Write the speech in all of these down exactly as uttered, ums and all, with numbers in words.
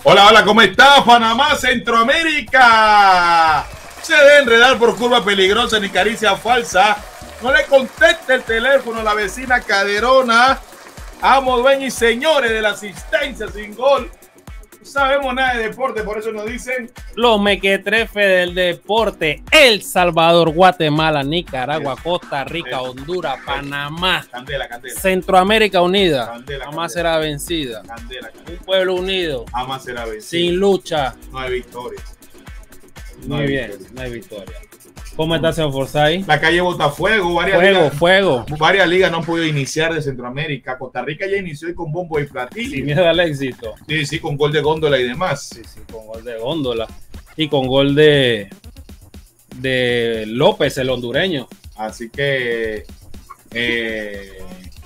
Hola, hola, ¿cómo está? Panamá, Centroamérica. Se debe enredar por curva peligrosa ni caricia falsa. No le conteste el teléfono a la vecina caderona. Amo, dueños y señores de la asistencia sin gol. No sabemos nada de deporte, por eso nos dicen los mequetrefes del deporte. El Salvador, Guatemala, Nicaragua, Costa Rica, Honduras, Panamá, candela, candela. Centroamérica unida. Candela, jamás candela. será vencida. Candela, candela. Un pueblo unido. Jamás será vencido. Sin lucha. No hay victoria. No Muy hay bien, victoria. no hay victoria. ¿Cómo está, señor Forsyth? La calle Botafuego, varias fuego, ligas, fuego. varias ligas no han podido iniciar de Centroamérica. Costa Rica ya inició con bombo y platillo. Sin miedo al éxito. Sí, sí, con gol de góndola y demás. Sí, sí, con gol de góndola. Y con gol de, de López, el hondureño. Así que eh,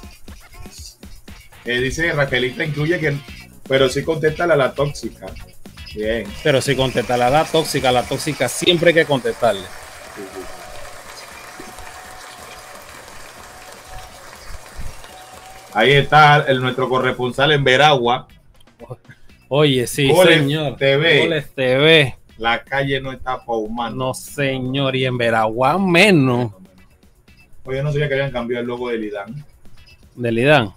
eh, dice Raquelita, incluye que, pero sí contéstale a la tóxica. Bien. Pero si contesta la da tóxica, la tóxica siempre hay que contestarle. Sí, sí. Ahí está el, nuestro corresponsal en Veragua. Oye, sí, Goles señor. T V. Goles T V. La calle no está para humanos. No, señor. Y en Veragua menos. Oye, no sabía que habían cambiado el logo del IDAN. ¿Del IDAN?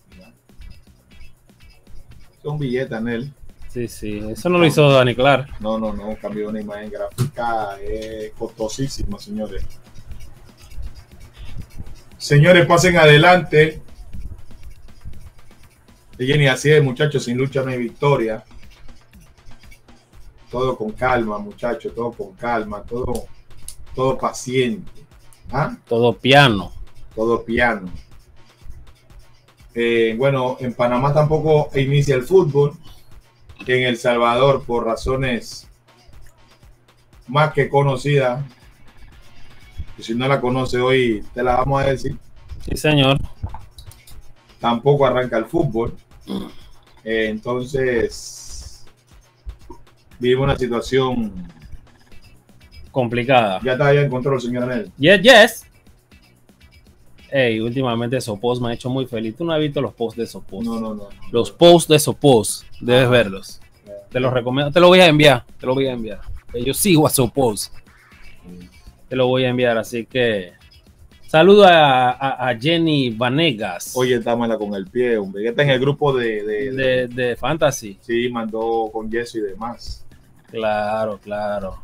Son billetes en él. Sí, sí. Eso no lo hizo Dani Clark. No, no, no. Cambió una imagen gráfica. Es costosísima, señores. Señores, pasen adelante. Jenny, así es, muchachos. Sin lucha no hay victoria. Todo con calma, muchachos. Todo con calma. Todo, todo paciente. ¿Ah? Todo piano. Todo piano. Eh, bueno, en Panamá tampoco inicia el fútbol. En El Salvador, por razones más que conocidas. Y si no la conoce hoy, te la vamos a decir. Sí, señor. Tampoco arranca el fútbol. Eh, entonces, vivimos una situación complicada. Ya está ya en control, señor Anel. Yes, yes. Hey, últimamente Sopos me ha hecho muy feliz. ¿Tú no has visto los posts de Sopos? No, no, no. Los posts de Sopos, debes ah, verlos. Yeah. Te los recomiendo. Te lo voy a enviar. Te lo voy a enviar. Yo sigo a Sopos. Mm. Te lo voy a enviar, así que saludo a, a, a Jenny Vanegas. Oye, está mala con el pie, hombre. Ya está en el grupo de de, de, de, de Fantasy. Sí, mandó con Jesse y demás. Claro, claro.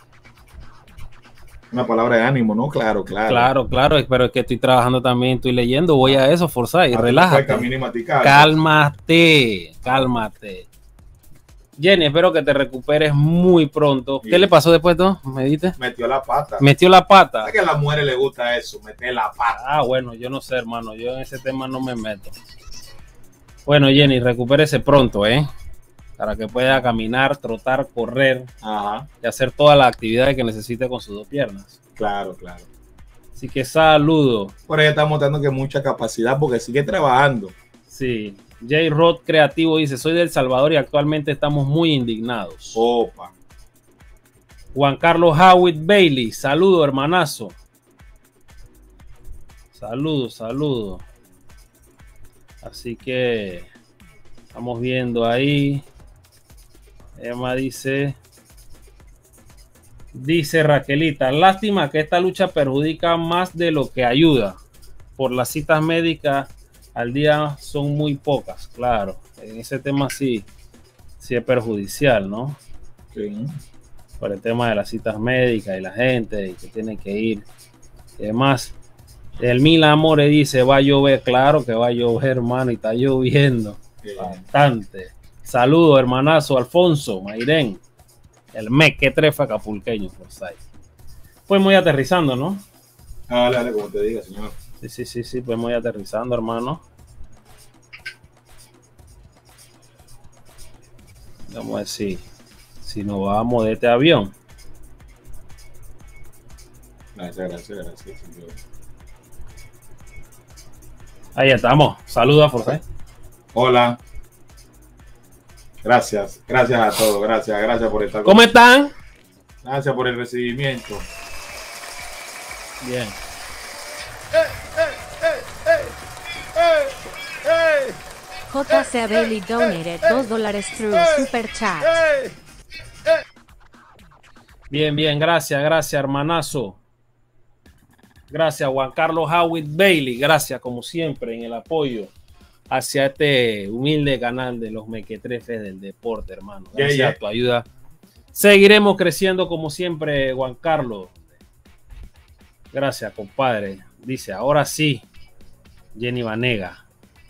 Una palabra de ánimo, ¿no? Claro, claro. Claro, claro, pero es que estoy trabajando también, estoy leyendo, voy a eso, Forsyth, relájate. Cálmate, cálmate. Jenny, espero que te recuperes muy pronto. Sí. ¿Qué le pasó después, tú? ¿Me diste? Metió la pata. Metió la pata. ¿Sabes que a las mujeres les gusta eso, meter la pata? Ah, bueno, yo no sé, hermano, yo en ese tema no me meto. Bueno, Jenny, recupérese pronto, ¿eh? Para que pueda caminar, trotar, correr. Ajá. Y hacer todas las actividades que necesite con sus dos piernas. Claro, claro. Así que saludo. Por ahí está mostrando que mucha capacidad porque sigue trabajando. Sí. J. Rod Creativo dice, soy de El Salvador y actualmente estamos muy indignados. Opa. Juan Carlos Howitt Bailey, saludo, hermanazo. Saludo, saludo. Así que estamos viendo ahí. Emma dice, dice Raquelita, lástima que esta lucha perjudica más de lo que ayuda. Por las citas médicas al día son muy pocas, claro. En ese tema sí, sí es perjudicial, ¿no? Sí. Por el tema de las citas médicas y la gente y que tiene que ir. Y además, el Mil Amores dice, va a llover, claro que va a llover, hermano, y está lloviendo sí. Bastante. Saludos, hermanazo Alfonso, Mairén, el mequetrefe acapulqueño, Forsyth. Pues muy aterrizando, ¿no? Ah, dale, dale, como te diga, señor. Sí, sí, sí, sí, pues muy aterrizando, hermano. Vamos a ver si, si nos vamos de este avión. Gracias, gracias, gracias, señor. Ahí estamos. Saludos, Forsyth. Hola. Gracias, gracias a todos, gracias, gracias por estar. ¿Cómo están? Gracias por el recibimiento. Bien. ¡Eh, eh, eh, eh, eh, eh! J C Bailey donated dos dólares through super chat. Bien, bien, gracias, gracias, hermanazo. Gracias, Juan Carlos Howitt Bailey. Gracias, como siempre, en el apoyo hacia este humilde canal de los mequetrefes del deporte, hermano. Gracias yeah, yeah. a tu ayuda. Seguiremos creciendo como siempre, Juan Carlos. Gracias, compadre. Dice, ahora sí, Jenny Vanega.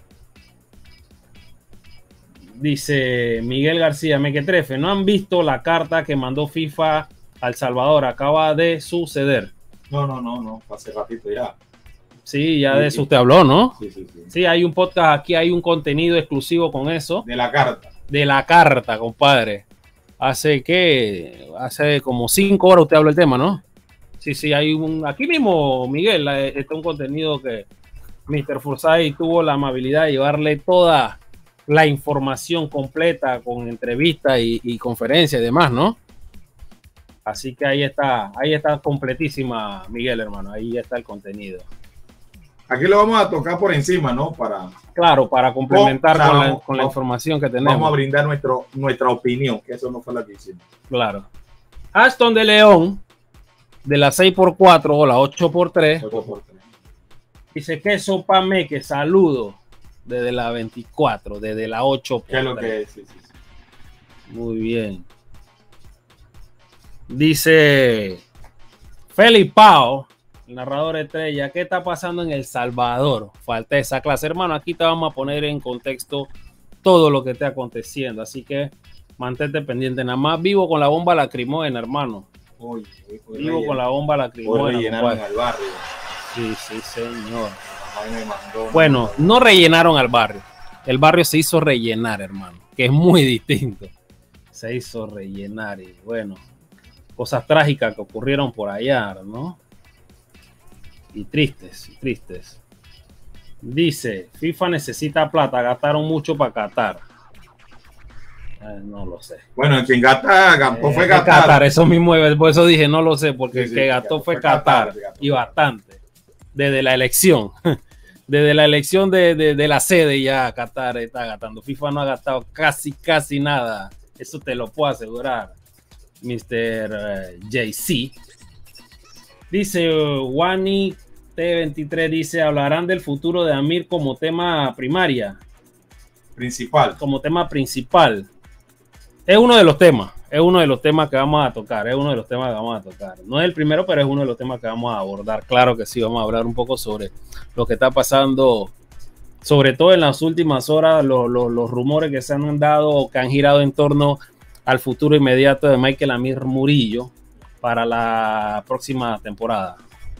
Dice Miguel García, mequetrefe, ¿no han visto la carta que mandó FIFA al Salvador? Acaba de suceder. No, no, no, no, hace ratito ya. Sí, ya sí, de eso sí. Usted habló, ¿no? Sí, sí, sí. Sí, hay un podcast aquí, hay un contenido exclusivo con eso. De la carta. De la carta, compadre. Hace que, hace como cinco horas usted habló el tema, ¿no? Sí, sí, hay un, aquí mismo, Miguel, está un contenido que mister Forsyth tuvo la amabilidad de llevarle toda la información completa con entrevistas y, y conferencias y demás, ¿no? Así que ahí está, ahí está completísima, Miguel, hermano, ahí está el contenido. Aquí lo vamos a tocar por encima, ¿no? Para claro, para complementar oh, con, la, con la información que tenemos. Vamos a brindar nuestro, nuestra opinión, que eso no fue lo que hicimos. Claro. Aston de León, de la seis por cuatro o la ocho por tres, dice que sopa me, que saludo desde la veinticuatro, desde la ocho por tres. ¿Qué es lo que es? Sí, sí, sí. Muy bien. Dice Felipe Pao, el narrador estrella, ¿qué está pasando en El Salvador? Falta esa clase, hermano. Aquí te vamos a poner en contexto todo lo que esté aconteciendo, así que mantente pendiente. Nada más vivo con la bomba lacrimógena, hermano. Oye, oye, vivo oye, con la bomba lacrimógena. Rellenaron al barrio. Sí, sí, señor. Bueno, no rellenaron al barrio. El barrio se hizo rellenar, hermano, que es muy distinto. Se hizo rellenar y bueno, cosas trágicas que ocurrieron por allá, ¿no? Y tristes, tristes. Dice, FIFA necesita plata, gastaron mucho para Qatar. Eh, no lo sé. Bueno, quien gasta, gastó eh, fue Qatar. Qatar. Eso mismo, por eso dije, no lo sé, porque sí, el que sí, gastó fue, fue Qatar, Qatar, Qatar y bastante. Desde la elección, desde la elección de, de, de la sede ya Qatar está gastando. FIFA no ha gastado casi, casi nada. Eso te lo puedo asegurar, mister Uh, J C. Dice Wani T veintitrés, dice, hablarán del futuro de Amir como tema primaria. Principal. Como tema principal. Es uno de los temas, es uno de los temas que vamos a tocar, es uno de los temas que vamos a tocar. No es el primero, pero es uno de los temas que vamos a abordar. Claro que sí, vamos a hablar un poco sobre lo que está pasando, sobre todo en las últimas horas, los, los, los rumores que se han dado, que han girado en torno al futuro inmediato de Michael Amir Murillo para la próxima temporada.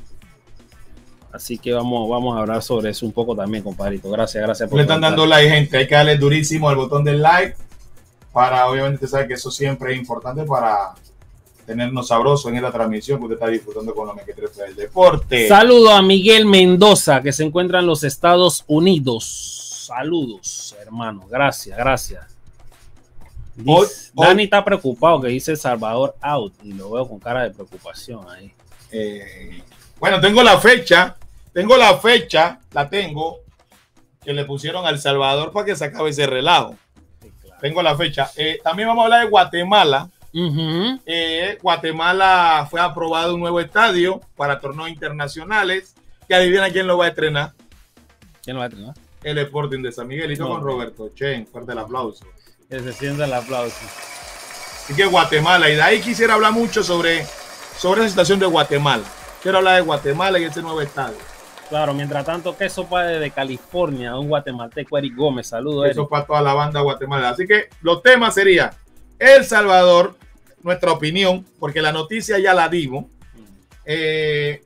Así que vamos, vamos a hablar sobre eso un poco también, compadrito. Gracias, gracias por Le están dando like, gente. Hay que darle durísimo al botón del like para, obviamente, saber que eso siempre es importante para tenernos sabrosos en esta transmisión que usted está disfrutando con los mequetrefes del deporte. Saludo a Miguel Mendoza, que se encuentra en los Estados Unidos. Saludos, hermano. Gracias, gracias. Dice, hoy, Dani hoy, está preocupado, que dice Salvador out, y lo veo con cara de preocupación ahí. Eh, bueno, tengo la fecha, tengo la fecha, la tengo, que le pusieron al Salvador para que se acabe ese relajo. Sí, claro. Tengo la fecha. Eh, también vamos a hablar de Guatemala. Uh-huh. eh, Guatemala fue aprobado un nuevo estadio para torneos internacionales. Que adivina quién lo va a estrenar. ¿Quién lo va a estrenar? El Sporting de San Miguelito no, con Roberto Chen. Fuerte el aplauso. Que se sienta el aplauso. Así que Guatemala, y de ahí quisiera hablar mucho sobre, sobre la situación de Guatemala. Quiero hablar de Guatemala y ese nuevo estadio. Claro, mientras tanto, que sopa de California, un guatemalteco, Eric Gómez. Saludos, Eric. Eso para toda la banda Guatemala. Así que los temas serían El Salvador, nuestra opinión, porque la noticia ya la dimos. Eh,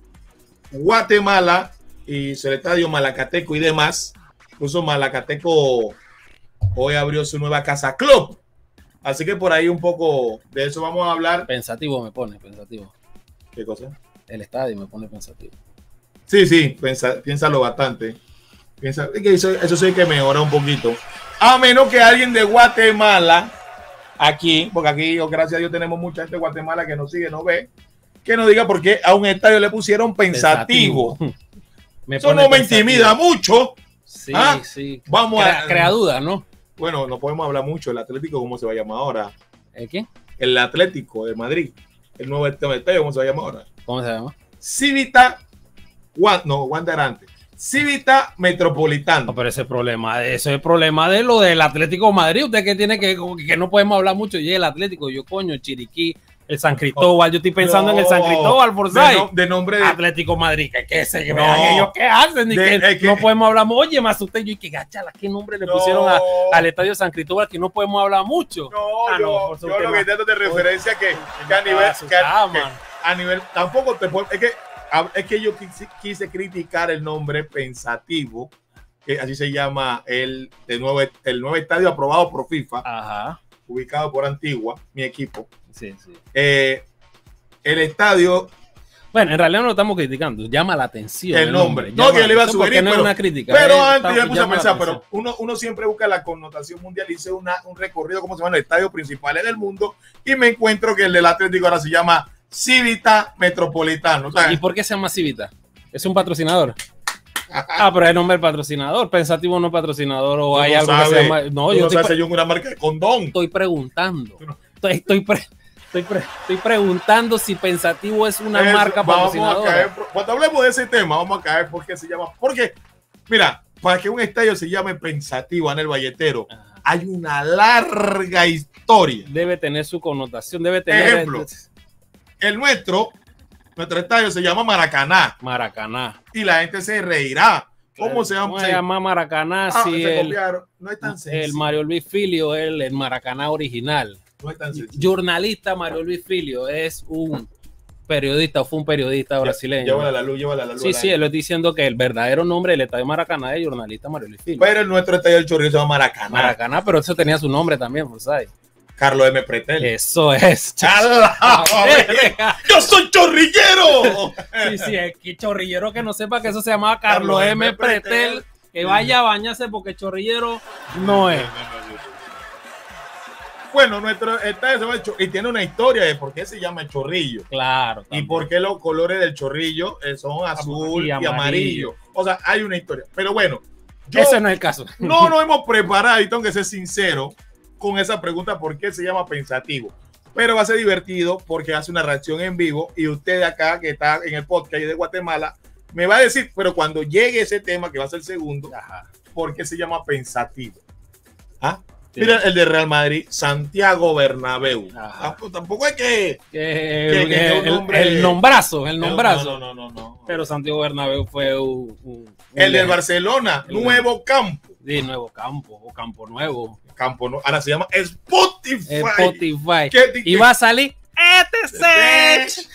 Guatemala y el estadio Malacateco y demás. Incluso Malacateco hoy abrió su nueva casa club. Así que por ahí un poco de eso vamos a hablar. Pensativo me pone, pensativo. ¿Qué cosa? El estadio me pone pensativo. Sí, sí, piensa, piénsalo bastante. Piensa, eso, eso sí hay que mejorar un poquito. A menos que alguien de Guatemala, aquí, porque aquí, oh, gracias a Dios, tenemos mucha gente de Guatemala que nos sigue, nos ve, que nos diga por qué a un estadio le pusieron pensativo. pensativo. Me eso no me pensativo. Intimida mucho. Sí, ¿Ah? sí. Vamos crea, a... Crea dudas, ¿no? Bueno, no podemos hablar mucho del Atlético, ¿cómo se va a llamar ahora? ¿El qué? El Atlético de Madrid. El nuevo estadio, ¿cómo se va a llamar ahora? ¿Cómo se llama? Civita... No, Wander antes. Civita Metropolitano. No, pero ese problema, ese es el problema de lo del Atlético de Madrid. Usted que tiene que, que no podemos hablar mucho. Y el Atlético, yo coño, el Chiriquí, el San Cristóbal, yo estoy pensando no, en el San Cristóbal, Forsyth. De, no, de nombre de... Atlético Madrid, que qué sé yo, no, vean ellos qué hacen, ni de, que, que no podemos hablar mucho. Oye, más usted, yo y que gachala, qué nombre le no, pusieron a, al estadio San Cristóbal, que no podemos hablar mucho. No, ah, yo, no, yo lo que intento de referencia Oye, que, que a nivel, que, ah, que a nivel, tampoco te puedo, es que, es que yo quise, quise criticar el nombre pensativo, que así se llama el, de nuevo, el nuevo estadio aprobado por FIFA, Ajá. ubicado por Antigua, mi equipo. Sí, sí. Eh, el estadio. Bueno, en realidad no lo estamos criticando, llama la atención. El, el nombre. nombre. No, que yo le iba a sugerir, no pero, es una crítica, pero eh, antes está, yo me puse a pensar, pero uno, uno siempre busca la connotación mundial. Hice una, un recorrido, ¿cómo se llama? Los estadios principales del mundo y me encuentro que el del Atlético ahora se llama Civita Metropolitano. ¿Sabes? ¿Y por qué se llama Civita? ¿Es un patrocinador? Ah, pero es el nombre del patrocinador. Pensativo no es patrocinador o hay no algo sabe, que se llama. No, yo no estoy sé, yo una marca de condón. Estoy preguntando. Estoy, estoy, pre, estoy, pre, estoy preguntando si Pensativo es una es, marca patrocinadora. Caer, cuando hablemos de ese tema, vamos a caer porque se llama. Porque, mira, para que un estadio se llame Pensativo en el Valletero, ajá, hay una larga historia. Debe tener su connotación, debe tener. Ejemplo, el, el nuestro. Nuestro estadio se llama Maracaná. Maracaná. Y la gente se reirá. ¿Cómo claro, se llama? ¿Cómo se llama Maracaná? Ah, si se el, no es tan sencillo. El Mario Luis Filio es el, el Maracaná original. No es tan sencillo. Jornalista Mario Luis Filio es un periodista, o fue un periodista brasileño. Llévala la luz, llévala la luz. Sí, sí, él lo está diciendo que el verdadero nombre del estadio Maracaná es jornalista Mario Luis Filio. Pero el nuestro estadio del Chorrillo se llama Maracaná. Maracaná, pero eso tenía su nombre también, Forsyth. Carlos M. Pretel. Eso es. ¡Yo soy chorrillero! Sí, sí, es que chorrillero que no sepa que eso se llamaba Carlos, Carlos M. Pretel, Pretel, que vaya a bañarse porque chorrillero no es. Bueno, nuestro estadio se llama y tiene una historia de por qué se llama el Chorrillo. Claro. También. Y por qué los colores del Chorrillo son azul y amarillo. y amarillo. O sea, hay una historia. Pero bueno. Yo, ese no es el caso. No nos hemos preparado y tengo que ser sincero con esa pregunta, ¿por qué se llama Pensativo? Pero va a ser divertido porque hace una reacción en vivo y usted de acá que está en el podcast de Guatemala me va a decir, pero cuando llegue ese tema que va a ser el segundo, ajá, ¿por qué se llama Pensativo? ¿Ah? Sí. Mira el de Real Madrid, Santiago Bernabéu. Ah, pues tampoco es que, que, que, que el, nombre, el nombrazo, el nombrazo. No, no, no, no, no. Pero Santiago Bernabéu fue un, un, un el del Barcelona, el nuevo campo. Sí, nuevo campo o campo nuevo. Campo no, ahora se llama Spotify. Spotify. ¿Qué, qué? Y va a salir E T C.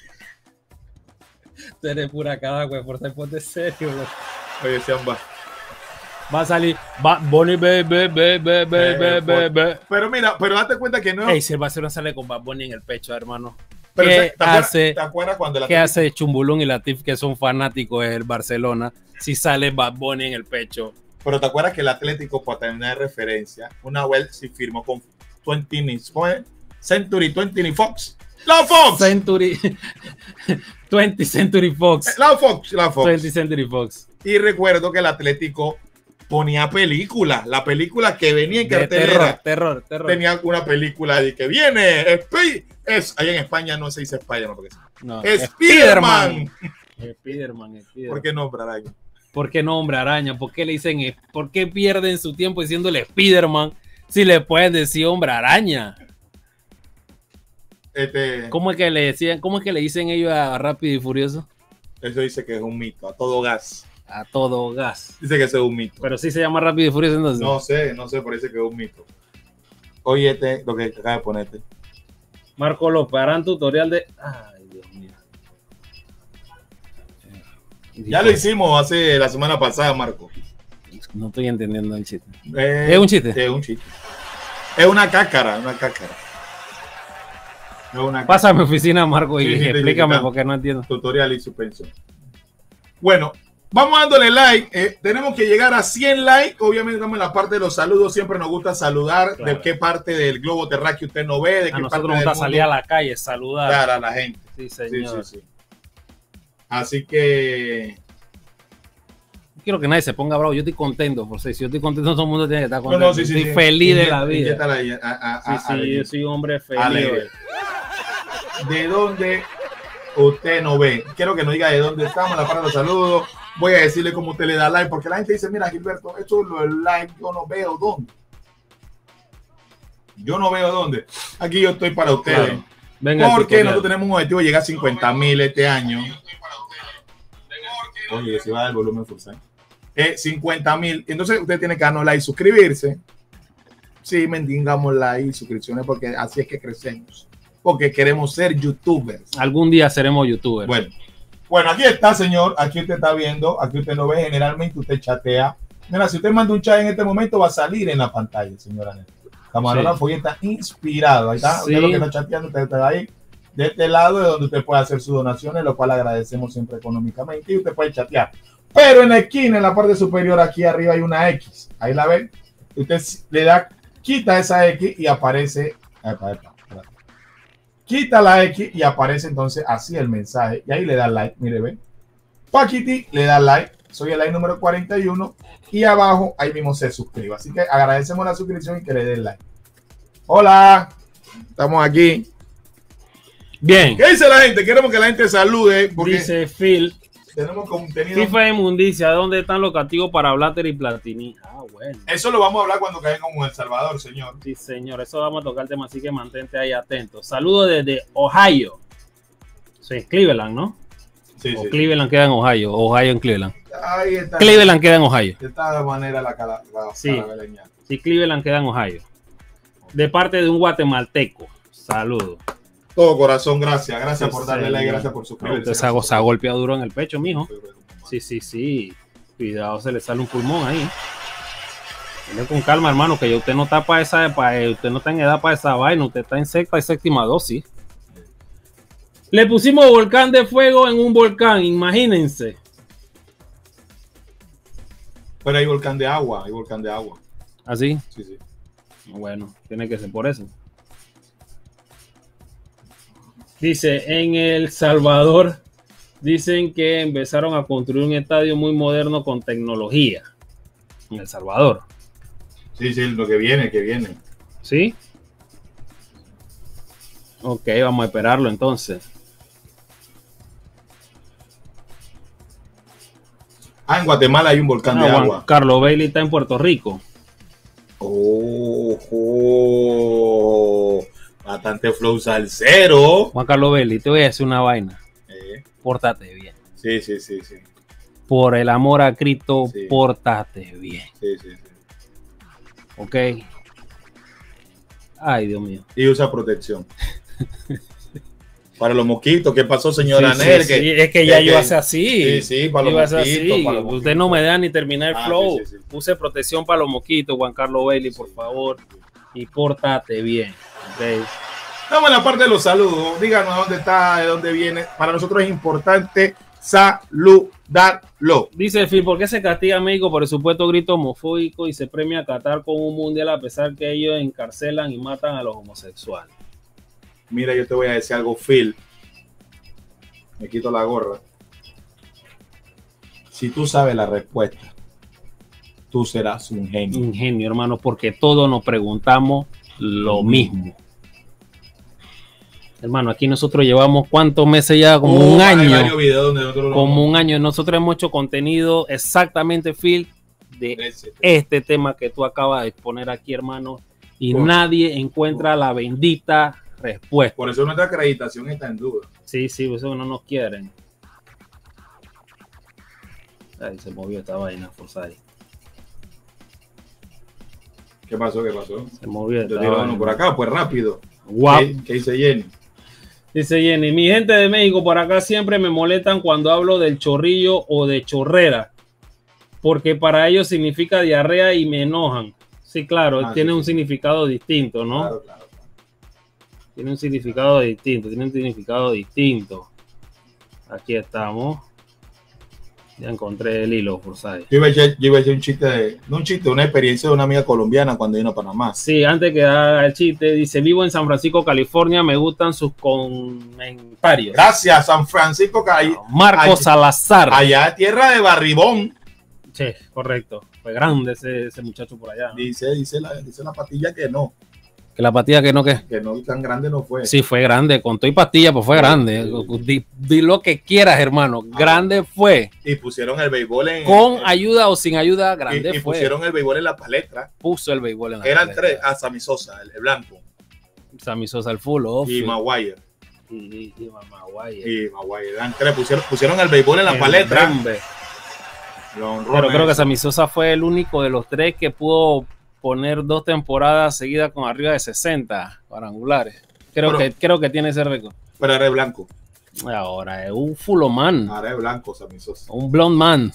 Tú eres pura cara, güey, por ser ponte serio, güey. Oye, sean va. Va a salir Bad Bunny, be, be, be, be, be, be, be, be. Pero mira, pero date cuenta que no. Ey, si el Barcelona sale con Bad Bunny en el pecho, hermano. Pero ¿Qué ¿te hace, ¿te acuerdas cuando la ¿qué hace Chumbulún y Latif, que son fanáticos del Barcelona, si sale Bad Bunny en el pecho? Pero te acuerdas que el Atlético, para terminar de referencia, una vez sí firmó con veinte, Century, veinte Fox. ¡La Fox! Century. veinte Century Fox. La Fox, la Fox. veinte Century Fox. Y recuerdo que el Atlético ponía películas. La película que venía en cartelera. Terror, terror, terror. Tenía una película de que viene. Es, ahí en España no se dice Spider-Man. Porque no, Spider-Man. Spider-Man. Spider ¿Por qué nombra araña? ¿Por qué nombra araña? ¿Por qué le dicen, por qué pierden su tiempo diciéndole Spider-Man si le pueden decir hombre araña? Este, ¿Cómo es que le decían, cómo es que le dicen ellos a Rápido y Furioso? Eso dice que es un mito, a todo gas. A todo gas. Dice que eso es un mito. Pero sí se llama Rápido y Furioso entonces. No sé, no sé, parece que es un mito. Oye, este, lo que acaba de ponerte. Marco López, harán tutorial de. Ay, Dios mío. Ya lo hicimos hace la semana pasada, Marco. No estoy entendiendo el chiste. Eh, ¿Es un chiste? Es un chiste. Es una cácara, una cácara. Es una cácara. Pasa a mi oficina, Marco, y sí, sí, explícame sí, sí, porque no entiendo. Tutorial y suspensión. Bueno, vamos dándole like. Eh, tenemos que llegar a cien likes. Obviamente, estamos en la parte de los saludos. Siempre nos gusta saludar. Claro. De qué parte del globo terráqueo usted no ve. De a qué nosotros parte nos gusta salir a la calle, saludar. Claro, a la gente. Sí, señor. Sí, sí, sí. Así que quiero que nadie se ponga bravo. Yo estoy contento, José. Si yo estoy contento, todo el mundo tiene que estar contento. No, no, sí, sí, estoy sí. feliz Sí, de la vida. está la, a, a, a, Sí, sí, yo soy un hombre feliz. Alegre. ¿De dónde usted no ve? Quiero que nos diga de dónde estamos, la parte de los saludos. Voy a decirle cómo usted le da like, porque la gente dice, mira, Gilberto, esto es lo del like, yo no veo dónde. Yo no veo dónde. Aquí yo estoy para ustedes. Claro. Venga, porque nosotros tenemos un objetivo de llegar a cincuenta mil este año. Oye, se va a dar el volumen full, eh, cincuenta mil. Entonces usted tiene que darnos like y suscribirse. Sí, mendigamos like y suscripciones porque así es que crecemos. Porque queremos ser youtubers. Algún día seremos youtubers. Bueno, bueno, aquí está, señor. Aquí usted está viendo. Aquí usted lo ve. Generalmente usted chatea. Mira, si usted manda un chat en este momento, va a salir en la pantalla, señora. Camarógrafo, sí. Y está inspirado. Ahí está. Sí. Usted lo que está chateando, usted está ahí. De este lado es donde usted puede hacer sus donaciones, lo cual agradecemos siempre económicamente. Y usted puede chatear. Pero en la esquina, en la parte superior, aquí arriba hay una X. Ahí la ven. Usted le da, quita esa X y aparece. Epa, epa, epa. Quita la X y aparece entonces así el mensaje. Y ahí le da like. Mire, ven. Paquiti le da like. Soy el like número cuarenta y uno. Y abajo, ahí mismo se suscriba. Así que agradecemos la suscripción y que le den like. Hola. Estamos aquí. Bien. ¿Qué dice la gente? Queremos que la gente salude. Porque dice Phil. Tenemos contenido. FIFA de Mundicia, ¿dónde están los castigos para Blatter y Platini? Ah, bueno. Eso lo vamos a hablar cuando caigamos en El Salvador, señor. Sí, señor. Eso vamos a tocar el tema, así que mantente ahí atento. Saludos desde Ohio. Sí, Cleveland, ¿no? Sí, o sí. Cleveland queda en Ohio. Ohio en Cleveland. Ahí está. Cleveland queda en Ohio. De esta manera la, cala, la sí. carabeleña. Sí, Cleveland queda en Ohio. De parte de un guatemalteco. Saludos. Todo corazón, gracias. Gracias sí, por darle like, gracias por suscribirse. Se ha, se ha golpeado duro en el pecho, mijo. Sí, sí, sí. Cuidado, se le sale un pulmón ahí. Dale con calma, hermano, que usted no está para esa, para, usted no está en edad para esa vaina, usted está en sexta y séptima dosis. Le pusimos volcán de fuego en un volcán, imagínense. Pero hay volcán de agua, hay volcán de agua. ¿Ah, sí? Sí, sí. Bueno, tiene que ser por eso. Dice, en El Salvador dicen que empezaron a construir un estadio muy moderno con tecnología. En El Salvador. Sí, sí, lo que viene, que viene. ¿Sí? Ok, vamos a esperarlo entonces. Ah, en Guatemala hay un volcán no, de Juan agua. Carlos Bailey está en Puerto Rico. Oh, oh, bastante flow salsero. Juan Carlos Bailey, te voy a decir una vaina. Eh. Pórtate bien. Sí, sí, sí, sí. Por el amor a Cristo, sí. Pórtate bien. Sí, sí, sí. Ok. Ay, Dios mío. Y usa protección. Para los mosquitos, ¿qué pasó, señora sí, Ner? Sí, que, sí. Es que ya que, yo hace así. Sí, sí, para los mosquitos. Así. Para los Usted mosquitos. no me deja ni terminar el ah, flow. Sí, sí, sí. Puse protección para los mosquitos, Juan Carlos Bailey, por favor. Y pórtate bien. Okay. Vamos a la parte de los saludos. Díganos dónde está, de dónde viene. Para nosotros es importante saludarlo. Dice Phil, ¿por qué se castiga a México por el supuesto grito homofóbico y se premia a Qatar con un mundial a pesar que ellos encarcelan y matan a los homosexuales? Mira, yo te voy a decir algo, Phil. Me quito la gorra. Si tú sabes la respuesta, tú serás un genio. Un genio, hermano, porque todos nos preguntamos lo mismo. Hermano, aquí nosotros llevamos ¿cuántos meses ya? Como oh, un año. Como un año. Nosotros hemos hecho contenido exactamente, Phil, de Ese. este tema que tú acabas de exponer aquí, hermano. Y por, nadie encuentra por, la bendita respuesta. Por eso nuestra acreditación está en duda. Sí, sí, eso no nos quieren. Ahí se movió esta vaina, forzada. ¿Qué pasó? ¿Qué pasó? Se movió esta Yo tiro uno por acá, pues rápido. Guap. ¿Qué, ¿Qué dice Jenny? Dice Jenny, mi gente de México por acá siempre me molestan cuando hablo del chorrillo o de chorrera, porque para ellos significa diarrea y me enojan. Sí, claro, ah, tiene sí, un sí. significado distinto, ¿no? Claro, claro, claro. Tiene un significado distinto, tiene un significado distinto. Aquí estamos. Ya encontré el hilo, Forsyth. Yo iba a echar, yo iba a echar un chiste, de, no un chiste, una experiencia de una amiga colombiana cuando vino a Panamá. Sí, antes que haga el chiste, dice, vivo en San Francisco, California, me gustan sus comentarios. Gracias, San Francisco. Allá, Marco allá, Salazar. Allá tierra de Barribón. Sí, correcto. Fue grande ese, ese muchacho por allá, ¿no? Dice, dice, la, dice la patilla que no. Que la patilla que no, que Que no tan grande no fue. sí, fue grande. Con todo y pastilla, pues fue grande. Di, di lo que quieras, hermano. Grande fue. Y pusieron el béisbol en... Con en, ayuda o sin ayuda, grande y, y fue. pusieron el béisbol en la palestra. Puso el béisbol en la Eran palestra. tres. A Sammy Sosa, el, el blanco. Sammy Sosa, el full off. Y Maguire. Y, y, y Maguire. Y Maguire. Eran tres. Pusieron, pusieron el béisbol en la El palestra. Rembe. Lo Pero creo que Sammy Sosa fue el único de los tres que pudo poner dos temporadas seguidas con arriba de sesenta cuadrangulares. Creo, Pero- que, creo que tiene ese récord. Pero era el blanco. Ahora es un full man, Ahora es blanco, Sammy Sosa. un blonde man.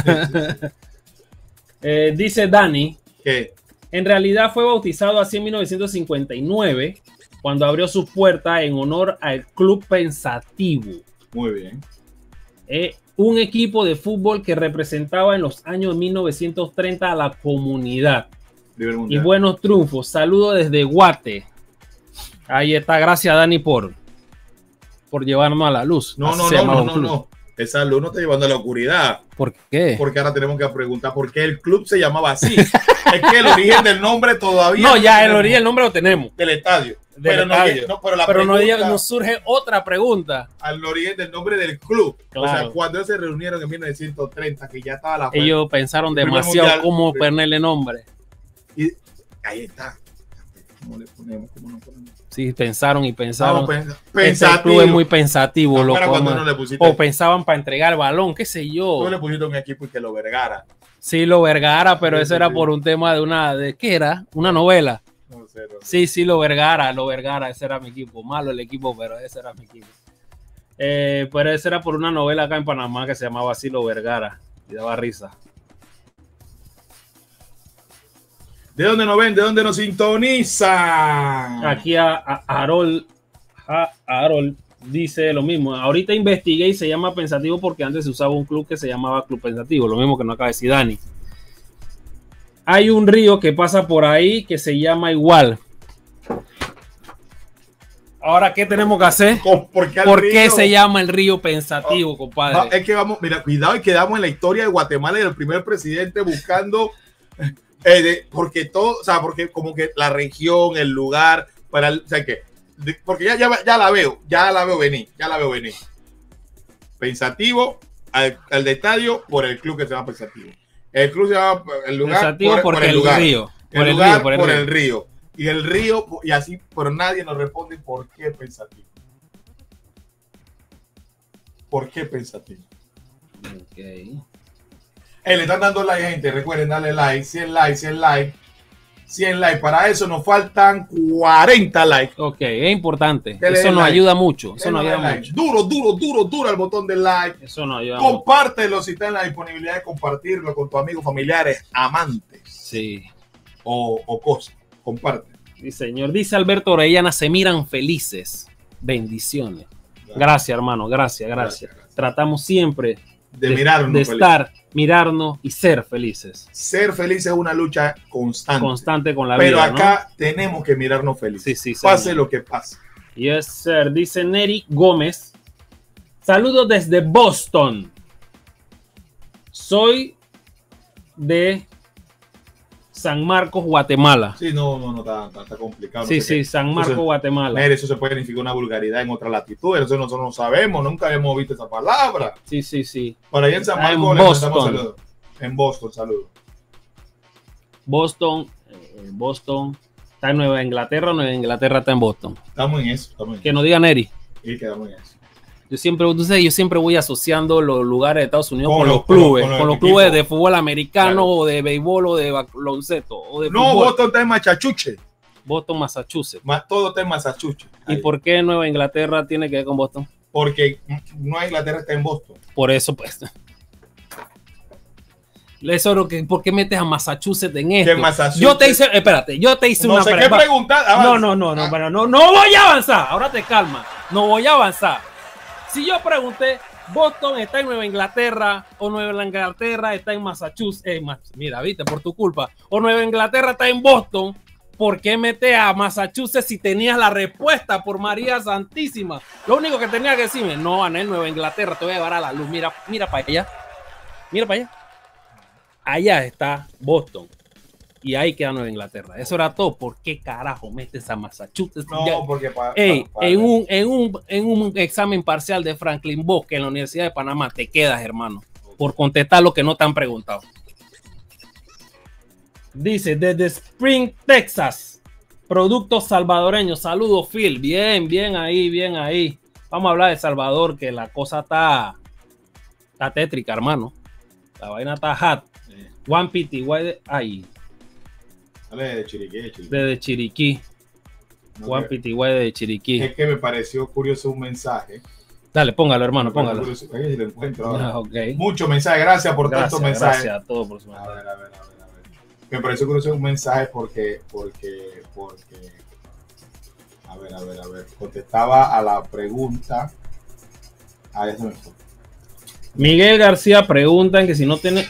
Eh, dice Dani, ¿Qué? en realidad fue bautizado así en mil novecientos cincuenta y nueve, cuando abrió su puerta en honor al Club Pensativo. Muy bien. Eh, un equipo de fútbol que representaba en los años mil novecientos treinta a la comunidad. Nivel Y mundial. buenos triunfos. Saludos desde Guate. Ahí está. Gracias, Dani, por, por llevarnos a la luz. No, Así no, se no, llamaba no, un no, club. no. Esa luz no está llevando a la oscuridad. ¿Por qué? Porque ahora tenemos que preguntar por qué el club se llamaba así. Es que el origen del nombre todavía. No, ya el tenemos. origen, el nombre lo tenemos. Del estadio. Del pero estadio. No, no, pero la Pero no pregunta, nos surge otra pregunta. al origen del nombre del club. O Claro. sea, cuando ellos se reunieron en mil novecientos treinta, que ya estaba la. Ellos pensaron primer demasiado mundial. cómo ponerle nombre. Y ahí está. ¿Cómo le ponemos? ¿Cómo no ponemos? Sí, pensaron y pensaron. Vamos, pens- Este pensativo. club es muy pensativo. No, loco, para cuando ama. no le pusiste. O pensaban para entregar el balón, qué sé yo. Tú le pusiste un equipo y que lo vergara. Sí, lo Vergara, pero Sí, eso sí, era sí. por un tema de una, ¿de qué era? Una novela. No sé, no sé. Sí, sí, lo Vergara, lo Vergara, ese era mi equipo. Malo el equipo, pero ese era mi equipo. Eh, pero ese era por una novela acá en Panamá que se llamaba así, Lo Vergara, y daba risa. ¿De dónde nos ven? ¿De dónde nos sintonizan? Aquí a, a Harold, a Harold dice lo mismo. Ahorita investigué y se llama Pensativo porque antes se usaba un club que se llamaba Club Pensativo, lo mismo que no acaba de decir Dani. Hay un río que pasa por ahí que se llama igual. Ahora, ¿qué tenemos que hacer? ¿Por qué, al ¿Por qué río? se llama el río Pensativo, Va, compadre? es que vamos, mira, cuidado y quedamos en la historia de Guatemala y del primer presidente buscando, eh, de- porque todo, o sea, porque como que la región, el lugar, para, el- o sea, que, de- porque ya, ya, ya la veo, ya la veo venir, ya la veo venir. Pensativo, al, al de estadio, por el club que se llama Pensativo. El club se llama, el lugar, Pensativo por, porque por el el, lugar. río. El Por el lugar río, por el río. el río. Y el río, y así, pero nadie nos responde por qué Pensativo. ¿Por qué Pensativo? Ok. Eh, le están dando like, gente. Recuerden darle like, cien likes, cien likes, cien likes. Para eso nos faltan cuarenta likes. Ok, es importante. Que le Eso den nos like. ayuda mucho. Eso nos Denos ayuda like. mucho. Duro, duro, duro, duro el botón de like. Eso nos ayuda mucho. Compártelo si está en la disponibilidad de compartirlo con tus amigos, familiares, amantes Sí. o, o cosas. Comparte. Sí, señor. Dice Alberto Orellana, se miran felices. Bendiciones. Gracias, hermano. Gracias, gracias. Gracias, gracias. Tratamos siempre De mirarnos de felices. estar, mirarnos y ser felices. Ser feliz es una lucha constante. Constante con la Pero vida. acá tenemos que mirarnos felices. Sí, sí, Pase señor. lo que pase. ¿No? Yes, sir. Dice Neri Gómez. Saludos desde Boston. Soy de San Marcos, Guatemala. Sí, no, no, no, está, está, está complicado. no Sí, sé sí, qué. San Marcos, Entonces, Guatemala. Mire, eso se puede significar una vulgaridad en otra latitud. Eso nosotros no sabemos, nunca habíamos visto esa palabra. Sí, sí, sí. Por ahí en San Ah, en Marcos le mandamos Boston. saludos. En Boston, saludos. Boston, eh, Boston. Está en Nueva Inglaterra, Nueva Inglaterra está en Boston. Estamos en eso, estamos en Que nos diga Neri. eso. Y quedamos en eso. Yo siempre, tú sabes, yo siempre voy asociando los lugares de Estados Unidos Con con, los- los clubes, con los con los equipos. clubes de fútbol americano Claro. o de béisbol o de baloncesto o de No, fútbol. Boston está en Massachusetts. Boston, Massachusetts. Más, todo está en Massachusetts. ¿Y Ahí. por qué Nueva Inglaterra tiene que ver con Boston? Porque Nueva Inglaterra está en Boston. Por eso, pues. Eso es lo que, ¿por qué metes a Massachusetts en esto? Massachusetts- Yo te hice, espérate, yo te hice No una sé qué pre- va- preguntar. No, avanza. no, no, no, Ah, bueno, no, no voy a avanzar. Ahora te calma. No voy a avanzar. Si yo pregunté, Boston está en Nueva Inglaterra o Nueva Inglaterra está en Massachusetts. eh, ma- mira, viste, por tu culpa. O Nueva Inglaterra está en Boston. ¿Por qué metes a Massachusetts si tenías la respuesta por María Santísima? Lo único que tenía que decirme, no, Anel, Nueva Inglaterra, te voy a llevar a la luz. Mira, mira para allá. Mira para allá. allá está Boston. Y ahí queda Nueva Inglaterra. Eso era todo. ¿Por qué carajo metes a Massachusetts? No, Ya, porque pa, ey, pa, pa, en, un, en, un, en un examen parcial de Franklin Bosque en la Universidad de Panamá te quedas, hermano, por contestar lo que no te han preguntado. Dice, desde Spring, Texas, productos salvadoreños. Saludos, Phil. Bien, bien ahí, bien ahí. Vamos a hablar de Salvador, que la cosa está, está tétrica, hermano. La vaina está hot. Sí. One P T, de ahí. Dale de Chiriquí, de Chiriquí. Desde Chiriquí. No, One P T de Chiriquí. Es que me pareció curioso un mensaje. Dale, póngalo, hermano, Me pareció póngalo. curioso. Ay, lo encuentro ahora. Ah, okay. Mucho mensaje. Gracias por Gracias, tantos mensajes. gracias a todos por su A mensaje. ver, a ver, a ver, a ver. Me pareció curioso un mensaje porque, porque, porque, a ver, a ver, a ver, contestaba a la pregunta. Ah, ya se me fue. Miguel García preguntan que si no tiene.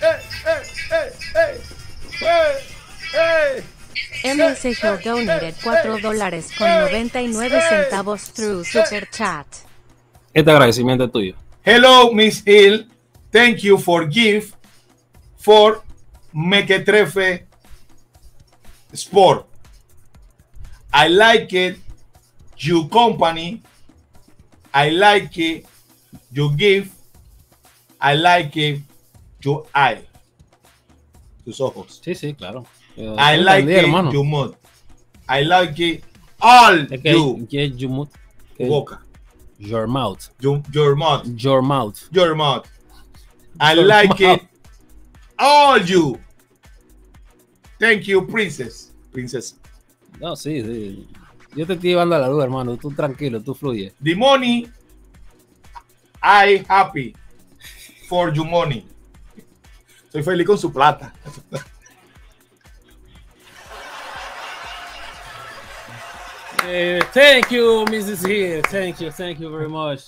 M S Show donated cuatro dólares con noventa y nueve centavos through Super Chat. Este agradecimiento es tuyo. Hello, Miss Hill. Thank you for gift for Mequetrefe Sport. I like it. Your company. I like it. You give. I like it. Your eye. Tus ojos. Sí, sí, claro. Yo I entendí, like it. hermano. Your mouth. I like it. All Es que, you. que es your mouth. Tu boca. Your mouth. Your, your mouth. Your mouth. Your mouth. I Your like mouth. it. All you. Thank you, princess. Princess. No, sí, sí. Yo te estoy llevando a la luz, hermano. Tú tranquilo, tú fluye. The money. I happy for your money. Soy feliz con su plata. Eh, thank you, missus Hill. Thank you, thank you very much.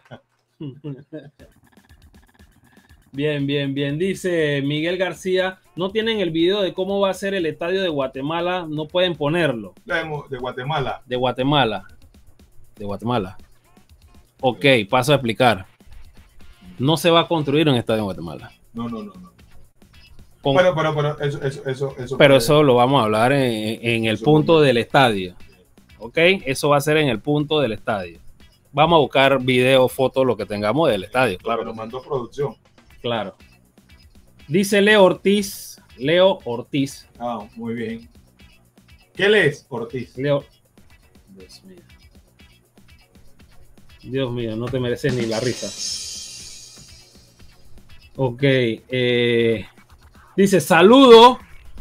Bien, bien, bien. Dice Miguel García, no tienen el video de cómo va a ser el estadio de Guatemala, no pueden ponerlo. De Guatemala. De Guatemala. De Guatemala. Ok, paso a explicar. No se va a construir un estadio en Guatemala. No, no, no, no. Con- Pero, pero, pero, eso, eso, eso, eso. pero puede- eso lo vamos a hablar en, en el Eso punto no- del estadio. Ok, eso va a ser en el punto del estadio. Vamos a buscar video, fotos, lo que tengamos del estadio. Claro, Claro, nos mandó producción. claro. Dice Leo Ortiz. Leo Ortiz. Ah, muy bien. ¿Qué lees, Ortiz? Leo. Dios mío. Dios mío, no te mereces ni la risa. Ok. eh, dice saludo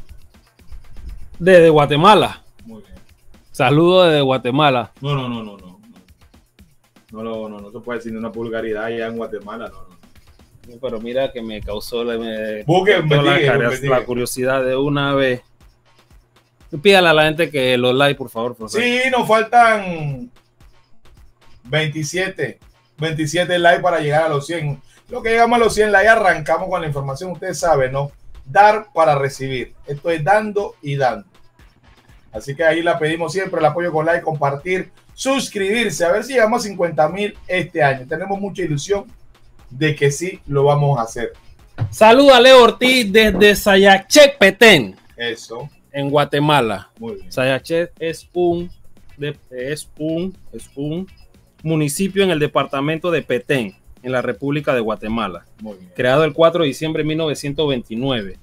desde Guatemala. Muy bien. Saludo desde Guatemala. No, no, no, no, no. No, no, no, no se puede decir ni una vulgaridad allá en Guatemala, no, no. Pero mira que me causó la, me, Busque, causó la, investigue, cara- investigue. la curiosidad de una vez. Pídale a la gente que los like, por favor. Por favor. Sí, nos faltan veintisiete, veintisiete likes para llegar a los cien. Lo que llegamos a los cien likes, arrancamos con la información. Ustedes saben, ¿no? Dar para recibir. Esto es dando y dando. Así que ahí la pedimos siempre, el apoyo con like, compartir, suscribirse. A ver si llegamos a cincuenta mil este año. Tenemos mucha ilusión de que sí lo vamos a hacer. Saluda a Leo Ortiz desde Sayachet, Petén, Eso. en Guatemala. Muy bien. Sayachet es un, de- es un, es un municipio en el departamento de Petén, en la República de Guatemala. Muy bien. Creado el cuatro de diciembre de mil novecientos veintinueve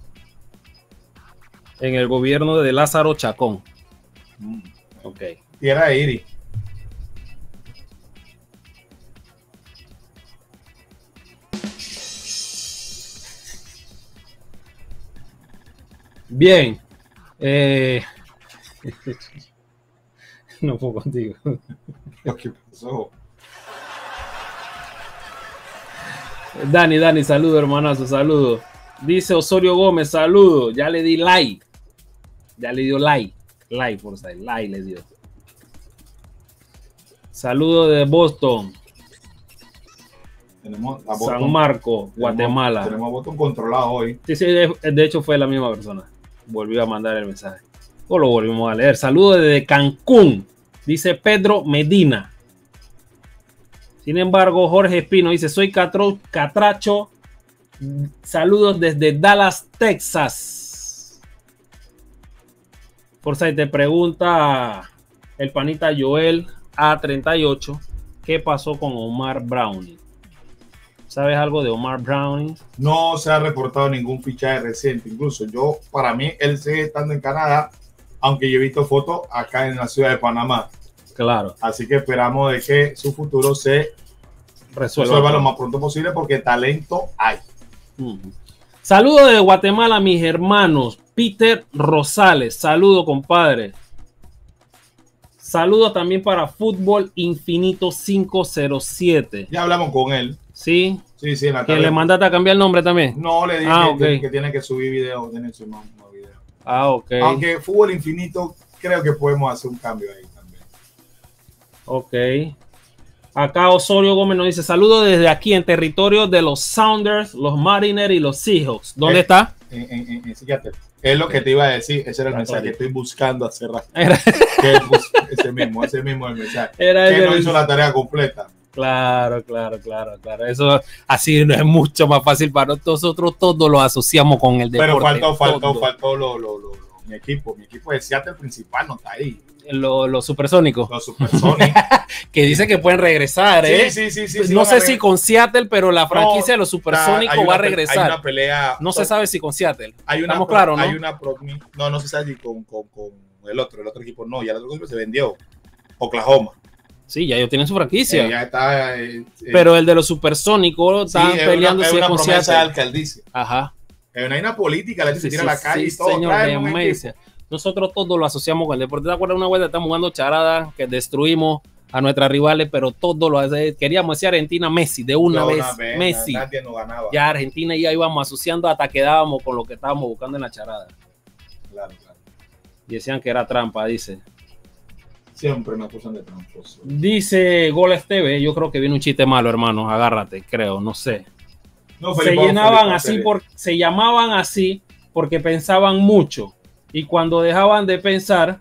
en el gobierno de Lázaro Chacón. Mm. Ok. Tierra de Iris. Bien. Eh, no puedo contigo. ¿Qué pasó? Dani, Dani, saludo, hermanazo, saludo. Dice Osorio Gómez, saludo. Ya le di like. Ya le dio like. Like, por favor, like le dio. Saludo de Boston, Tenemos a San Boston- Marco, tenemos- Guatemala. Tenemos a Boston controlado hoy. Sí, sí, de, de hecho fue la misma persona. Volvió a mandar el mensaje. O lo volvimos a leer. Saludo desde Cancún. Dice Pedro Medina. Sin embargo, Jorge Espino dice, soy catro- catracho Saludos desde Dallas, Texas. Por si te pregunta el panita Joel A treinta y ocho, ¿qué pasó con Omar Browning? ¿Sabes algo de Omar Browning? No se ha reportado ningún fichaje reciente. Incluso yo, para mí, él sigue estando en Canadá, aunque yo he visto fotos acá en la ciudad de Panamá. Claro. Así que esperamos de que su futuro se resuelva, resuelva lo más pronto posible porque talento hay. Uh-huh. Saludos de Guatemala, mis hermanos. Peter Rosales. Saludos, compadre. Saludos también para Fútbol Infinito quinientos siete. Ya hablamos con él. Sí. Sí, sí, en la ¿Que tarde. le mandaste a cambiar el nombre también? No, le dije ah, que, okay. que tiene que subir video. Tiene su mismo video. Ah, ok. Aunque Fútbol Infinito, creo que podemos hacer un cambio ahí también. Ok. Acá Osorio Gómez nos dice: saludos desde aquí en territorio de los Sounders, los Mariners y los Seahawks. ¿Dónde eh, está? En, en, en, en Seattle. Es lo que te iba a decir. Ese era el La mensaje que todita. estoy buscando hace rato. Era, Que bus- ese mismo, ese mismo es el mensaje. era Que el no del- hizo la tarea completa. Claro, claro, claro, claro. Eso así no es mucho más fácil para nosotros. Todos lo asociamos con el deporte. Pero faltó, faltó, todo. faltó lo, lo, lo, lo- mi equipo. Mi equipo de Seattle principal no está ahí. Los lo supersónicos. Los Supersonics. Que dice que pueden regresar, ¿eh? Sí, sí, sí, sí, sí, no van a sé re- si con Seattle, pero la franquicia No, de los Hay supersónicos una va a pe- regresar. Hay una pelea. No se sabe si con Seattle. Hay una, Estamos pro- claros, ¿no? Hay una pro- no, no se sabe si con, con, con el otro. El otro equipo no. Ya el otro equipo se vendió. Oklahoma. Sí, ya ellos tienen su franquicia. Eh, ya está. eh, eh, Pero el de los supersónicos sí, estaban es peleando una, es si es una con promesa de Seattle. alcaldicia. Ajá. Eh, no hay una política. La gente Sí, se tira sí, a la calle sí, y todo. señor, traen un déjame equipo. decir. Nosotros todos lo asociamos con el deporte. ¿Te acuerdas una vuelta? Estamos jugando charada que destruimos a nuestras rivales, pero todo lo hace. Queríamos decir Argentina, Messi, de una No, vez. una vez, Messi. Nadie no ganaba. Ya Argentina y ya íbamos asociando hasta que dábamos con lo que estábamos buscando en la charada. Claro, claro. Y decían que era trampa, dice. Siempre me acusan de tramposo. Dice Goles T V, yo creo que viene un chiste malo, hermano. Agárrate, creo, no sé. No, Se Felipe, llenaban Felipe, así, Felipe. por, se llamaban así porque pensaban mucho. Y cuando dejaban de pensar,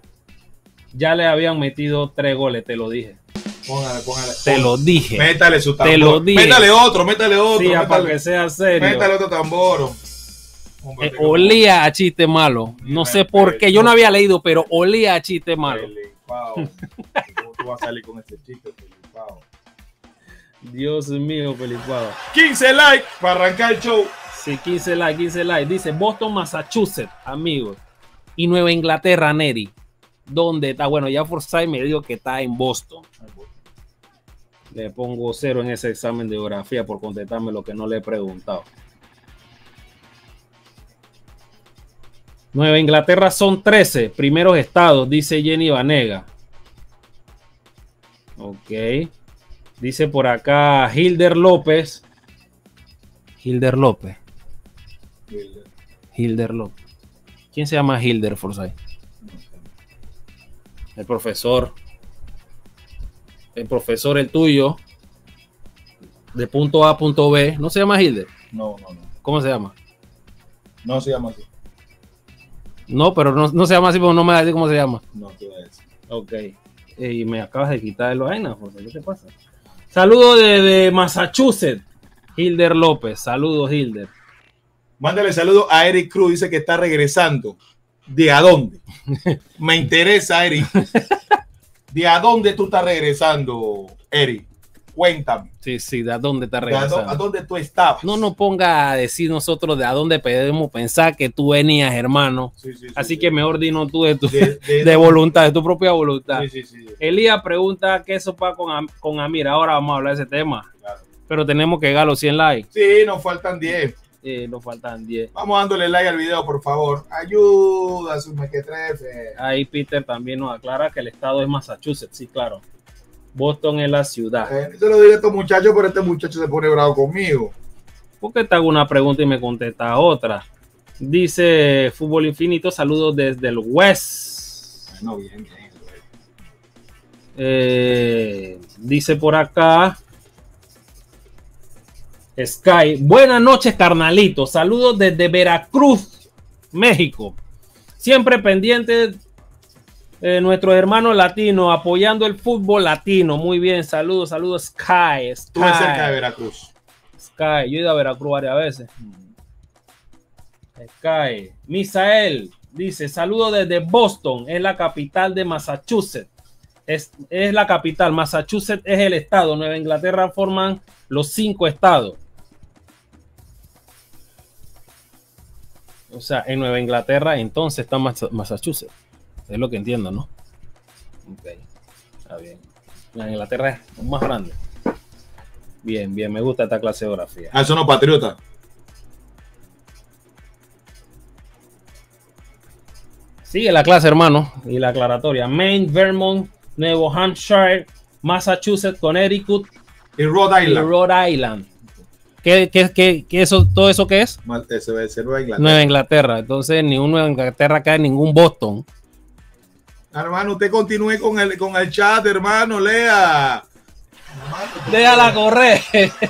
ya le habían metido tres goles, te lo dije. Póngale, póngale. Te lo dije. Métale su tambor. Te lo dije. Métale otro, métale otro. Sí, para métale, que sea serio. métale otro tambor. Hombre, Eh, te como- olía a chiste malo. No sé por qué. Yo no había leído, pero olía a chiste malo. Felipao. ¿Cómo tú vas a salir con este chiste, Felipao? Dios mío, Felipado. quince likes para arrancar el show. Sí, quince likes, quince likes. Dice Boston, Massachusetts, amigos. Y Nueva Inglaterra, Neri. ¿Dónde está? Bueno, ya Forsyth me dijo que está en Boston. Le pongo cero en ese examen de geografía por contestarme lo que no le he preguntado. Nueva Inglaterra son trece primeros estados, dice Jenny Vanega. Ok. Dice por acá Hilder López. Hilder López. Hilder López. ¿Quién se llama Hilder Forsyth? El profesor. El profesor, el tuyo. De punto A a punto B. ¿No se llama Hilder? No, no, no. ¿Cómo se llama? No se llama así. No, pero no, no se llama así porque no me va a decir cómo se llama. No te voy a decir. Ok. Eh, y me acabas de quitar el vaina, José. ¿Qué te pasa? Saludos de Massachusetts. Hilder López. Saludos, Hilder. Mándale saludos a Eric Cruz. Dice que está regresando. ¿De a dónde? Me interesa, Eric. ¿De a dónde tú estás regresando, Eric? Cuéntame. Sí, sí, ¿de dónde está ¿De a, regresando? dó- a dónde tú estabas? No nos ponga a decir nosotros de a dónde podemos pensar que tú venías, hermano. Sí, sí, sí, Así sí. que mejor dinos tú de tu De, de- de voluntad, de tu propia voluntad. Sí, sí, sí. Elías pregunta qué sopa con, Am- con Amir. Ahora vamos a hablar de ese tema. Claro. Pero tenemos que llegar a los cien likes. Sí, nos faltan diez. Eh, nos faltan diez. Vamos dándole like al video, por favor. Ayuda, su mequetrefe. Ahí Peter también nos aclara que el estado es Massachusetts. Sí, claro. Boston es la ciudad. Eh, yo lo diré a estos muchachos, pero este muchacho se pone bravo conmigo. ¿Por qué te hago una pregunta y me contesta otra? Dice Fútbol Infinito, saludos desde el West. Bueno, bien, bien. Eh, dice por acá Sky, buenas noches, carnalito. Saludos desde Veracruz, México. Siempre pendientes de nuestros hermanos latinos, apoyando el fútbol latino. Muy bien, saludos, saludos, Sky. Estuve Sky. cerca de Veracruz. Sky. Yo he ido a Veracruz varias veces. Mm. Cae. Misael dice: saludo desde Boston, es la capital de Massachusetts. Es, es la capital. Massachusetts es el estado. Nueva Inglaterra forman los cinco estados. O sea, en Nueva Inglaterra entonces está Massachusetts. Es lo que entiendo, ¿no? Ok, está bien. Nueva Inglaterra es más grande. Bien, bien, me gusta esta clase de geografía. Ah, eso no, patriota. Sigue la clase, hermano, y la aclaratoria. Maine, Vermont, Nuevo Hampshire, Massachusetts, Connecticut y Rhode Island. Y Rhode Island. ¿Qué, qué, qué, qué eso, todo eso qué es? Eso debe ser Nueva Inglaterra. Nueva Inglaterra. Entonces, ni un Nueva Inglaterra cae, ningún Boston. Hermano, usted continúe con el, con el chat, hermano, lea. Déjala correr.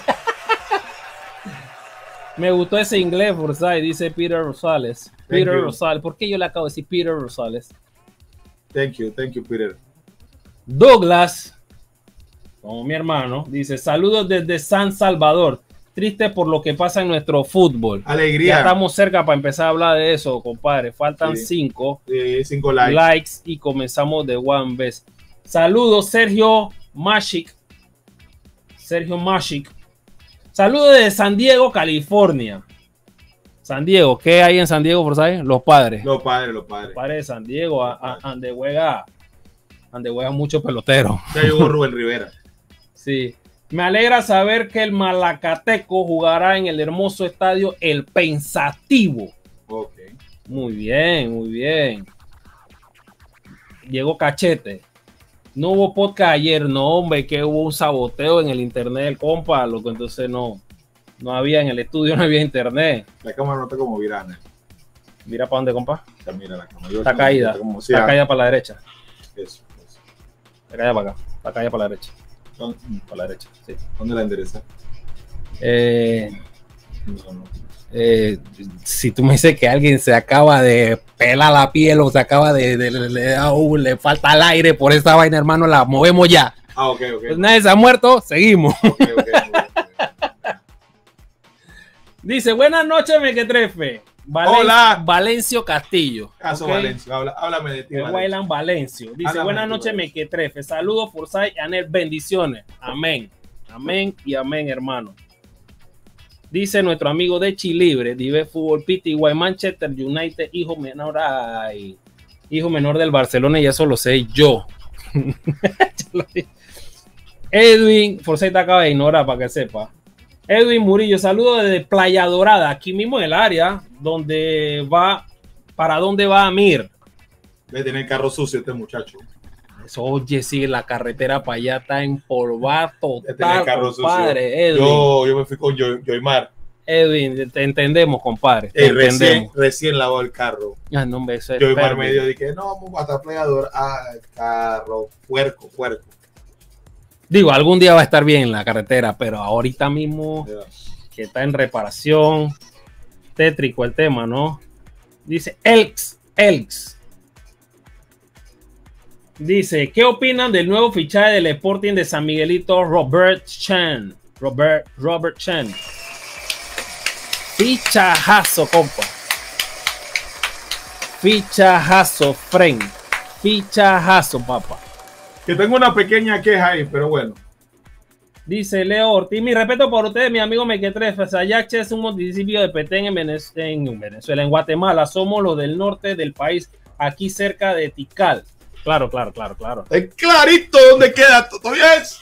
Me gustó ese inglés, Forsyth, dice Peter Rosales. Thank Peter you. Rosales. ¿Por qué yo le acabo de decir Peter Rosales? Thank you, thank you, Peter. Douglas, como mi hermano, dice: saludos desde San Salvador. Triste por lo que pasa en nuestro fútbol. Alegría. Ya estamos cerca para empezar a hablar de eso, compadre. Faltan Sí. cinco, Sí, cinco likes. likes y comenzamos de one vez. Saludos, Sergio Mashik. Sergio Mashik. Saludos desde San Diego, California. San Diego, ¿qué hay en San Diego, por saber? Los padres. Los padres, los padres. Los padres de San Diego, a, a, ande juega, ande juega mucho pelotero. Ya llegó Rubén Rivera. Sí. Me alegra saber que el Malacateco jugará en el hermoso estadio El Pensativo. Ok. Muy bien, muy bien. Llegó Cachete. No hubo podcast ayer, no, hombre, que hubo un saboteo en el internet, compa, lo que entonces no, no había en el estudio, no había internet. La cámara no está como virana. Mira para dónde, compa. Está, mira la cámara. Yo Está no- caída. como Está sea. caída para la derecha. Eso, eso. Está caída para acá. Está caída para la derecha. ¿Dónde, Para la derecha, sí. dónde la endereza? Eh, No, no. eh, si tú me dices que alguien se acaba de pelar la piel o se acaba de, de- de- le, uh, le falta el aire por esa vaina, hermano, la movemos ya. Ah, ok, ok. Pues nadie se ha muerto, seguimos. Ok, ok, ok. Dice: buenas noches, Mequetrefe. Valen- Hola. Valencio Castillo. Caso Ok. Valencia. Habla, háblame de ti, De Valencia. Wayland Valencio. Dice: Háblame buenas de ti, noches, Valencia. Mequetrefe. Saludos, Forsyth y Anel. Bendiciones. Amén. Amén y amén, hermano. Dice nuestro amigo de Chilibre, Dive Fútbol P T Y Manchester United, hijo menor, ay, hijo menor del Barcelona, y eso lo sé yo. Edwin, Forsyth acaba de ignorar para que sepa. Edwin Murillo, saludos desde Playa Dorada, aquí mismo en el área, donde va, para dónde va Amir. Debe tener carro sucio este muchacho. Eso, oye, sí, la carretera para allá está empolvada Debe tener total, carro compadre. sucio. Edwin, Yo, yo me fui con Joy- Joymar. Edwin, te entendemos, compadre. Te Eh, recién, entendemos. recién lavó el carro. Ah, no, hombre, eso es Joymar pérdida. me dio, dije, no, vamos hasta playador. Ah, el carro, puerco, puerco. Digo, algún día va a estar bien en la carretera, pero ahorita mismo que está en reparación, tétrico el tema, ¿no? Dice Elks, Elks. Dice: ¿qué opinan del nuevo fichaje del Sporting de San Miguelito, Robert Chan? Robert, Robert Chan. Fichajazo, compa. Fichajazo, friend. Fichajazo, papá. Que tengo una pequeña queja ahí, pero bueno. Dice Leo Ortiz: mi respeto por ustedes, mi amigo Mequetrefe. Sayache es un municipio de Petén en Venez- en Venezuela, en Guatemala. Somos los del norte del país, aquí cerca de Tikal. Claro, claro, claro, claro. Es clarito dónde queda. ¿Todavía es?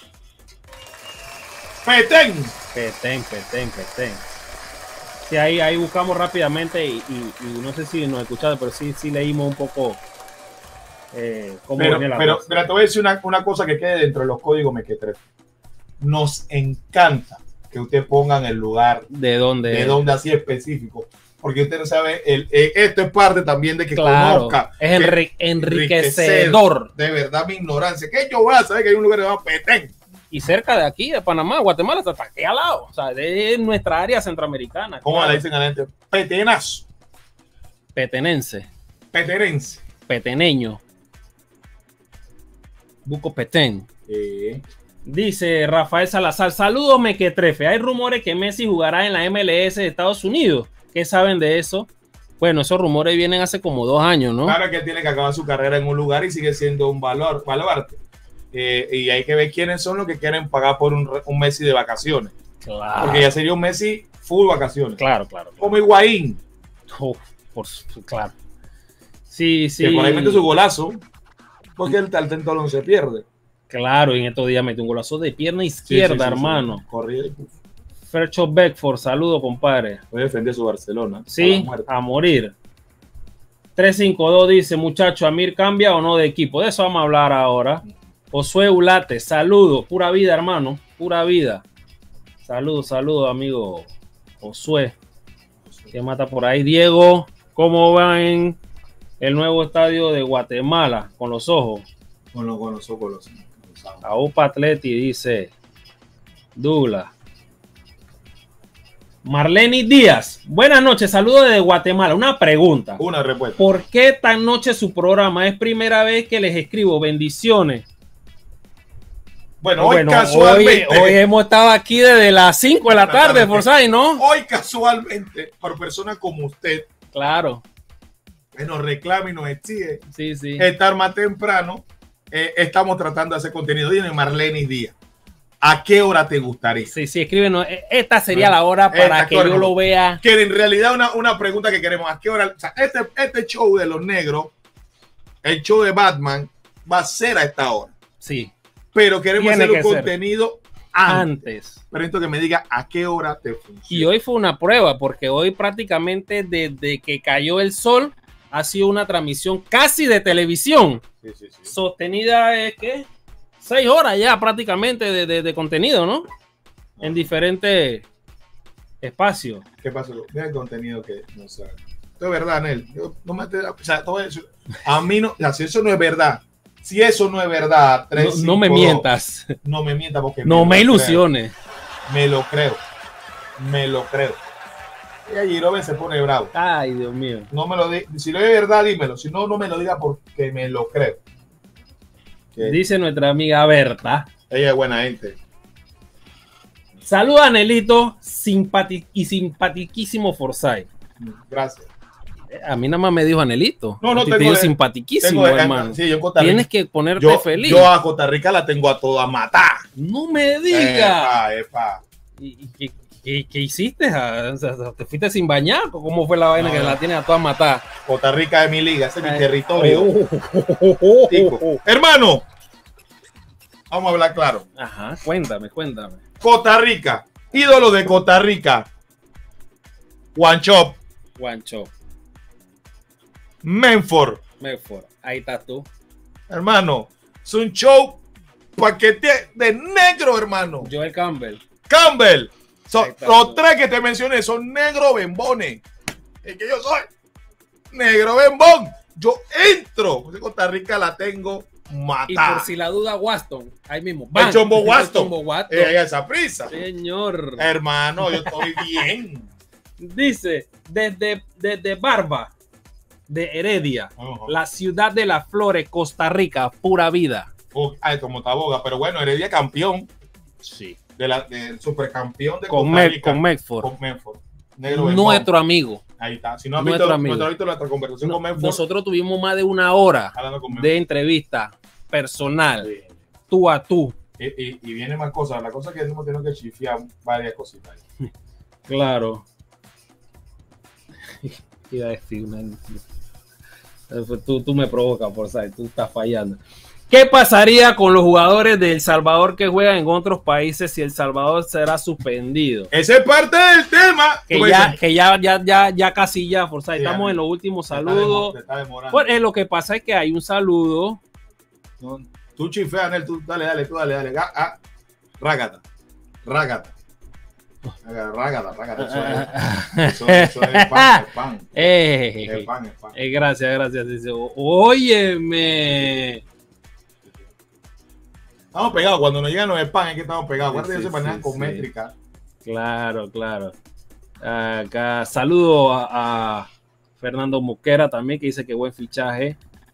Petén. Petén, Petén, Petén. Sí, ahí, ahí buscamos rápidamente y, y- y no sé si nos escucharon, pero sí, sí leímos un poco eh, cómo Pero, venía la pero, cosa. pero te voy a decir una, una cosa que quede dentro de los códigos Mequetrefe. Nos encanta que usted ponga en el lugar ¿De dónde? de donde así específico. Porque usted no sabe, el, eh, esto es parte también de que Claro, conozca. es que- enri- enriquecedor. De verdad, mi ignorancia. Que yo voy a saber que hay un lugar que se llama Petén. Y cerca de aquí, de Panamá, Guatemala, hasta aquí al lado. O sea, de nuestra área centroamericana. ¿Cómo claro. le dicen a la gente? Petenazo. Petenense, Peterense. peteneño. Buco Petén. Eh, Dice Rafael Salazar: saludos, Mequetrefe. Hay rumores que Messi jugará en la M L S de Estados Unidos. ¿Qué saben de eso? Bueno, esos rumores vienen hace como dos años, ¿no? Claro que él tiene que acabar su carrera en un lugar y sigue siendo un valor, baluarte. Eh, y hay que ver quiénes son los que quieren pagar por un, un Messi de vacaciones. Claro. Porque ya sería un Messi full vacaciones. Claro, claro. claro. Como Higuaín. Oh, por, claro. Sí, sí. Que por ahí mete su golazo. Porque el talento no se pierde. Claro, y en estos días metió un golazo de pierna izquierda, sí, sí, sí, hermano. Sí, corría y Fercho Beckford, saludo, compadre. Puede defender su Barcelona. Sí, a, a morir. tres cinco dos dice, muchacho, Amir cambia o no de equipo. De eso vamos a hablar ahora. Josué Ulate, saludo. Pura vida, hermano. Pura vida. Saludo, saludo, amigo Josué. Que mata por ahí. Diego, ¿cómo va en el nuevo estadio de Guatemala? Con los ojos. Con los, con los ojos, con los, con los A Upa Atleti dice Douglas. Marlene Díaz, buenas noches, saludos desde Guatemala. Una pregunta. Una respuesta. ¿Por qué tan noche su programa? Es primera vez que les escribo. Bendiciones. Bueno, hoy bueno, casualmente. Hoy, hoy hemos estado aquí desde las cinco de la tarde, Forsyth, ¿no? Hoy casualmente, por personas como usted. Claro. Que nos reclama y nos exige sí, sí. estar más temprano. Eh, estamos tratando de hacer contenido. Dime, Marlene Díaz. ¿A qué hora te gustaría? Sí, sí, escríbenos. Esta sería la hora para Esta, que yo lo vea. Que en realidad una, una pregunta que queremos. ¿A qué hora? O sea, este, este show de los negros, el show de Batman, va a ser a esta hora. Sí. Pero queremos Tiene hacer un ser. contenido antes. antes. Pero entonces que me diga a qué hora te funciona. Y hoy fue una prueba, porque hoy prácticamente desde que cayó el sol ha sido una transmisión casi de televisión. Sí, sí, sí. Sostenida, eh, ¿qué? Seis horas ya prácticamente de, de, de contenido, ¿no? no? En diferentes espacios. ¿Qué pasó? Mira el contenido que no sabe. Esto es verdad, Nel. Yo, no me o sea, todo eso. A mí no, o sea, si eso no es verdad, si eso no es verdad, tres, no, cinco, no me mientas. No me mientas porque no me, me ilusiones. Creo. Me lo creo. Me lo creo. Y allí Robin se pone bravo. Ay, Dios mío. No me lo di, si lo es verdad, dímelo. Si no, no me lo diga porque me lo creo. Dice nuestra amiga Berta. Ella es buena gente. Saluda a Nelito simpati y simpatiquísimo Forsyth. Gracias. A mí nada más me dijo Anelito. No, no, te tengo digo de, simpatiquísimo, tengo de, hermano. Sí, yo en Costa Rica, tienes que ponerte yo, feliz. Yo a Costa Rica la tengo a toda matar. No me digas. Epa, epa. ¿Y, y qué, qué, qué hiciste? O sea, ¿te fuiste sin bañar? ¿Cómo fue la vaina no, que la tienes a toda matar? Costa Rica es mi liga, ese es mi territorio. Oh, oh, oh, oh, oh. Hermano, vamos a hablar claro. Ajá, cuéntame, cuéntame. Costa Rica, ídolo de Costa Rica. One Chop. One Chop. Menford. Menford, ahí estás tú. Hermano, es un show paquete de negro, hermano. Joel Campbell. Campbell. Son, los tú. tres que te mencioné son negro bembones. Es que yo soy negro bembón. Yo entro. En Costa Rica la tengo matada. Y por si la duda, Waston. Ahí mismo. El Chombo Waston. El Chombo Waston. Eh, esa prisa. Señor. Hermano, yo estoy bien. Dice, desde, desde Barba, de Heredia, uh-huh. la ciudad de las flores, Costa Rica, pura vida. Uh, ay, como Taboga, pero bueno, Heredia campeón. Sí. De la, del supercampeón de con Costa Me, Rica. Con Medford. Con Medford. Negro nuestro bembón. Amigo. Ahí está. Si no has nuestro visto, amigo. No has visto nuestra conversación no, con Medford. Nosotros tuvimos más de una hora de entrevista personal, sí. Tú a tú. Y, y, y viene más cosas. La cosa es que hemos tenido que chifiar varias cositas. Claro. Iba a decir una... Tú, tú me provocas, por saber, tú estás fallando. ¿Qué pasaría con los jugadores de El Salvador que juegan en otros países si El Salvador será suspendido? Ese es parte del tema. Que ya, que ya, ya, ya, ya casi ya, Forsyth. Sí, estamos en los últimos saludos. Pues, eh, lo que pasa es que hay un saludo. No, tú chifeas, Nel, tú dale, dale, tú dale, dale. Ah, ah. Rágata, rágata. Rágata, rágata. Eso es, eso, eso es pan, es pan. Eh, es pan, es pan. Eh, gracias, gracias. Dice, óyeme. Estamos pegados. Cuando nos llegan los spam es que estamos pegados. Acuérdate que sí, se manejan sí, con sí. métrica. Claro, claro. Acá saludo a, a Fernando Mosquera también, que dice que buen fichaje.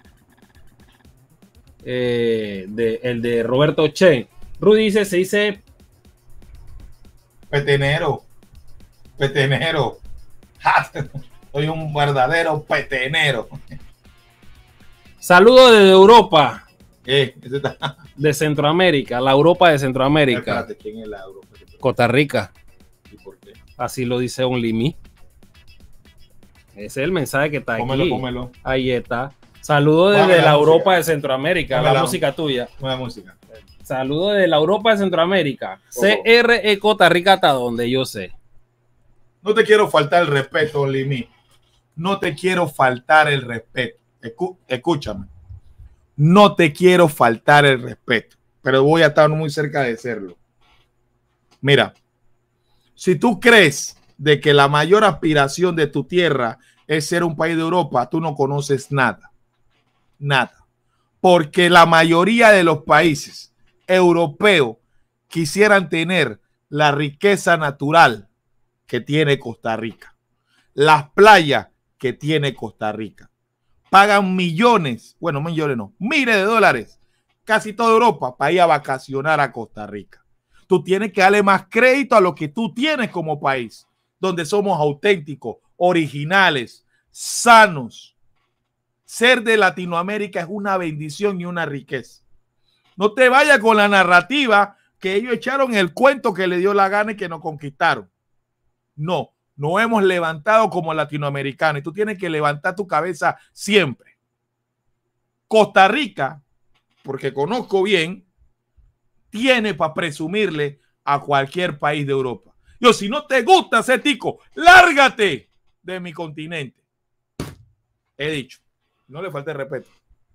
Eh, de, el de Roberto Chen. Rudy dice, se dice Petenero. Petenero. Soy un verdadero petenero. Saludos desde Europa. Eh, ese está... De Centroamérica, la Europa de Centroamérica. Espérate, ¿quién es la Europa? Costa Rica. ¿Y por qué? Así lo dice Only. Ese es el mensaje que está Pómelo, aquí. pómelo. Ahí está. Saludos desde Póngame la, la Europa música. de Centroamérica, Póngame la la- música tuya. Buena música. Saludos de la Europa de Centroamérica. Ojo. C R E Costa Rica hasta donde yo sé. No te quiero faltar el respeto, Limi. No te quiero faltar el respeto. Escu- escúchame. No te quiero faltar el respeto, pero voy a estar muy cerca de serlo. Mira, si tú crees de que la mayor aspiración de tu tierra es ser un país de Europa, tú no conoces nada. Nada. Porque la mayoría de los países europeos quisieran tener la riqueza natural que tiene Costa Rica, las playas que tiene Costa Rica. Pagan millones, bueno, millones no, miles de dólares, casi toda Europa, para ir a vacacionar a Costa Rica. Tú tienes que darle más crédito a lo que tú tienes como país, donde somos auténticos, originales, sanos. Ser de Latinoamérica es una bendición y una riqueza. No te vayas con la narrativa que ellos echaron el cuento que le dio la gana y que nos conquistaron. No, nos hemos levantado como latinoamericanos y tú tienes que levantar tu cabeza siempre. Costa Rica, porque conozco bien, tiene para presumirle a cualquier país de Europa. Yo, si no te gusta ese tico, lárgate de mi continente. He dicho, no le falte respeto.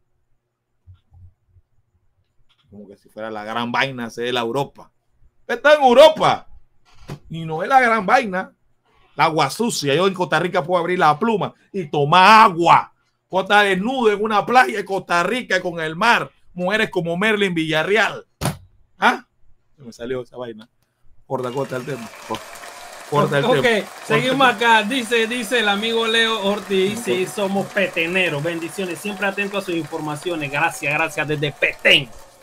Como que si fuera la gran vaina, se de la Europa. Está en Europa y no es la gran vaina. La agua sucia. Yo en Costa Rica puedo abrir la pluma y tomar agua. Costa desnudo en una playa de Costa Rica con el mar. Mujeres como Merlin Villarreal. ¿Ah? Se me salió esa vaina. Corta, corta el tema. Corta, corta el Ok, tema. seguimos acá. Dice, dice el amigo Leo Ortiz, sí, somos peteneros. Bendiciones, siempre atento a sus informaciones. Gracias, gracias desde Petén.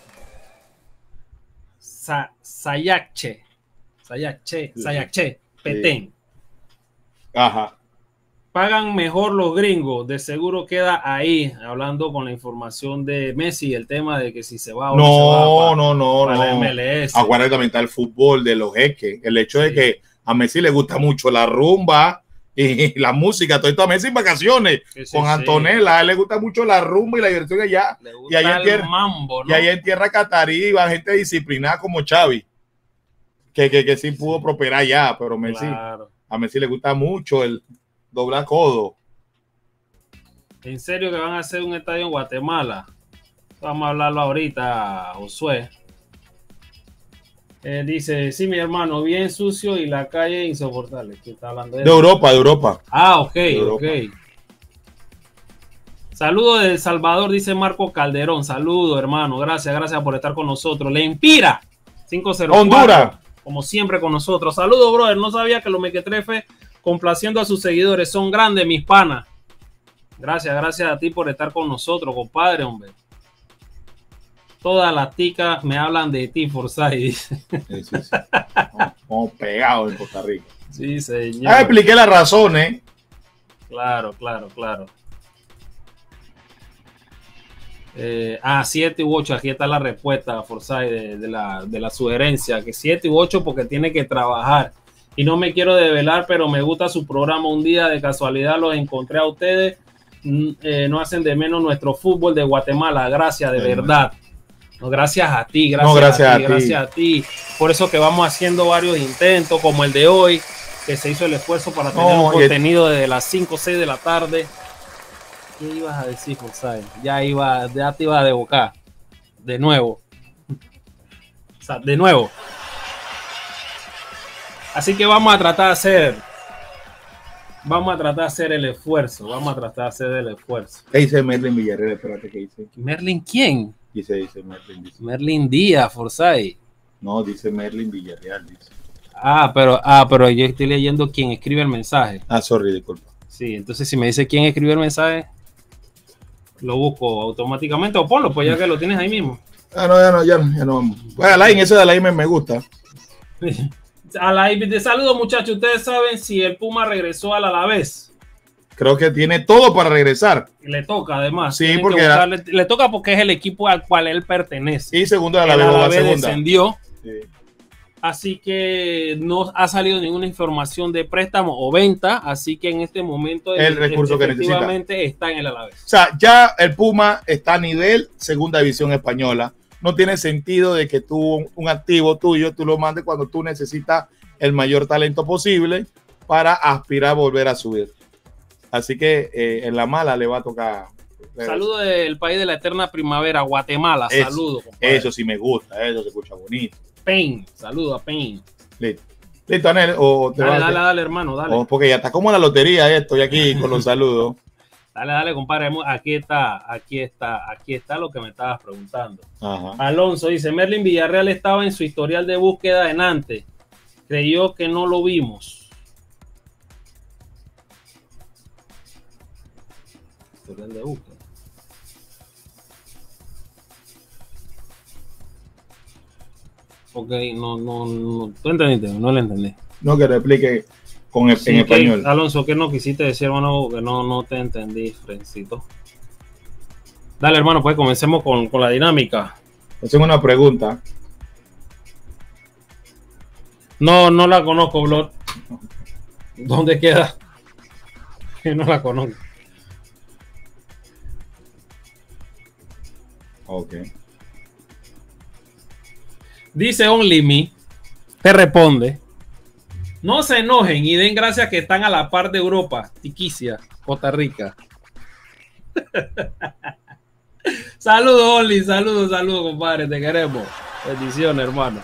Sa Sayache. Sayache, Sayache, Petén. Ajá. Pagan mejor los gringos, de seguro queda ahí, hablando con la información de Messi, el tema de que si se va o no, No, se va para, no, no, para la no. M L S. Acuérdate también está el fútbol de los jeques. El hecho Sí. de que a Messi le gusta mucho la rumba y la música. Todo esto a Messi en vacaciones Sí, sí, con sí. Antonella. A él le gusta mucho la rumba y la diversión allá. Le Y gusta ahí en el tierra, mambo, ¿no? y ahí en tierra catarí va gente disciplinada como Xavi. Que, que, que sí pudo prosperar ya, pero Messi, Claro. a Messi le gusta mucho el doblar codo. En serio que van a hacer un estadio en Guatemala. Vamos a hablarlo ahorita, Josué. Eh, dice, sí, mi hermano, bien sucio y la calle insoportable. ¿Qué está hablando de De eso? Europa, de Europa. Ah, ok, Europa. ok. Saludos de El Salvador, dice Marco Calderón. Saludos, hermano. Gracias, gracias por estar con nosotros. Le Empira, cinco cero cuatro. Honduras. Como siempre con nosotros. Saludos, brother. No sabía que los mequetrefes, complaciendo a sus seguidores, son grandes, mis panas. Gracias, gracias a ti por estar con nosotros, compadre, hombre. Todas las ticas me hablan de ti, Forsyth. Sí, sí, sí. Estamos pegados en Costa Rica. Sí, señor. Ya expliqué las razones. Claro, claro, claro. Eh, ah, siete u ocho, aquí está la respuesta, Forsyth, de, de, la, de la sugerencia, que siete u ocho porque tiene que trabajar. Y no me quiero develar, pero me gusta su programa. Un día de casualidad los encontré a ustedes. Eh, no hacen de menos nuestro fútbol de Guatemala. Gracias, de Bueno. verdad. No, gracias a ti, gracias, No, gracias a a ti, ti. gracias a ti. Por eso que vamos haciendo varios intentos, como el de hoy, que se hizo el esfuerzo para tener No, un y- contenido desde las cinco o seis de la tarde. ¿Qué ibas a decir, Forsyth? Ya iba, ya te iba a devocar. De nuevo. O sea, de nuevo. Así que vamos a tratar de hacer. Vamos a tratar de hacer el esfuerzo. Vamos a tratar de hacer el esfuerzo. ¿Qué dice Merlin Villarreal? Espérate, ¿qué dice? ¿Merlin quién? Dice, dice Merlin. Dice. Merlin Díaz, Forsyth. No, dice Merlin Villarreal. Dice. Ah, pero, ah, pero yo estoy leyendo quién escribe el mensaje. Ah, sorry, disculpa. Sí, entonces si me dice quién escribió el mensaje, lo busco automáticamente o ponlo, pues ya que lo tienes ahí mismo. Ah, no, ya no, ya no. Ya no. Bueno, Alain, ese de Alain me, me gusta. A la de saludos, muchachos. Ustedes saben si el Puma regresó al Alavés. creo que tiene todo para regresar. Le toca además. Sí, porque buscarle, le toca porque es el equipo al cual él pertenece. Y segundo, el Alavés descendió. Sí. Así que no ha salido ninguna información de préstamo o venta, así que en este momento el, el recurso que necesita efectivamente está en el Alavés. O sea, ya el Puma está a nivel segunda división española. No tiene sentido de que tú, un activo tuyo, tú lo mandes cuando tú necesitas el mayor talento posible para aspirar a volver a subir. Así que eh, en la mala le va a tocar. Saludos del país de la eterna primavera, Guatemala. Saludos. Eso sí me gusta, eso se escucha bonito. Pain, saludos a Pain. Listo. Listo, Anel. O te dale, vas dale, a... dale, hermano, dale. O porque ya está como la lotería esto, y aquí con los saludos. Dale, dale, compadre. Aquí está, aquí está, aquí está lo que me estabas preguntando. Ajá. Alonso dice, Merlin Villarreal estaba en su historial de búsqueda en antes. Creyó que no lo vimos. Historial de búsqueda. Ok, no, no, no, tú entendiste, no le entendí. No, que lo explique con el, sí, en español. Que, Alonso, ¿qué no quisiste decir, hermano? Que no, no te entendí, Frencito. Dale, hermano, pues comencemos con, con la dinámica. Hacemos una pregunta. No, no la conozco, Blot. ¿Dónde queda? No la conozco. Ok. Dice Only Me, te responde, no se enojen y den gracias que están a la par de Europa, Tiquicia, Costa Rica. Saludos, Only, saludos, saludos, compadre, te queremos. Bendiciones, hermano.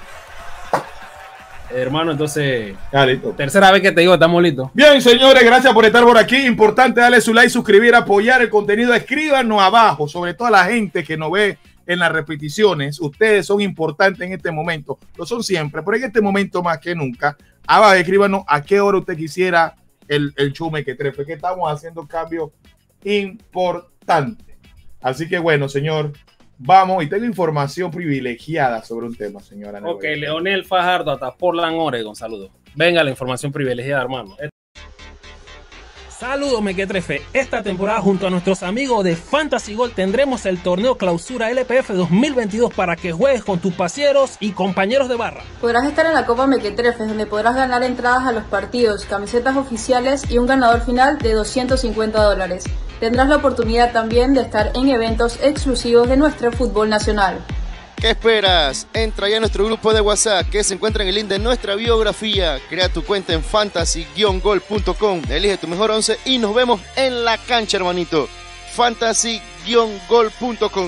Hermano, entonces, ya, listo. Tercera vez que te digo, estamos listos. Bien, señores, gracias por estar por aquí. Importante darle su like, suscribir, apoyar el contenido. Escríbanos abajo, sobre todo a la gente que nos ve en las repeticiones. Ustedes son importantes en este momento, lo son siempre, pero en este momento más que nunca. Abajo escríbanos a qué hora usted quisiera el, el show Mequetrefe, que estamos haciendo cambios importantes. Así que bueno, señor, vamos, y tengo información privilegiada sobre un tema, señora. Ok, Leonel Fajardo, hasta Portland, Oregon, saludos. Venga la información privilegiada, hermano. Saludos, Mequetrefe. Esta temporada, junto a nuestros amigos de Fantasy Gold, tendremos el torneo Clausura L P F dos mil veintidós para que juegues con tus pasieros y compañeros de barra. Podrás estar en la Copa Mequetrefe, donde podrás ganar entradas a los partidos, camisetas oficiales y un ganador final de doscientos cincuenta dólares. Tendrás la oportunidad también de estar en eventos exclusivos de nuestro fútbol nacional. ¿Qué esperas? Entra ya a nuestro grupo de WhatsApp que se encuentra en el link de nuestra biografía. Crea tu cuenta en fantasy guion gol punto com. Elige tu mejor once y nos vemos en la cancha, hermanito. fantasy guion gol punto com.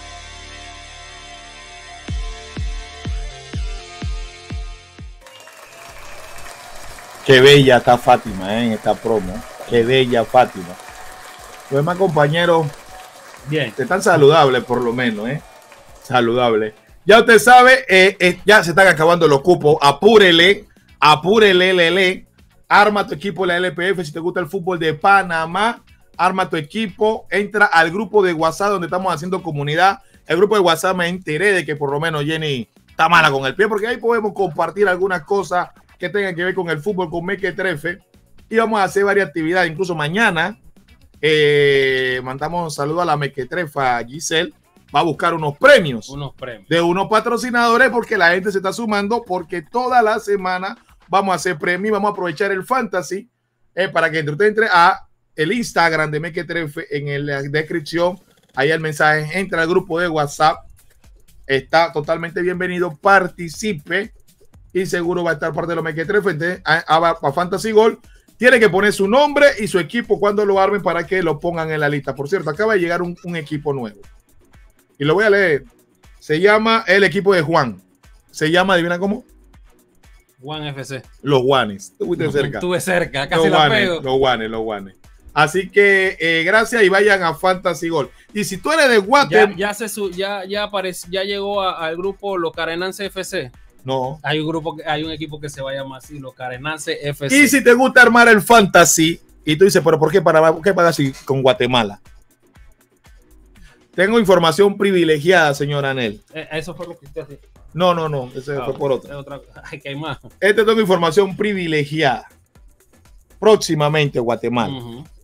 Qué bella está Fátima, ¿eh? En esta promo. Qué bella Fátima. Los demás compañeros, bien, están saludables por lo menos, ¿eh? Saludable. Ya usted sabe, eh, eh, ya se están acabando los cupos. Apúrele, apúrele, lele. Arma tu equipo en la L P F si te gusta el fútbol de Panamá. Arma tu equipo, entra al grupo de WhatsApp donde estamos haciendo comunidad. El grupo de WhatsApp me enteré de que por lo menos Jenny está mala con el pie, porque ahí podemos compartir algunas cosas que tengan que ver con el fútbol, con Mequetrefe. Y vamos a hacer varias actividades. Incluso mañana eh, mandamos un saludo a la Mequetrefa Giselle. Va a buscar unos premios, unos premios de unos patrocinadores, porque la gente se está sumando, porque toda la semana vamos a hacer premios, vamos a aprovechar el fantasy eh, para que usted entre a el Instagram de Mequetrefe, en la descripción, ahí el mensaje, entra al grupo de WhatsApp, está totalmente bienvenido, participe y seguro va a estar parte de los Mequetrefe. Entonces, a, a, a Fantasy Gold tiene que poner su nombre y su equipo cuando lo armen para que lo pongan en la lista. Por cierto, acaba de llegar un, un equipo nuevo. Y lo voy a leer. Se llama el equipo de Juan. Se llama, adivina cómo. Juan F C. Los Juanes. Estuviste cerca. Estuve cerca, casi los la Juanes, pego. Los Juanes, los Juanes. Así que eh, gracias y vayan a Fantasy Gold. Y si tú eres de Guatemala. Ya, ya, se su, ya, ya, aparece, ya llegó a, al grupo Los Carenanse F C. No. Hay un grupo, hay un equipo que se va a llamar así, Los Carenanse F C. Y si te gusta armar el Fantasy, y tú dices, pero ¿por qué para qué pagas así con Guatemala? Tengo información privilegiada, señor Anel. Eh, eso fue lo que usted hacía. No, no, no. Ese Ah, fue por otra. Es otra. Ay, que hay más. Este tengo información privilegiada. Próximamente Guatemala. Uh-huh.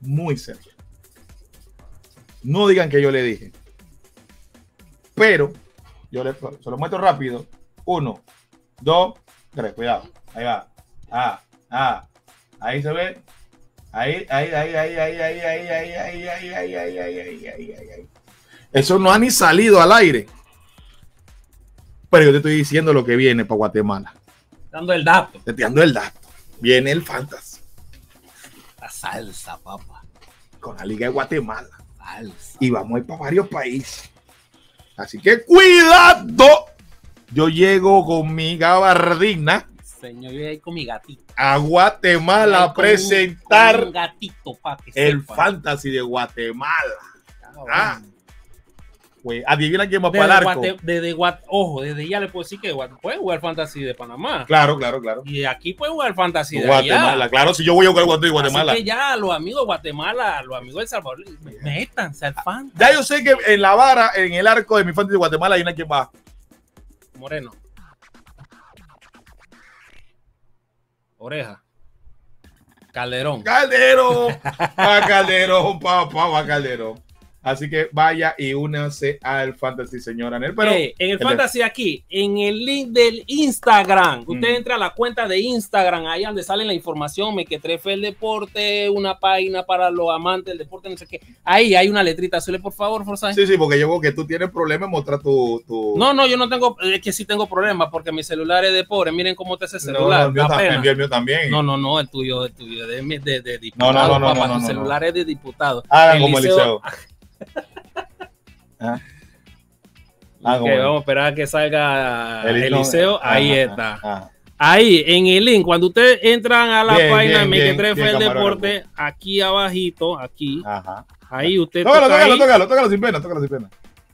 muy seria. No digan que yo le dije. Pero yo le, se lo muestro rápido. Uno, dos, tres. Cuidado. Ahí va. Ah, ah. Ahí se ve. Ahí, ahí, ahí, ahí, ahí, ahí, ahí, ahí, ahí, ahí, ahí, ahí, ahí, ahí, ahí, ahí. Eso no ha ni salido al aire. Pero yo te estoy diciendo lo que viene para Guatemala. Dando el dato. Te estoy dando el dato. Viene el fantasy. La salsa, papá. Con la Liga de Guatemala. Salsa. Y vamos a ir para varios países. Así que cuidado. Yo llego con mi gabardina. Señor, yo voy a ir con mi gatito. A Guatemala a presentar un, un gatito, pa, que el sepa. fantasy de Guatemala. Ah, Ah, pues adivina quién va para el arco. Guate, desde Guate, ojo, desde ya le puedo decir que Guate, puede jugar fantasy de Panamá. Claro, claro, claro. Y aquí puede jugar fantasy de Guatemala, allá. claro, si yo voy a jugar de Guatemala. Así que ya los amigos de Guatemala, los amigos de El Salvador, métanse al fantasy. Ya yo sé que en la vara, en el arco de mi fantasy de Guatemala, hay una quien va. Moreno. Oreja. Calderón. Calderón. Va Calderón, papá, va Calderón. Así que vaya y únase al fantasy, señora Anel. Pero hey, en el fantasy aquí, en el link del Instagram, Mm. usted entra a la cuenta de Instagram, ahí donde sale la información, Mequetrefe el deporte, una página para los amantes del deporte, no sé qué. Ahí hay una letrita azul, por favor, Forsyth. sí, sí, porque yo veo que tú tienes problemas en mostrar tu, tu... No, no, yo no tengo, es que sí tengo problemas porque mi celular es de pobre. Miren cómo está ese No, celular. no, el mío da también, pena. el mío también. No, no, no, el tuyo, el tuyo, de, de, de, de No, diputado, no, no, no, papá, no, no, tu no, celular no. es de diputado. Hagan como Eliseo. Ah. Ah, Ok, como vamos a esperar a que salga el- Eliseo. Ajá, Ahí ajá, está. ajá. Ahí, en el link, cuando ustedes entran a la Bien, página de bien, bien, Mequetrefe bien, el camarógrafo. deporte, aquí abajito, aquí, Ajá. ahí usted Tócalo, toca tócalo, ahí, tócalo, tócalo sin pena, tócalo sin pena.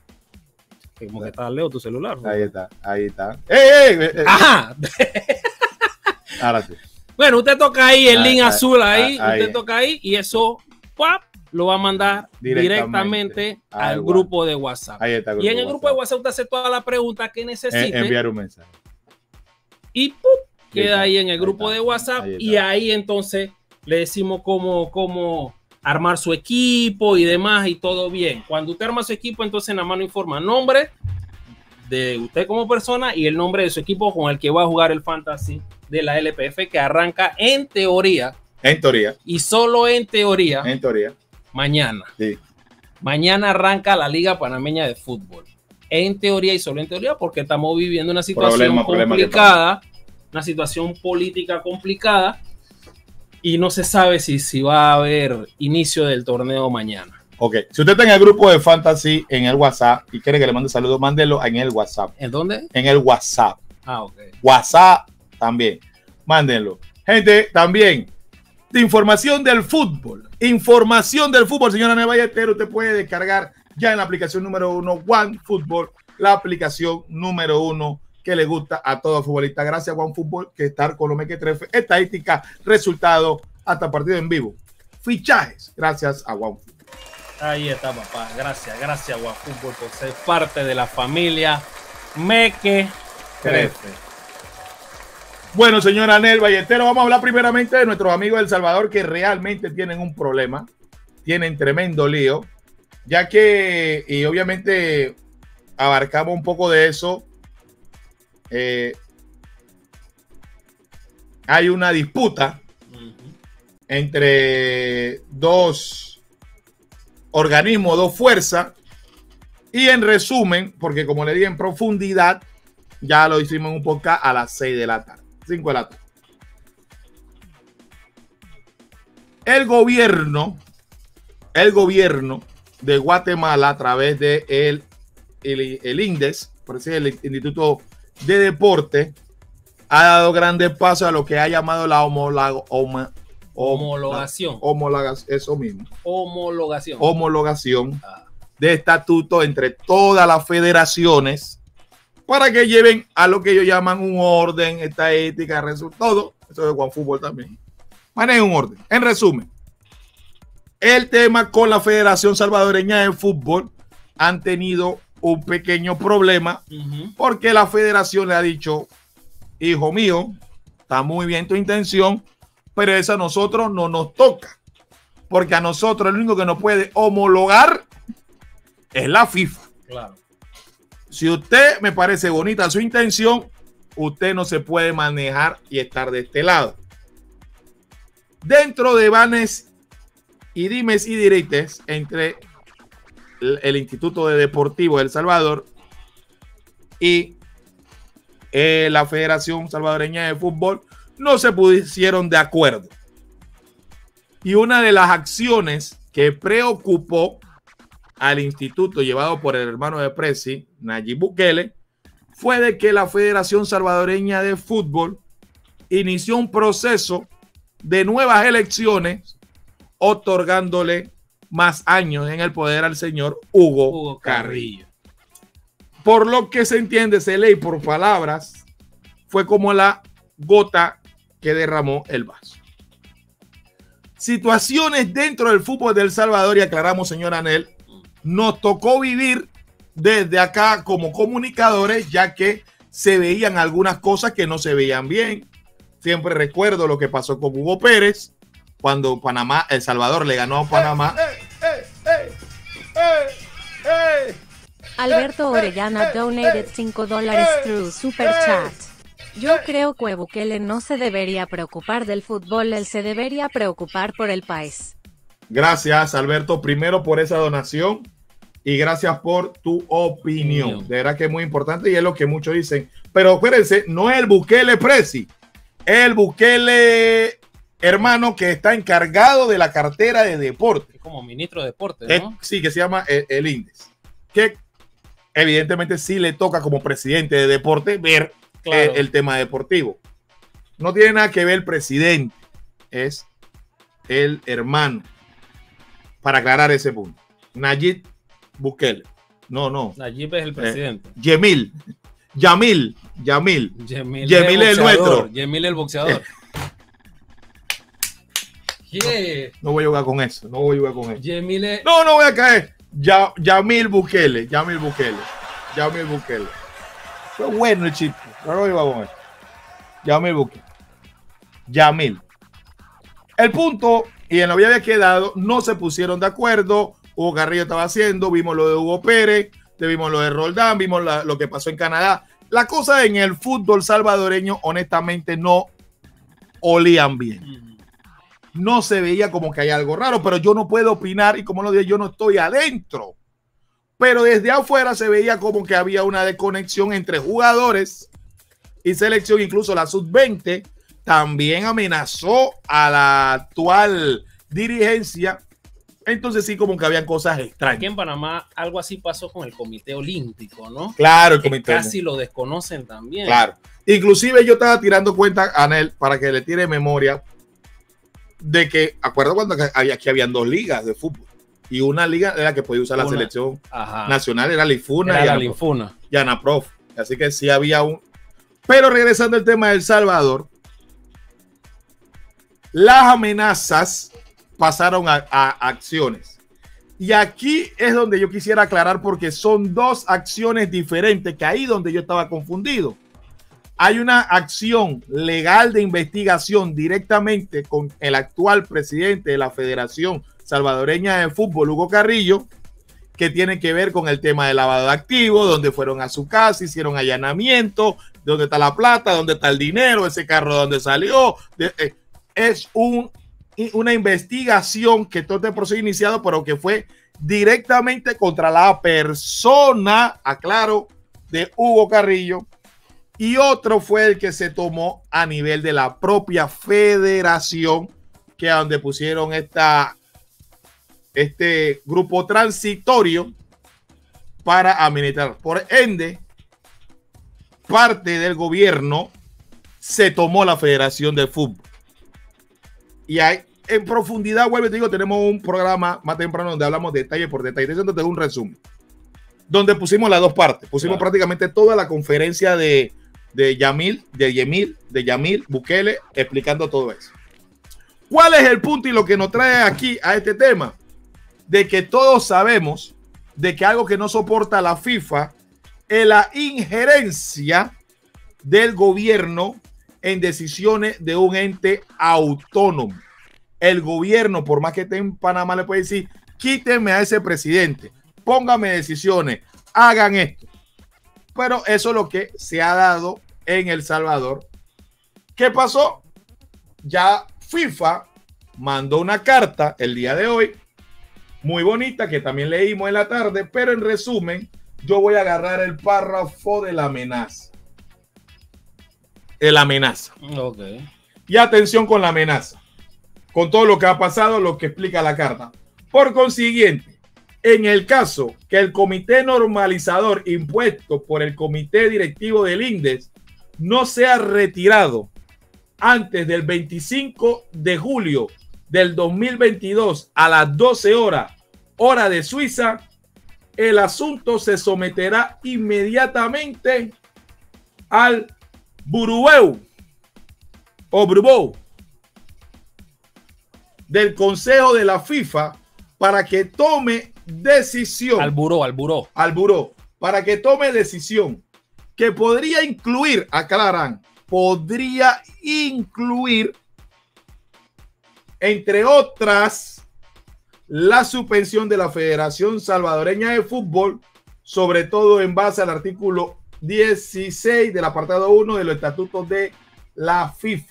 como que está lejos tu celular. ¿no? Ahí está, ahí está. ¡Ey, ey! ey! Ajá. Ahora sí. Bueno, usted toca ahí el Ah, link ah, azul ahí, ah, ahí. usted toca ahí y eso, ¡pap!, lo va a mandar Directamente directamente, al al wa- grupo de WhatsApp. Ahí está. Y en el grupo de WhatsApp usted hace toda la pregunta que Eh, necesite enviar un mensaje. y ¡pup!, Ahí queda está, ahí en el ahí grupo está, de WhatsApp ahí está. y ahí entonces le decimos cómo, cómo armar su equipo y demás y todo bien. Cuando usted arma su equipo, entonces en la mano informa nombre de usted como persona y el nombre de su equipo con el que va a jugar el fantasy de la L P F, que arranca en teoría En teoría, y solo en teoría en teoría. mañana. Sí. Mañana arranca la Liga Panameña de Fútbol. En teoría y solo en teoría, porque estamos viviendo una situación Problema, problema que complicada, una situación política complicada, y no se sabe si, si va a haber inicio del torneo mañana. Ok. Si usted está en el grupo de fantasy en el WhatsApp y quiere que le mande saludos, mándelo en el WhatsApp. ¿En dónde? En el WhatsApp. Ah, ok. WhatsApp también. Mándenlo. Gente, también de información del fútbol. Información del fútbol, señora Anel Ballester. Usted puede descargar ya en la aplicación número uno, OneFootball, la aplicación número uno que le gusta a todo futbolista. Gracias a OneFootball, que estar con los Mequetrefe, estadística, resultados, hasta partido en vivo. Fichajes, gracias a OneFootball. Ahí está, papá. Gracias, gracias, OneFootball, por ser parte de la familia Mequetrefe. Bueno, señora Anel Ballestero, vamos a hablar primeramente de nuestros amigos de El Salvador que realmente tienen un problema, tienen tremendo lío, ya que, y obviamente abarcamos un poco de eso, eh, hay una disputa Uh-huh. entre dos organismos, dos fuerzas, y en resumen, porque como le dije en profundidad, ya lo hicimos en un podcast a las seis de la tarde, cinco de la tarde. El gobierno, el gobierno de Guatemala a través de el, el, el INDES, por decir el Instituto de Deporte, ha dado grandes pasos a lo que ha llamado la homologa, homo, Homologación. homologación, eso mismo, Homologación. homologación de estatuto entre todas las federaciones para que lleven a lo que ellos llaman un orden, estadística, resultado. Eso es OneFootball también. Maneja un orden. En resumen, el tema con la Federación Salvadoreña de Fútbol han tenido un pequeño problema Uh-huh. porque la federación le ha dicho, hijo mío, está muy bien tu intención, pero esa a nosotros no nos toca. porque a nosotros el único que nos puede homologar es la FIFA. Claro. Si usted me parece bonita su intención, usted no se puede manejar y estar de este lado. Dentro de vanes y dimes y diretes entre el, el Instituto de Deportivo de El Salvador y eh, la Federación Salvadoreña de Fútbol, no se pusieron de acuerdo. Y una de las acciones que preocupó al instituto llevado por el hermano de Presi, Nayib Bukele, fue de que la Federación Salvadoreña de Fútbol inició un proceso de nuevas elecciones, otorgándole más años en el poder al señor Hugo, Hugo Carrillo. Por lo que se entiende, se lee por palabras, fue como la gota que derramó el vaso. Situaciones dentro del fútbol de El Salvador, y aclaramos, señor Anel, nos tocó vivir desde acá como comunicadores, ya que se veían algunas cosas que no se veían bien. Siempre recuerdo lo que pasó con Hugo Pérez cuando Panamá, El Salvador le ganó a Panamá. ¡Ey, ey, ey, ey, ey! Alberto Orellana donated cinco dólares through Super Chat. Yo creo que Bukele no se debería preocupar del fútbol, él se debería preocupar por el país. Gracias, Alberto, primero por esa donación y gracias por tu opinión. De verdad que es muy importante y es lo que muchos dicen. Pero acuérdense, no es el Bukele Presi, es el Bukele hermano que está encargado de la cartera de deporte. Es como ministro de deporte, ¿no? Es, sí, que se llama el, el Indes. Que evidentemente sí le toca como presidente de deporte ver Claro. el, el tema deportivo. No tiene nada que ver el presidente, es el hermano. Para aclarar ese punto. Nayib Bukele. No, no. Nayib es el presidente. Eh, Yemil. Yamil. Yamil. Yemil, Yemil es el nuestro. Yemil el boxeador. Yeah. No voy a jugar con eso. No voy a jugar con eso. Yemil es... No, no voy a caer. Ya, Yamil Bukele. Yamil Bukele. Yamil Bukele. Fue bueno el chiste. No voy a jugar con eso. Yamil Bukele. Yamil. El punto, y en lo que había quedado, no se pusieron de acuerdo. Hugo Carrillo estaba haciendo, vimos lo de Hugo Pérez, vimos lo de Roldán, vimos la, lo que pasó en Canadá. La cosa en el fútbol salvadoreño, honestamente, no olían bien. No se veía como que hay algo raro, pero yo no puedo opinar y como lo dije, yo no estoy adentro. Pero desde afuera se veía como que había una desconexión entre jugadores y selección, incluso la sub veinte también amenazó a la actual dirigencia. Entonces sí, como que habían cosas extrañas. Aquí en Panamá algo así pasó con el Comité Olímpico, ¿no? Claro, el que comité. Casi lo desconocen también. Claro. Inclusive yo estaba tirando cuenta a Anel para que le tire memoria de que, acuerdo cuando había, aquí habían dos ligas de fútbol y una liga era la que podía usar Una. la selección Ajá. nacional, era la IFUNA Era y la Anaprof. Linfuna. Y Anaprof. Así que sí había un... Pero regresando al tema de El Salvador, las amenazas pasaron a, a acciones. Y aquí es donde yo quisiera aclarar porque son dos acciones diferentes, que ahí donde yo estaba confundido. Hay una acción legal de investigación directamente con el actual presidente de la Federación Salvadoreña de Fútbol, Hugo Carrillo, que tiene que ver con el tema de lavado de activos, donde fueron a su casa, hicieron allanamiento, dónde está la plata, dónde está el dinero, ese carro de dónde salió. De, eh, es un, una investigación que todo este proceso iniciado, pero que fue directamente contra la persona, aclaro, de Hugo Carrillo. Y otro fue el que se tomó a nivel de la propia federación, que es donde pusieron esta, este grupo transitorio para administrar. Por ende, parte del gobierno se tomó la Federación de Fútbol. Y hay, en profundidad, vuelvo y te digo, tenemos un programa más temprano donde hablamos detalle por detalle. Entonces, tengo un resumen, donde pusimos las dos partes. Pusimos claro. prácticamente toda la conferencia de de Yamil, de Yemil, de Yamil Bukele, explicando todo eso. ¿Cuál es el punto y lo que nos trae aquí a este tema? De que todos sabemos de que algo que no soporta la FIFA es la injerencia del gobierno en decisiones de un ente autónomo. el gobierno, por más que esté en Panamá, le puede decir, quítenme a ese presidente, póngame decisiones, hagan esto. Pero eso es lo que se ha dado en El Salvador. ¿Qué pasó? Ya FIFA mandó una carta el día de hoy, muy bonita, que también leímos en la tarde, pero en resumen, yo voy a agarrar el párrafo de la amenaza. El amenaza. Ok. Y atención con la amenaza, con todo lo que ha pasado, lo que explica la carta. Por consiguiente, en el caso que el comité normalizador impuesto por el comité directivo del INDES no sea retirado antes del veinticinco de julio del dos mil veintidós a las doce horas, hora de Suiza, el asunto se someterá inmediatamente al Burubeu o Brubou del Consejo de la FIFA para que tome decisión. Al buró, al buró. Al buró, para que tome decisión que podría incluir, aclaran, podría incluir, entre otras, la suspensión de la Federación Salvadoreña de Fútbol, sobre todo en base al artículo dieciséis del apartado uno de los estatutos de la FIFA.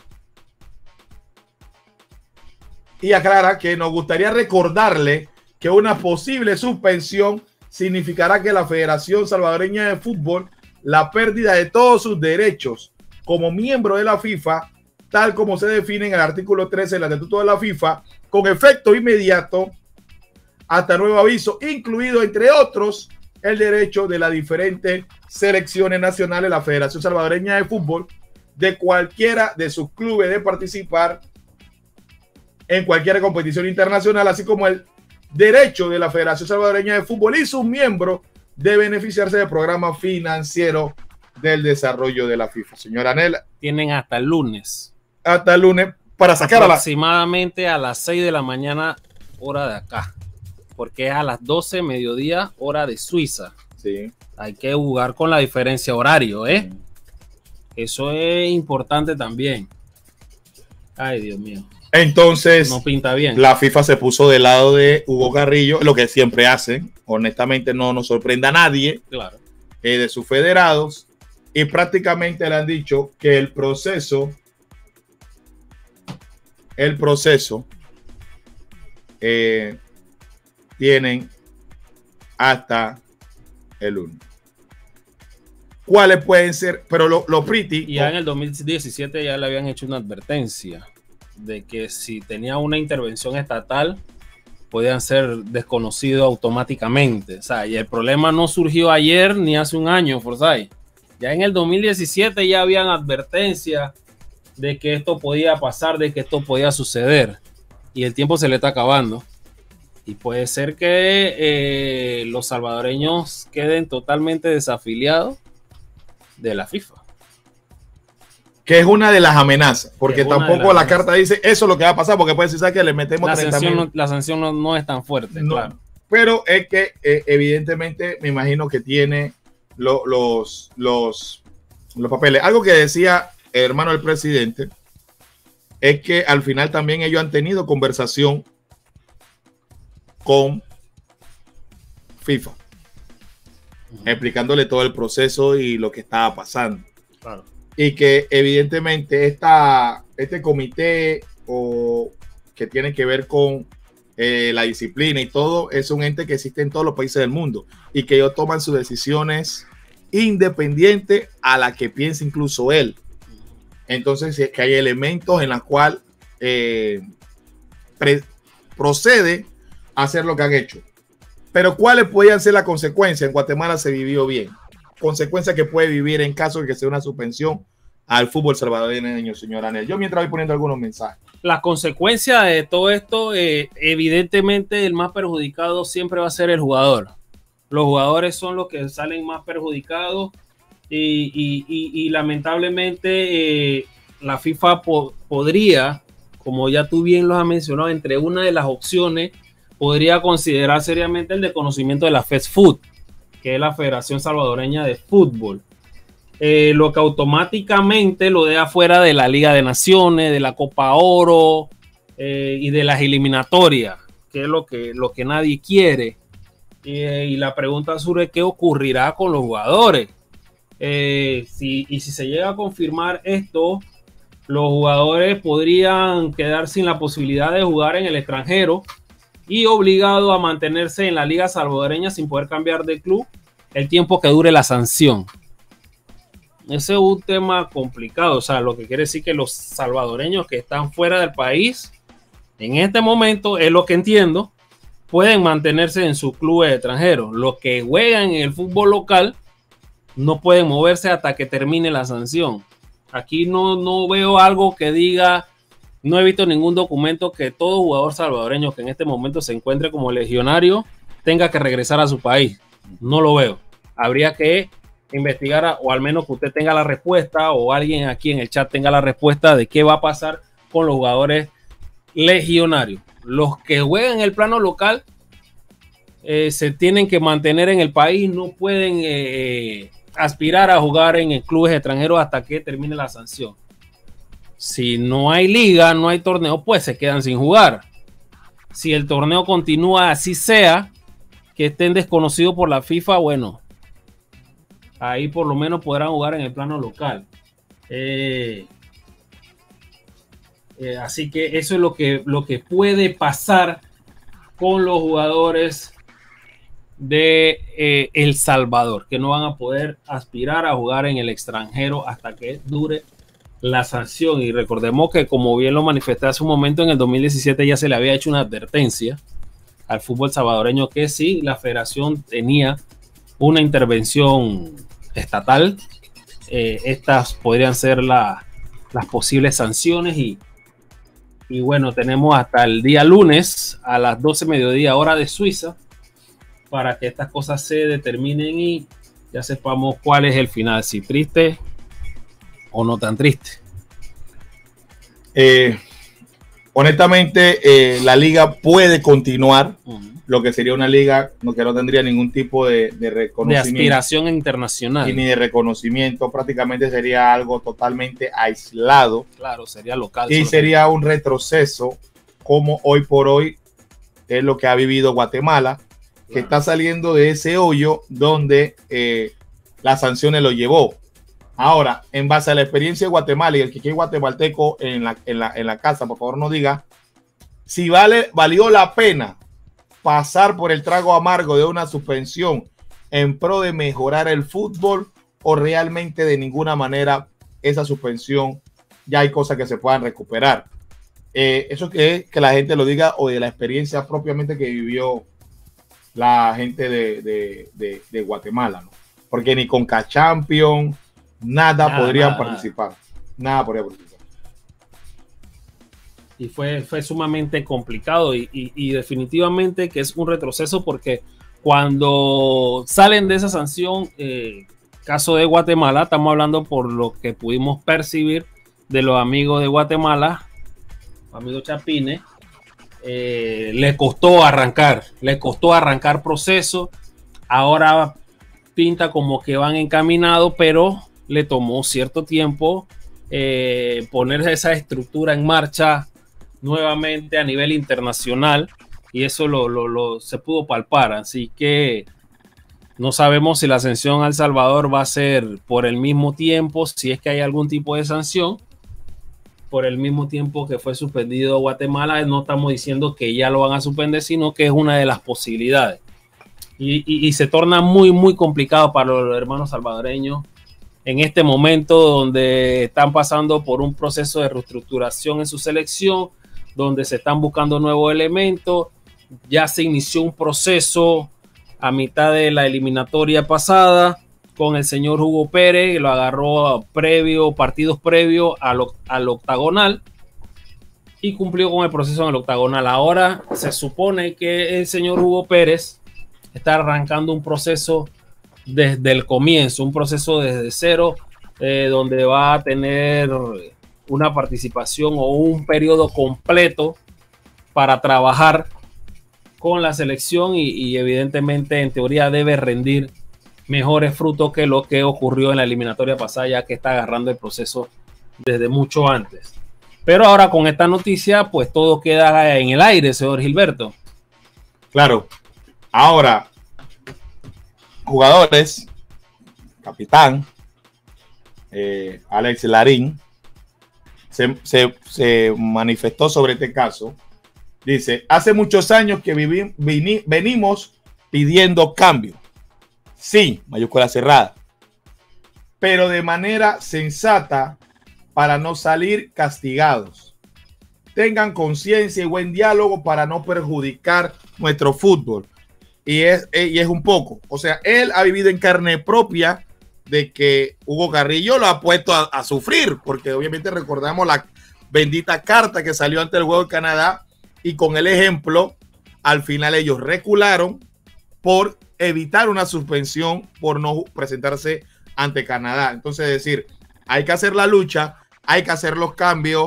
Y aclara que nos gustaría recordarle que una posible suspensión significará que la Federación Salvadoreña de Fútbol, la pérdida de todos sus derechos como miembro de la FIFA, tal como se define en el artículo trece del estatuto de la FIFA, con efecto inmediato hasta nuevo aviso, incluido entre otros el derecho de las diferentes selecciones nacionales de la Federación Salvadoreña de Fútbol, de cualquiera de sus clubes, de participar en cualquier competición internacional, así como el derecho de la Federación Salvadoreña de Fútbol y sus miembros de beneficiarse del programa financiero del desarrollo de la FIFA. Señora Anela, tienen hasta el lunes. Hasta el lunes para sacar aproximadamente a, la... a las seis de la mañana, hora de acá, porque es a las doce mediodía, hora de Suiza. Sí. Hay que jugar con la diferencia horario, ¿eh? Sí. Eso es importante también. Ay, Dios mío. Entonces, no pinta bien. La FIFA se puso del lado de Hugo Carrillo, lo que siempre hacen. Honestamente, no nos sorprende a nadie. Claro. Eh, de sus federados. Y prácticamente le han dicho que el proceso, el proceso, eh, tienen hasta el lunes. ¿Cuáles pueden ser? Pero lo, lo pretty. Y ya en el dos mil diecisiete ya le habían hecho una advertencia de que si tenía una intervención estatal podían ser desconocidos automáticamente. O sea, y el problema no surgió ayer ni hace un año, Forsyth. Ya en el dos mil diecisiete ya habían advertencias de que esto podía pasar, de que esto podía suceder. Y el tiempo se le está acabando. Y puede ser que eh, los salvadoreños queden totalmente desafiliados de la FIFA. Que es una de las amenazas, porque tampoco la carta dice eso es lo que va a pasar, porque puede ser que le metemos la sanción, no, la sanción no, no es tan fuerte, no, claro. Pero es que eh, evidentemente me imagino que tiene lo, los, los, los papeles. Algo que decía el hermano del presidente es que al final también ellos han tenido conversación con FIFA, uh-huh. explicándole todo el proceso y lo que estaba pasando. Claro. Y que evidentemente esta, este comité o que tiene que ver con eh, la disciplina y todo, es un ente que existe en todos los países del mundo y que ellos toman sus decisiones independientes a la que piensa incluso él. Entonces, si es que hay elementos en los cuales eh, procede a hacer lo que han hecho. Pero ¿cuáles podían ser las consecuencias? En Guatemala se vivió bien. Consecuencias que puede vivir en caso de que sea una suspensión al fútbol salvadoreño, señor Anel. Yo mientras voy poniendo algunos mensajes. Las consecuencias de todo esto, eh, evidentemente el más perjudicado siempre va a ser el jugador. Los jugadores son los que salen más perjudicados y, y, y, y lamentablemente eh, la FIFA po podría, como ya tú bien lo has mencionado, entre una de las opciones, podría considerar seriamente el desconocimiento de la FESFUT, que es la Federación Salvadoreña de Fútbol, eh, lo que automáticamente lo deja fuera de la Liga de Naciones, de la Copa Oro, eh, y de las eliminatorias, que es lo que, lo que nadie quiere. Eh, y la pregunta sobre qué ocurrirá con los jugadores. Eh, si, y si se llega a confirmar esto, los jugadores podrían quedar sin la posibilidad de jugar en el extranjero y obligados a mantenerse en la liga salvadoreña sin poder cambiar de club el tiempo que dure la sanción. Ese es un tema complicado, o sea, lo que quiere decir que los salvadoreños que están fuera del país, en este momento, es lo que entiendo, pueden mantenerse en sus clubes extranjeros. Los que juegan en el fútbol local no pueden moverse hasta que termine la sanción. Aquí no, no veo algo que diga, no he visto ningún documento que todo jugador salvadoreño que en este momento se encuentre como legionario tenga que regresar a su país. No lo veo. Habría que investigar, o al menos que usted tenga la respuesta, o alguien aquí en el chat tenga la respuesta de qué va a pasar con los jugadores legionarios. Los que juegan en el plano local eh, se tienen que mantener en el país, no pueden eh, aspirar a jugar en clubes extranjeros hasta que termine la sanción. Si no hay liga, no hay torneo, pues se quedan sin jugar. Si el torneo continúa así sea, que estén desconocidos por la FIFA, bueno, ahí por lo menos podrán jugar en el plano local. Eh, eh, así que eso es lo que, lo que puede pasar con los jugadores de eh, El Salvador, que no van a poder aspirar a jugar en el extranjero hasta que dure la sanción. Y recordemos que, como bien lo manifesté hace un momento, en el dos mil diecisiete ya se le había hecho una advertencia al fútbol salvadoreño que sí, la federación tenía una intervención estatal, eh, estas podrían ser la, las posibles sanciones y, y bueno, tenemos hasta el día lunes a las doce mediodía hora de Suiza para que estas cosas se determinen y ya sepamos cuál es el final, si triste o no tan triste. Eh, honestamente, eh, la liga puede continuar, uh-huh. Lo que sería una liga no, que no tendría ningún tipo de, de reconocimiento. De aspiración internacional. Y ni de reconocimiento, prácticamente sería algo totalmente aislado. Claro, sería local. Y sería un retroceso, como hoy por hoy es lo que ha vivido Guatemala, que claro. Está saliendo de ese hoyo donde eh, las sanciones lo llevó. Ahora, en base a la experiencia de Guatemala, y el que quiere guatemalteco en la, en, la, en la casa, por favor, nos diga si vale, valió la pena pasar por el trago amargo de una suspensión en pro de mejorar el fútbol, o realmente de ninguna manera esa suspensión ya hay cosas que se puedan recuperar. Eh, eso que es que la gente lo diga, o de la experiencia propiamente que vivió la gente de, de, de, de Guatemala, ¿no? Porque ni con K-Champion nada, nada podrían nada, participar. Nada. nada podría participar. Y fue, fue sumamente complicado y, y, y definitivamente que es un retroceso, porque cuando salen de esa sanción, eh, caso de Guatemala, estamos hablando por lo que pudimos percibir de los amigos de Guatemala, amigos chapines, eh, le costó arrancar, le costó arrancar proceso. Ahora pinta como que van encaminados, pero le tomó cierto tiempo eh, poner esa estructura en marcha nuevamente a nivel internacional, y eso lo, lo, lo se pudo palpar. Así que no sabemos si la sanción a El Salvador va a ser por el mismo tiempo, si es que hay algún tipo de sanción, por el mismo tiempo que fue suspendido Guatemala. No estamos diciendo que ya lo van a suspender, sino que es una de las posibilidades. Y, y, y se torna muy, muy complicado para los hermanos salvadoreños en este momento, donde están pasando por un proceso de reestructuración en su selección, donde se están buscando nuevos elementos. Ya se inició un proceso a mitad de la eliminatoria pasada con el señor Hugo Pérez, que lo agarró previo, partidos previos al, al octagonal, y cumplió con el proceso en el octagonal. Ahora se supone que el señor Hugo Pérez está arrancando un proceso desde el comienzo, un proceso desde cero, eh, donde va a tener una participación o un periodo completo para trabajar con la selección y, y evidentemente en teoría debe rendir mejores frutos que lo que ocurrió en la eliminatoria pasada, ya que está agarrando el proceso desde mucho antes. Pero ahora con esta noticia, pues todo queda en el aire, señor Gilberto. Claro. Ahora, jugadores, capitán, eh, Alex Larín, se, se, se manifestó sobre este caso. Dice, hace muchos años que viví, vini, venimos pidiendo cambio. Sí, mayúscula cerrada. Pero de manera sensata para no salir castigados. Tengan conciencia y buen diálogo para no perjudicar nuestro fútbol. Y es, y es un poco. O sea, él ha vivido en carne propia de que Hugo Carrillo lo ha puesto a, a sufrir, porque obviamente recordamos la bendita carta que salió ante el juego de Canadá y con el ejemplo, al final ellos recularon por evitar una suspensión por no presentarse ante Canadá. Entonces, es decir, hay que hacer la lucha, hay que hacer los cambios,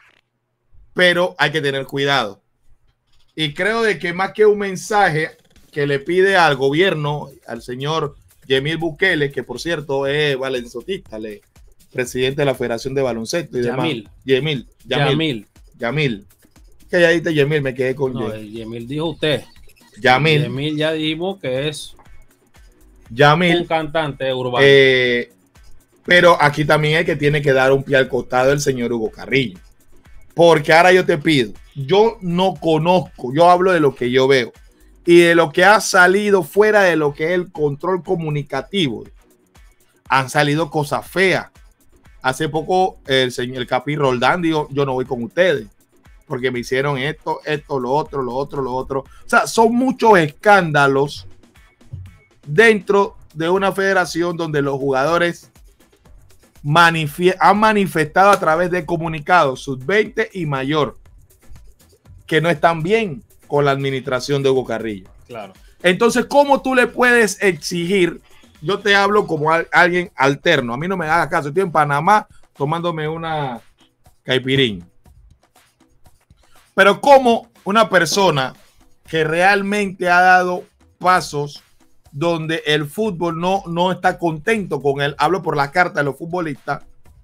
pero hay que tener cuidado. Y creo de que más que un mensaje que le pide al gobierno, al señor Yamil Bukele, que por cierto es valenzotista, le, presidente de la Federación de Baloncesto y Yamil. demás. Yamil. Yamil. Yamil. Yamil. Que ya dice Yamil, me quedé con no, Yamil dijo usted. Yamil. Yamil ya dijimos que es Yamil, un cantante urbano. Eh, pero aquí también hay que tiene que dar un pie al costado el señor Hugo Carrillo. Porque ahora yo te pido, yo no conozco, yo hablo de lo que yo veo y de lo que ha salido fuera de lo que es el control comunicativo. Han salido cosas feas. Hace poco el señor el Capi Roldán dijo, yo no voy con ustedes porque me hicieron esto, esto, lo otro, lo otro, lo otro. O sea, son muchos escándalos dentro de una federación donde los jugadores manifie- han manifestado a través de comunicados sub veinte y mayor que no están bien con la administración de Hugo Carrillo. Claro. Entonces, ¿cómo tú le puedes exigir? Yo te hablo como a, alguien alterno. A mí no me haga caso. Estoy en Panamá tomándome una caipirín. Pero como una persona que realmente ha dado pasos donde el fútbol no, no está contento con él, hablo por la carta de los futbolistas,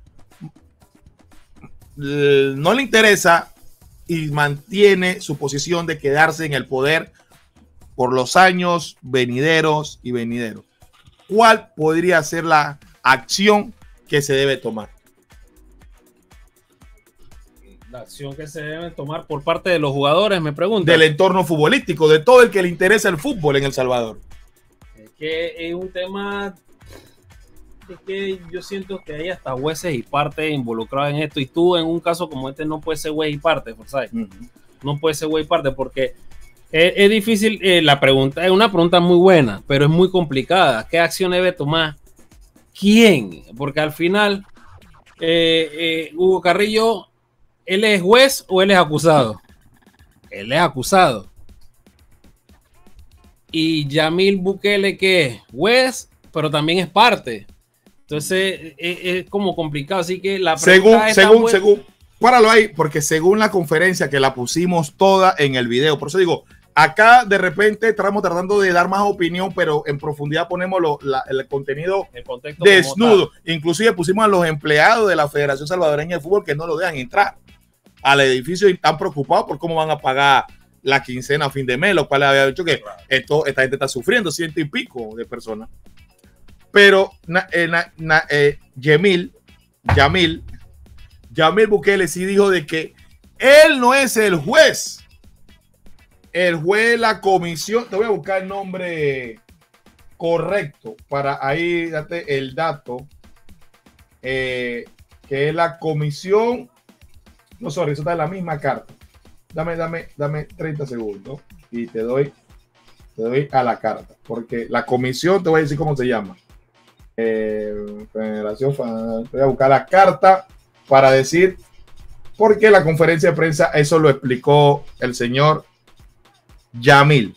no le interesa y mantiene su posición de quedarse en el poder por los años venideros y venideros. ¿Cuál podría ser la acción que se debe tomar? La acción que se debe tomar por parte de los jugadores, me pregunto. Del entorno futbolístico, de todo el que le interesa el fútbol en El Salvador. Es que es un tema, es que yo siento que hay hasta jueces y partes involucrados en esto, y tú en un caso como este no puedes ser juez y parte, ¿sabes? Uh-huh. No puedes ser juez y parte porque es, es difícil, eh, la pregunta es una pregunta muy buena, pero es muy complicada. ¿Qué acción debe tomar? ¿Quién? Porque al final eh, eh, Hugo Carrillo, ¿él es juez o él es acusado? Él es acusado. Y Yamil Bukele, que es juez, pero también es parte. Entonces es, es como complicado. Así que la pregunta según, según, buena. según, páralo ahí, porque según la conferencia que la pusimos toda en el video, por eso digo, acá de repente estamos tratando de dar más opinión, pero en profundidad ponemos lo, la, el contenido el desnudo. Inclusive pusimos a los empleados de la Federación Salvadoreña de Fútbol que no lo dejan entrar al edificio y están preocupados por cómo van a pagar la quincena a fin de mes, lo cual había dicho que esto, esta gente está sufriendo, ciento y pico de personas. Pero na, eh, na, na, eh, Yamil, Yamil, Yamil Bukele sí dijo de que él no es el juez. El juez, la comisión, te voy a buscar el nombre correcto para ahí date el dato, eh, que es la comisión, no, sorry, eso está en la misma carta. Dame, dame, dame treinta segundos y te doy, te doy a la carta, porque la comisión, te voy a decir cómo se llama. Eh, Federación, voy a buscar la carta para decir por qué la conferencia de prensa, eso lo explicó el señor Yamil.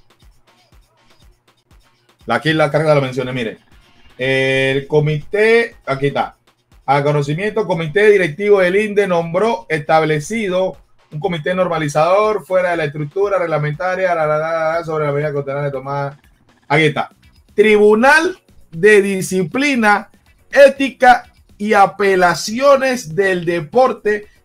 Aquí la carga la mencioné, mire. El comité, aquí está. A conocimiento, comité directivo del I N D E nombró establecido un comité normalizador fuera de la estructura reglamentaria la, la, la, la, sobre la medida cautelar de tomar. Aquí está. Tribunal de Disciplina, Ética y Apelaciones del Deporte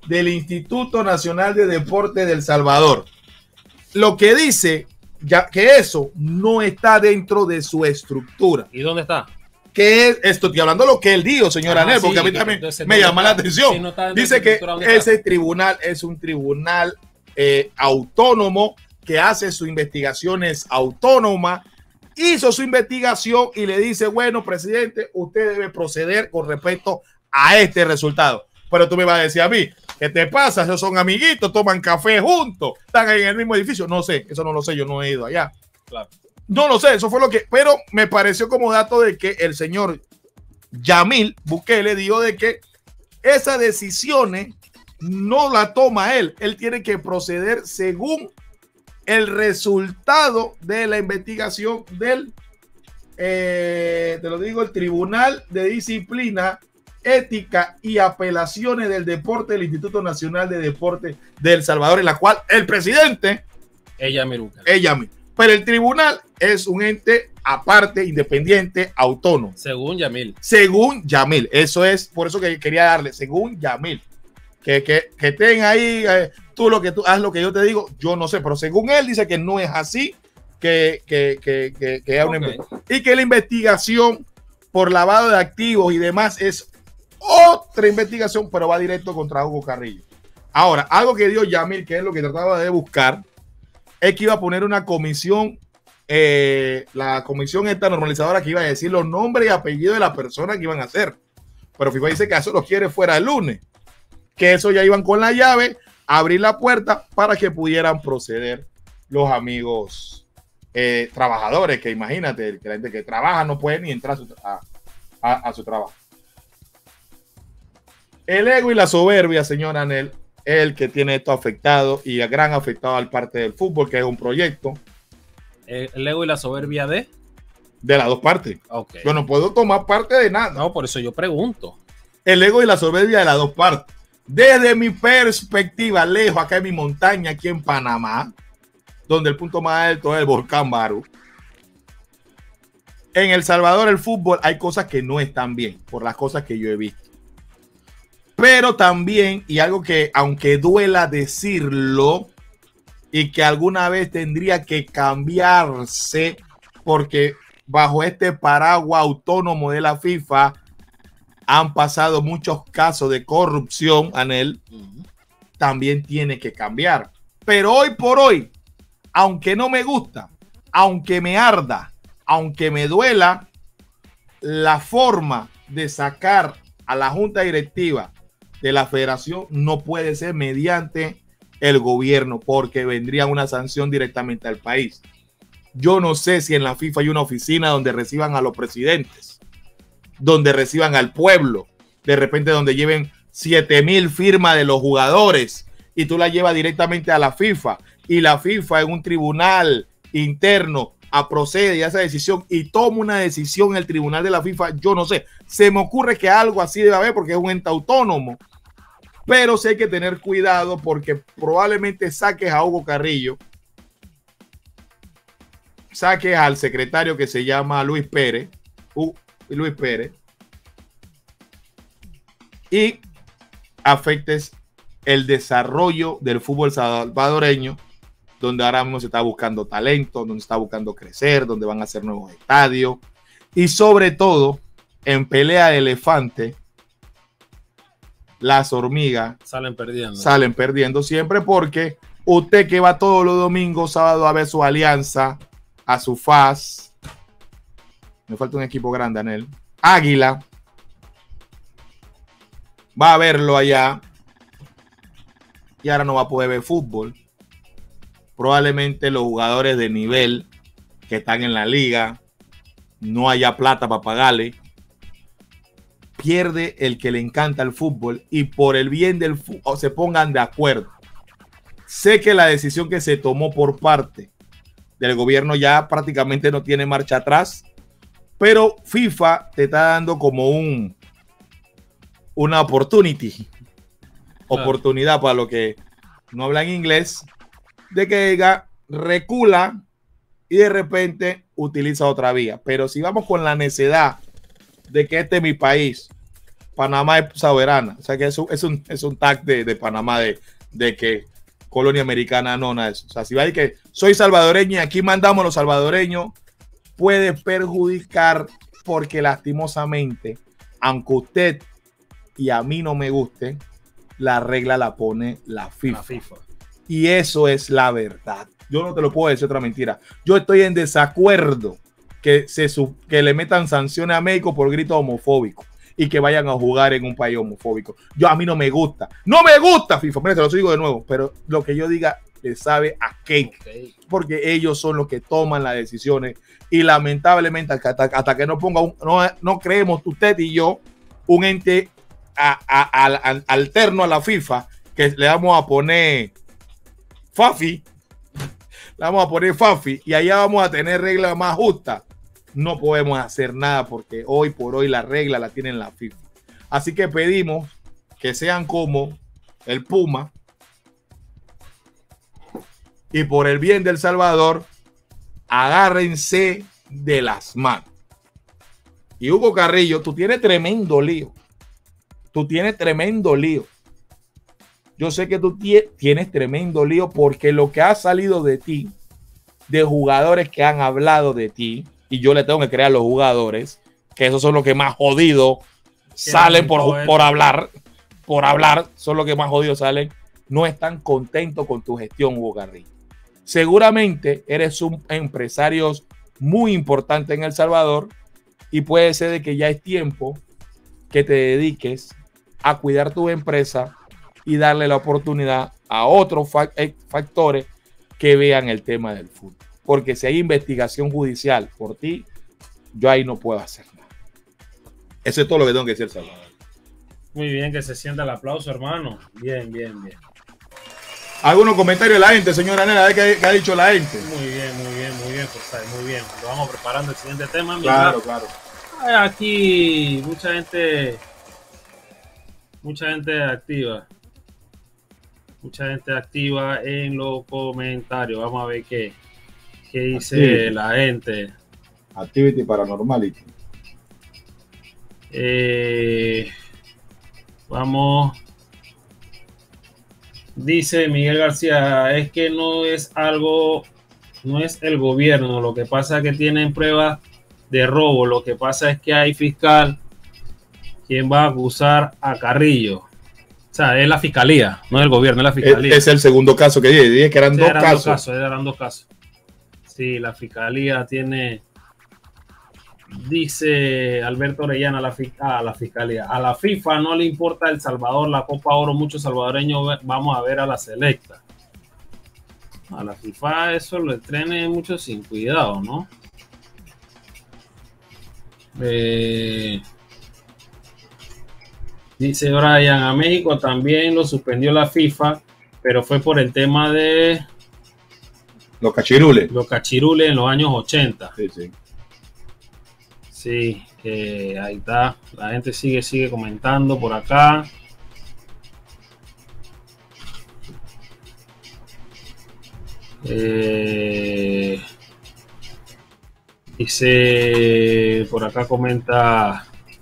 del Instituto Nacional de Deporte de El Salvador. Lo que dice ya que eso no está dentro de su estructura. ¿Y dónde está? Que es, esto estoy hablando de lo que él dijo, señor Anel, porque sí, a mí también me llama la atención. Si no dice que ese tribunal es un tribunal eh, autónomo que hace sus investigaciones autónomas, hizo su investigación y le dice, bueno, presidente, usted debe proceder con respecto a este resultado. Pero tú me vas a decir a mí, ¿qué te pasa? Esos son amiguitos, toman café juntos, están ahí en el mismo edificio. No sé, eso no lo sé, yo no he ido allá. Claro. No lo sé, eso fue lo que, pero me pareció como dato de que el señor Yamil Bukele dijo de que esas decisiones no la toma él, él tiene que proceder según el resultado de la investigación del, eh, te lo digo, el Tribunal de Disciplina, Ética y Apelaciones del Deporte del Instituto Nacional de Deporte de El Salvador, en la cual el presidente es Yamil Bukele. Es Yamil. Pero el tribunal es un ente aparte, independiente, autónomo. Según Yamil. Según Yamil. Eso es, por eso que quería darle, según Yamil. Que, que, que estén ahí, eh, tú lo que tú haz lo que yo te digo, yo no sé, pero según él dice que no es así, que, que, que, que, que okay. una, y que la investigación por lavado de activos y demás es otra investigación, pero va directo contra Hugo Carrillo. Ahora, algo que dio Yamil, que es lo que trataba de buscar, es que iba a poner una comisión, eh, la comisión esta normalizadora que iba a decir los nombres y apellidos de la persona que iban a hacer. Pero FIFA dice que eso lo quiere fuera el lunes, que eso ya iban con la llave a abrir la puerta para que pudieran proceder los amigos eh, trabajadores, que imagínate, que la gente que trabaja no puede ni entrar a su, a, a, a su trabajo. El ego y la soberbia, señor Anel, el que tiene esto afectado y a gran afectado al parte del fútbol, que es un proyecto. El ego y la soberbia de de las dos partes. Okay. Yo no puedo tomar parte de nada. No, por eso yo pregunto. El ego y la soberbia de las dos partes. Desde mi perspectiva, lejos, acá en mi montaña, aquí en Panamá, donde el punto más alto es el volcán Barú. En El Salvador, el fútbol, hay cosas que no están bien, por las cosas que yo he visto. Pero también, y algo que aunque duela decirlo, y que alguna vez tendría que cambiarse, porque bajo este paraguas autónomo de la FIFA han pasado muchos casos de corrupción, Anel, uh-huh. también tiene que cambiar. Pero hoy por hoy, aunque no me gusta, aunque me arda, aunque me duela, la forma de sacar a la junta directiva de la federación no puede ser mediante el gobierno, porque vendría una sanción directamente al país. Yo no sé si en la FIFA hay una oficina donde reciban a los presidentes, donde reciban al pueblo, de repente donde lleven siete mil firmas de los jugadores y tú la llevas directamente a la FIFA y la FIFA en un tribunal interno a procede a esa decisión y toma una decisión en el tribunal de la FIFA. Yo no sé, se me ocurre que algo así debe haber porque es un ente autónomo, pero sí hay que tener cuidado porque probablemente saques a Hugo Carrillo, saques al secretario que se llama Luis Pérez, uh, Luis Pérez, y afectes el desarrollo del fútbol salvadoreño, donde ahora mismo se está buscando talento, donde se está buscando crecer, donde van a hacer nuevos estadios, y sobre todo, en pelea de elefante, las hormigas salen perdiendo. Salen perdiendo siempre porque usted que va todos los domingos, sábado a ver su Alianza, a su F A S, me falta un equipo grande en él, Águila, va a verlo allá y ahora no va a poder ver fútbol. Probablemente los jugadores de nivel que están en la liga no haya plata para pagarle. Pierde el que le encanta el fútbol y por el bien del fútbol se pongan de acuerdo. Sé que la decisión que se tomó por parte del gobierno ya prácticamente no tiene marcha atrás, pero FIFA te está dando como un una opportunity, claro. oportunidad para los que no hablan inglés, de que diga, recula y de repente utiliza otra vía. Pero si vamos con la necedad de que este es mi país Panamá es soberana. O sea que es un, es un, es un tag de, de Panamá de, de que colonia americana, no, nada de eso. O sea, si va a decir que soy salvadoreño y aquí mandamos a los salvadoreños, puede perjudicar porque lastimosamente, aunque usted y a mí no me guste, la regla la pone la FIFA. La FIFA. Y eso es la verdad. Yo no te lo puedo decir otra mentira. Yo estoy en desacuerdo que, se, que le metan sanciones a México por gritos homofóbicos y que vayan a jugar en un país homofóbico. Yo a mí no me gusta. No me gusta FIFA. Mira, te lo digo de nuevo. Pero lo que yo diga le sabe a cake. Okay. Porque ellos son los que toman las decisiones. Y lamentablemente hasta, hasta que no ponga un, no, no creemos usted y yo un ente a, a, a, a, alterno a la FIFA que le vamos a poner Fafi. Le vamos a poner Fafi y allá vamos a tener reglas más justas. No podemos hacer nada porque hoy por hoy la regla la tienen la FIFA. Así que pedimos que sean como el Puma y por el bien del Salvador, agárrense de las manos. Y Hugo Carrillo, tú tienes tremendo lío. Tú tienes tremendo lío. Yo sé que tú tienes tremendo lío porque lo que ha salido de ti, de jugadores que han hablado de ti, y yo le tengo que creer a los jugadores, que esos son los que más jodidos salen por, por hablar, por hablar, son los que más jodidos salen, no están contentos con tu gestión, Hugo Carrillo. Seguramente eres un empresario muy importante en El Salvador y puede ser de que ya es tiempo que te dediques a cuidar tu empresa y darle la oportunidad a otros factores que vean el tema del fútbol. Porque si hay investigación judicial por ti, yo ahí no puedo hacer nada. Eso es todo lo que tengo que decir, Salvador. Muy bien, que se sienta el aplauso, hermano. Bien, bien, bien. ¿Algunos comentarios de la gente, señora Nela? A ver qué, qué ha dicho la gente. Muy bien, muy bien, muy bien, pues, muy bien. Lo vamos preparando el siguiente tema. Claro, claro. Aquí mucha gente, mucha gente activa. Mucha gente activa en los comentarios. Vamos a ver qué, qué dice Activity. La gente. Activity Paranormality. Eh, vamos. Dice Miguel García, es que no es algo, no es el gobierno. Lo que pasa es que tienen pruebas de robo. Lo que pasa es que hay fiscal quien va a acusar a Carrillo. O sea, es la fiscalía, no el gobierno, es la fiscalía. Es, es el segundo caso que dije, dije que eran, sí, dos, eran casos. dos casos. Eran dos casos. Sí, la fiscalía tiene, dice Alberto Orellana, la, a la fiscalía. A la FIFA no le importa El Salvador, la Copa Oro, muchos salvadoreños vamos a ver a la selecta. A la FIFA eso lo entrene mucho sin cuidado, ¿no? Eh... Dice Brian, a México también lo suspendió la FIFA, pero fue por el tema de los cachirules. Los cachirules en los años ochenta. Sí, sí. Sí, eh, ahí está. La gente sigue, sigue comentando por acá. Eh, dice, por acá comenta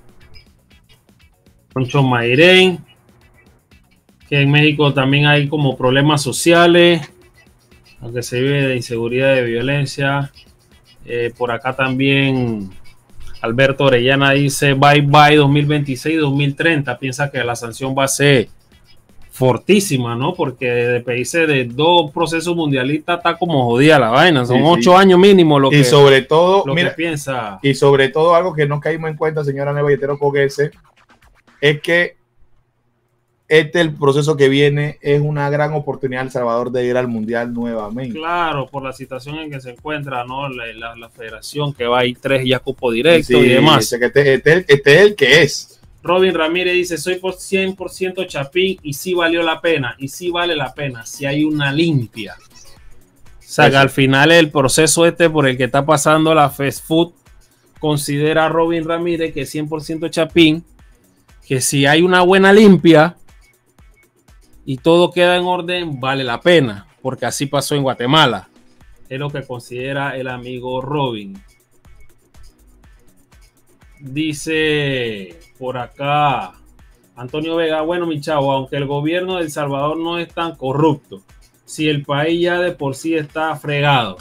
Concho Mairén, que en México también hay como problemas sociales, aunque se vive de inseguridad, de violencia. Eh, por acá también Alberto Orellana dice bye bye dos mil veintiséis dos mil treinta. Piensa que la sanción va a ser fortísima, ¿no? Porque de países de dos procesos mundialistas está como jodida la vaina. Son sí, ocho sí. años mínimo lo, y que, sobre todo, lo mira, que piensa. Y sobre todo algo que no caímos en cuenta, señora Neva Yetero Coguese, es que este el proceso que viene es una gran oportunidad El Salvador de ir al Mundial nuevamente. Claro, por la situación en que se encuentra, ¿no? La, la, la federación que va a ir tres ya cupo directo sí, y demás. Este, este, este, este es el que es. Robin Ramírez dice, soy por cien por ciento Chapín y sí valió la pena, y sí vale la pena, si hay una limpia. O sea, que al final el proceso este por el que está pasando la fast food, considera Robin Ramírez que cien por ciento Chapín, que si hay una buena limpia y todo queda en orden, vale la pena, porque así pasó en Guatemala. Es lo que considera el amigo Robin. Dice por acá Antonio Vega, bueno, mi chavo, aunque el gobierno de El Salvador no es tan corrupto, si el país ya de por sí está fregado.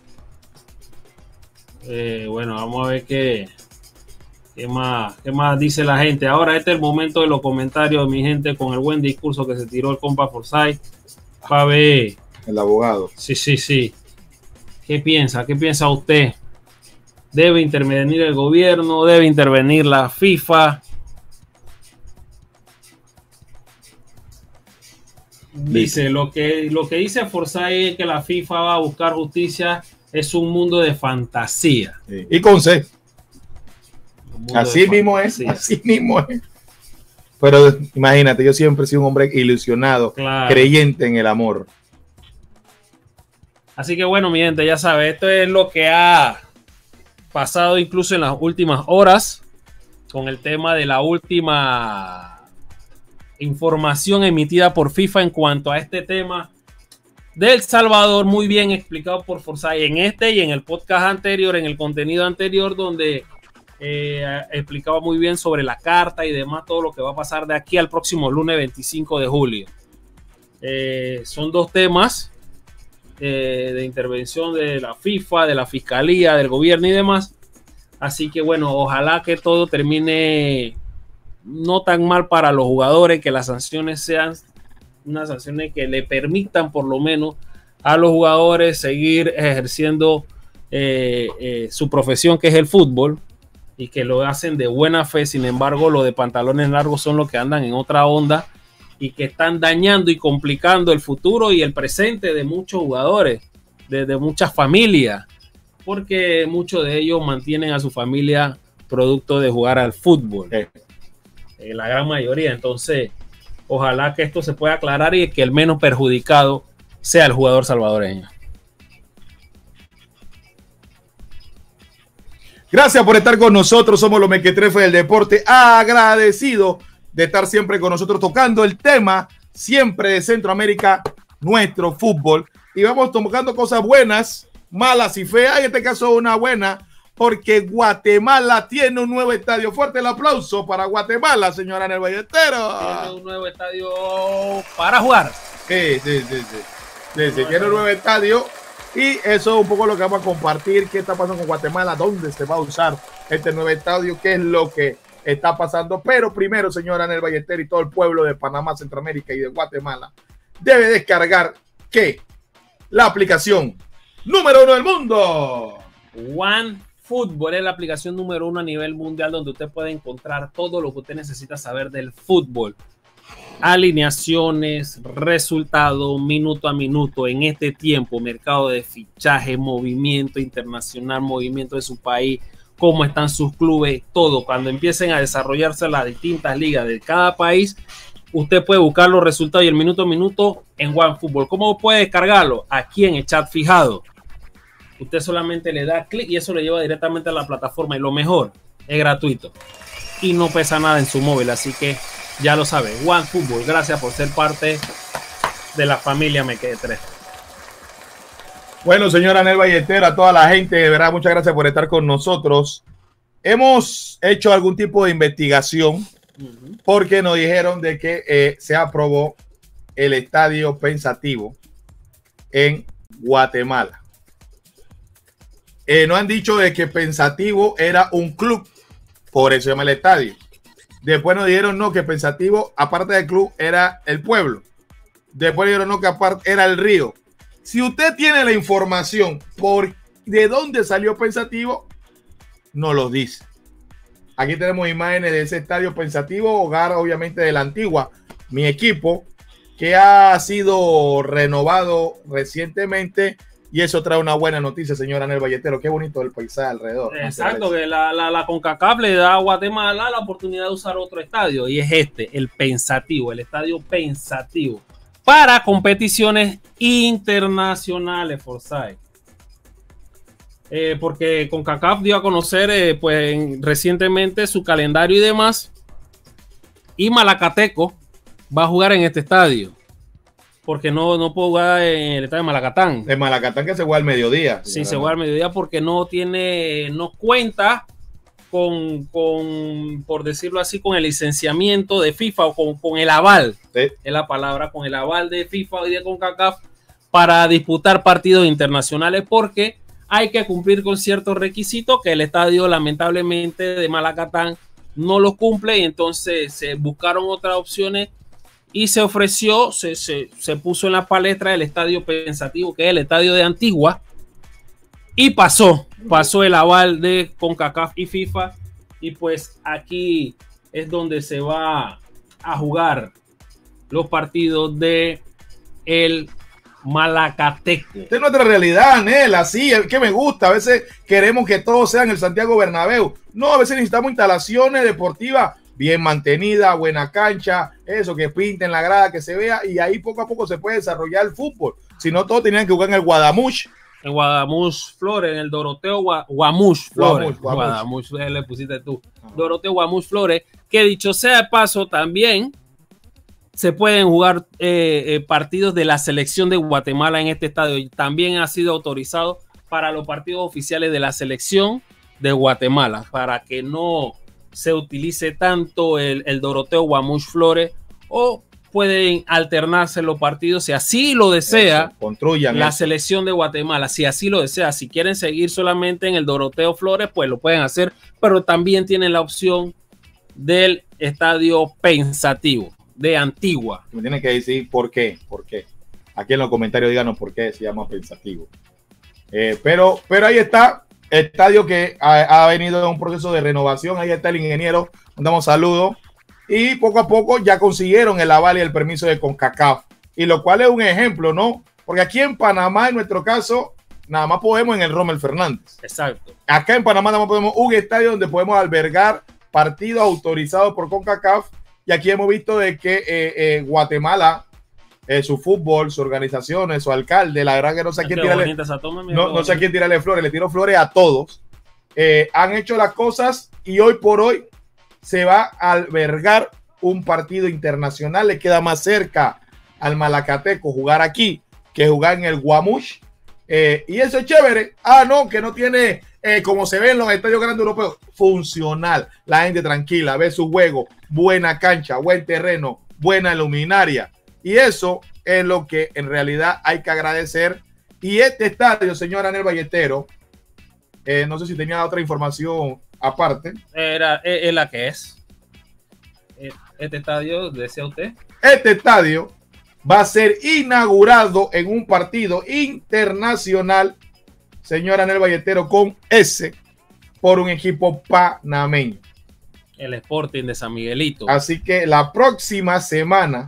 Eh, bueno, vamos a ver qué, qué, más, qué más dice la gente. Ahora este es el momento de los comentarios de mi gente con el buen discurso que se tiró el compa Forsyth. Para ver. El abogado. Sí, sí, sí. ¿Qué piensa? ¿Qué piensa usted? ¿Debe intervenir el gobierno? ¿Debe intervenir la FIFA? Dice, lo que, lo que dice Forsyth es que la FIFA va a buscar justicia, es un mundo de fantasía. Sí. Y con C. Así mismo es, así mismo es. Pero imagínate, yo siempre he sido un hombre ilusionado, claro, creyente en el amor. Así que bueno, mi gente, ya sabe, esto es lo que ha pasado incluso en las últimas horas con el tema de la última información emitida por FIFA en cuanto a este tema de El Salvador, muy bien explicado por Forsyth en este y en el podcast anterior, en el contenido anterior, donde eh, explicaba muy bien sobre la carta y demás, todo lo que va a pasar de aquí al próximo lunes veinticinco de julio. Eh, son dos temas eh, de intervención de la FIFA, de la Fiscalía, del gobierno y demás. Así que bueno, ojalá que todo termine no tan mal para los jugadores, que las sanciones sean unas sanciones que le permitan por lo menos a los jugadores seguir ejerciendo eh, eh, su profesión, que es el fútbol, y que lo hacen de buena fe. Sin embargo, los de pantalones largos son los que andan en otra onda y que están dañando y complicando el futuro y el presente de muchos jugadores, de, de muchas familias, porque muchos de ellos mantienen a su familia producto de jugar al fútbol. Eh. La gran mayoría. Entonces, ojalá que esto se pueda aclarar y que el menos perjudicado sea el jugador salvadoreño. Gracias por estar con nosotros. Somos los Mequetrefes del Deporte. Agradecido de estar siempre con nosotros tocando el tema siempre de Centroamérica, nuestro fútbol. Y vamos tocando cosas buenas, malas y feas. En este caso, una buena, porque Guatemala tiene un nuevo estadio. Fuerte el aplauso para Guatemala, señora Anel Ballesteros. Tiene un nuevo estadio para jugar. Sí, sí, sí, sí. sí, sí tiene un nuevo estadio. Y eso es un poco lo que vamos a compartir. ¿Qué está pasando con Guatemala? ¿Dónde se va a usar este nuevo estadio? ¿Qué es lo que está pasando? Pero primero, señora Anel Ballesteros y todo el pueblo de Panamá, Centroamérica y de Guatemala debe descargar ¿qué? La aplicación número uno del mundo. One Fútbol es la aplicación número uno a nivel mundial, donde usted puede encontrar todo lo que usted necesita saber del fútbol. Alineaciones, resultados, minuto a minuto en este tiempo, mercado de fichaje, movimiento internacional, movimiento de su país, cómo están sus clubes, todo. Cuando empiecen a desarrollarse las distintas ligas de cada país, usted puede buscar los resultados y el minuto a minuto en OneFootball. ¿Cómo puede descargarlo? Aquí en el chat fijado. Usted solamente le da clic y eso le lleva directamente a la plataforma, y lo mejor, es gratuito y no pesa nada en su móvil, así que ya lo sabe. OneFootball, gracias por ser parte de la familia Mequetrefes. Bueno, señora Anel Ballesteros, a toda la gente, de verdad, muchas gracias por estar con nosotros. Hemos hecho algún tipo de investigación uh-huh. porque nos dijeron de que eh, se aprobó el estadio pensativo en Guatemala. Eh, nos han dicho de que Pensativo era un club, por eso se llama el estadio. Después nos dijeron no, que Pensativo, aparte del club, era el pueblo. Después dijeron no, que aparte era el río. Si usted tiene la información por de dónde salió Pensativo, nos lo dice. Aquí tenemos imágenes de ese estadio Pensativo, hogar obviamente de la Antigua, mi equipo, que ha sido renovado recientemente. Y eso trae una buena noticia, señora Anel Ballesteros. Qué bonito el paisaje alrededor. Exacto, que la, la, la CONCACAF le da a Guatemala la oportunidad de usar otro estadio. Y es este, el Pensativo, el estadio Pensativo. Para competiciones internacionales, Forsyth. Eh, porque CONCACAF dio a conocer eh, pues, recientemente su calendario y demás. Y Malacateco va a jugar en este estadio. Porque no, no puedo jugar en el estadio de Malacatán. De Malacatán, que se juega al mediodía. Sí, se juega al mediodía porque no tiene, no cuenta con, con, por decirlo así, con el licenciamiento de FIFA o con, con el aval, Sí. es la palabra, con el aval de FIFA y de CONCACAF para disputar partidos internacionales, porque hay que cumplir con ciertos requisitos que el estadio lamentablemente de Malacatán no los cumple, y entonces se buscaron otras opciones y se ofreció, se, se, se puso en la palestra el estadio pensativo, que es el estadio de Antigua, y pasó, pasó el aval de CONCACAF y FIFA, y pues aquí es donde se va a jugar los partidos de el Malacateco. Esta es nuestra realidad, Anel, así es que me gusta. A veces queremos que todo sea en el Santiago Bernabéu. No, a veces necesitamos instalaciones deportivas bien mantenidas, buena cancha, eso, que pinten la grada, que se vea, y ahí poco a poco se puede desarrollar el fútbol. Si no, todos tenían que jugar en el Guadamush. En Guadamush Flores, en el Doroteo Gua Guamush Flores. Guamush, Guamush. Guadamush, le pusiste tú. Doroteo Guamush Flores, que dicho sea de paso, también se pueden jugar eh, eh, partidos de la selección de Guatemala en este estadio. Y también ha sido autorizado para los partidos oficiales de la selección de Guatemala, para que no se utilice tanto el, el Doroteo Guamush Flores, o pueden alternarse los partidos si así lo desea. Eso, construyan la eso. selección de Guatemala, si así lo desea. Si quieren seguir solamente en el Doroteo Flores, pues lo pueden hacer, pero también tienen la opción del estadio pensativo de Antigua. Me tienen que decir por qué, por qué. Aquí en los comentarios díganos por qué se llama pensativo. Eh, pero, pero ahí está, estadio que ha, ha venido en un proceso de renovación. Ahí está el ingeniero, mandamos saludos. Y poco a poco ya consiguieron el aval y el permiso de CONCACAF. Y lo cual es un ejemplo, ¿no? Porque aquí en Panamá, en nuestro caso, nada más podemos en el Rommel Fernández. Exacto. Acá en Panamá nada más podemos un estadio donde podemos albergar partidos autorizados por CONCACAF. Y aquí hemos visto de que eh, eh, Guatemala, eh, su fútbol, su organización, su alcalde, la verdad que no sé a quién tirarle, no, no sé a quién tirarle flores, le tiro flores a todos. Eh, han hecho las cosas y hoy por hoy se va a albergar un partido internacional. Le queda más cerca al Malacateco jugar aquí que jugar en el Guamush. Eh, y eso es chévere. Ah, no, que no tiene, eh, como se ve en los estadios grandes europeos, funcional. La gente tranquila, ve su juego, buena cancha, buen terreno, buena luminaria. Y eso es lo que en realidad hay que agradecer. Y este estadio, señor Anel Balletero, eh, no sé si tenía otra información aparte. Era, es, es la que es. Este estadio, decía usted. Este estadio va a ser inaugurado en un partido internacional, señor Anel Balletero, con S, por un equipo panameño. El Sporting de San Miguelito. Así que la próxima semana,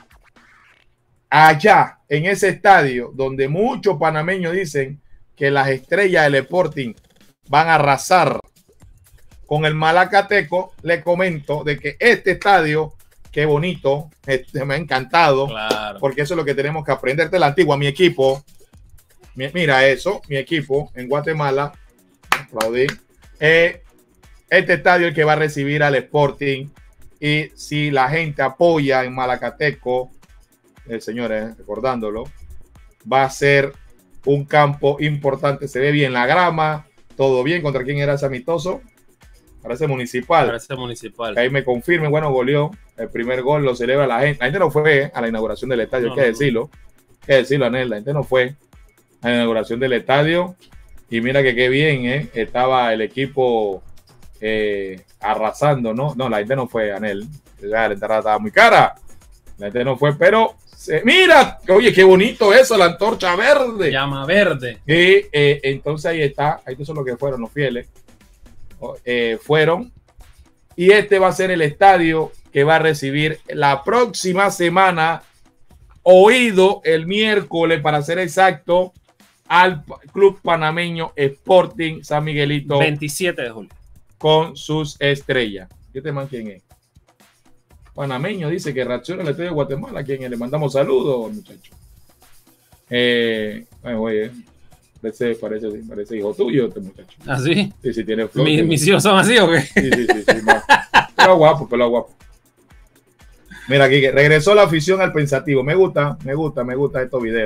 allá en ese estadio, donde muchos panameños dicen que las estrellas del Sporting van a arrasar con el Malacateco, le comento de que este estadio, qué bonito, este, me ha encantado, claro, porque eso es lo que tenemos que aprender de la Antigua. Mi equipo, mi, mira eso, mi equipo en Guatemala, aplaudí, eh, este estadio es el que va a recibir al Sporting, y si la gente apoya en Malacateco, eh, señores, recordándolo, va a ser un campo importante, se ve bien la grama, todo bien. ¿Contra quién era ese amistoso? Parece Municipal. Parece Municipal. Ahí me confirme, bueno, goleó. El primer gol lo celebra la gente. La gente no fue eh, a la inauguración del estadio, no, hay que no, decirlo. Hay que decirlo, Anel. La gente no fue a la inauguración del estadio. Y mira que qué bien, ¿eh? Estaba el equipo eh, arrasando, ¿no? No, la gente no fue, Anel. La entrada estaba muy cara. La gente no fue, pero se, mira, oye, qué bonito eso, la antorcha verde. Llama verde. Y eh, entonces ahí está, ahí son los que fueron los fieles. Eh, fueron. Y este va a ser el estadio que va a recibir la próxima semana, oído el miércoles, para ser exacto, al Club Panameño Sporting San Miguelito. veintisiete de julio. Con sus estrellas. ¿Este man quién es? Panameño, dice que reacciona al estadio de Guatemala, a quien le mandamos saludos, muchachos. Eh, bueno, oye, parece, parece, parece hijo tuyo este muchacho. ¿Ah, sí? Sí, sí, tiene flor. ¿Mi, ¿Mis hijos son así o qué? Sí, sí, sí, sí, no. Pero guapo, pero guapo. Mira aquí, que regresó la afición al pensativo. Me gusta, me gusta, me gusta estos videos.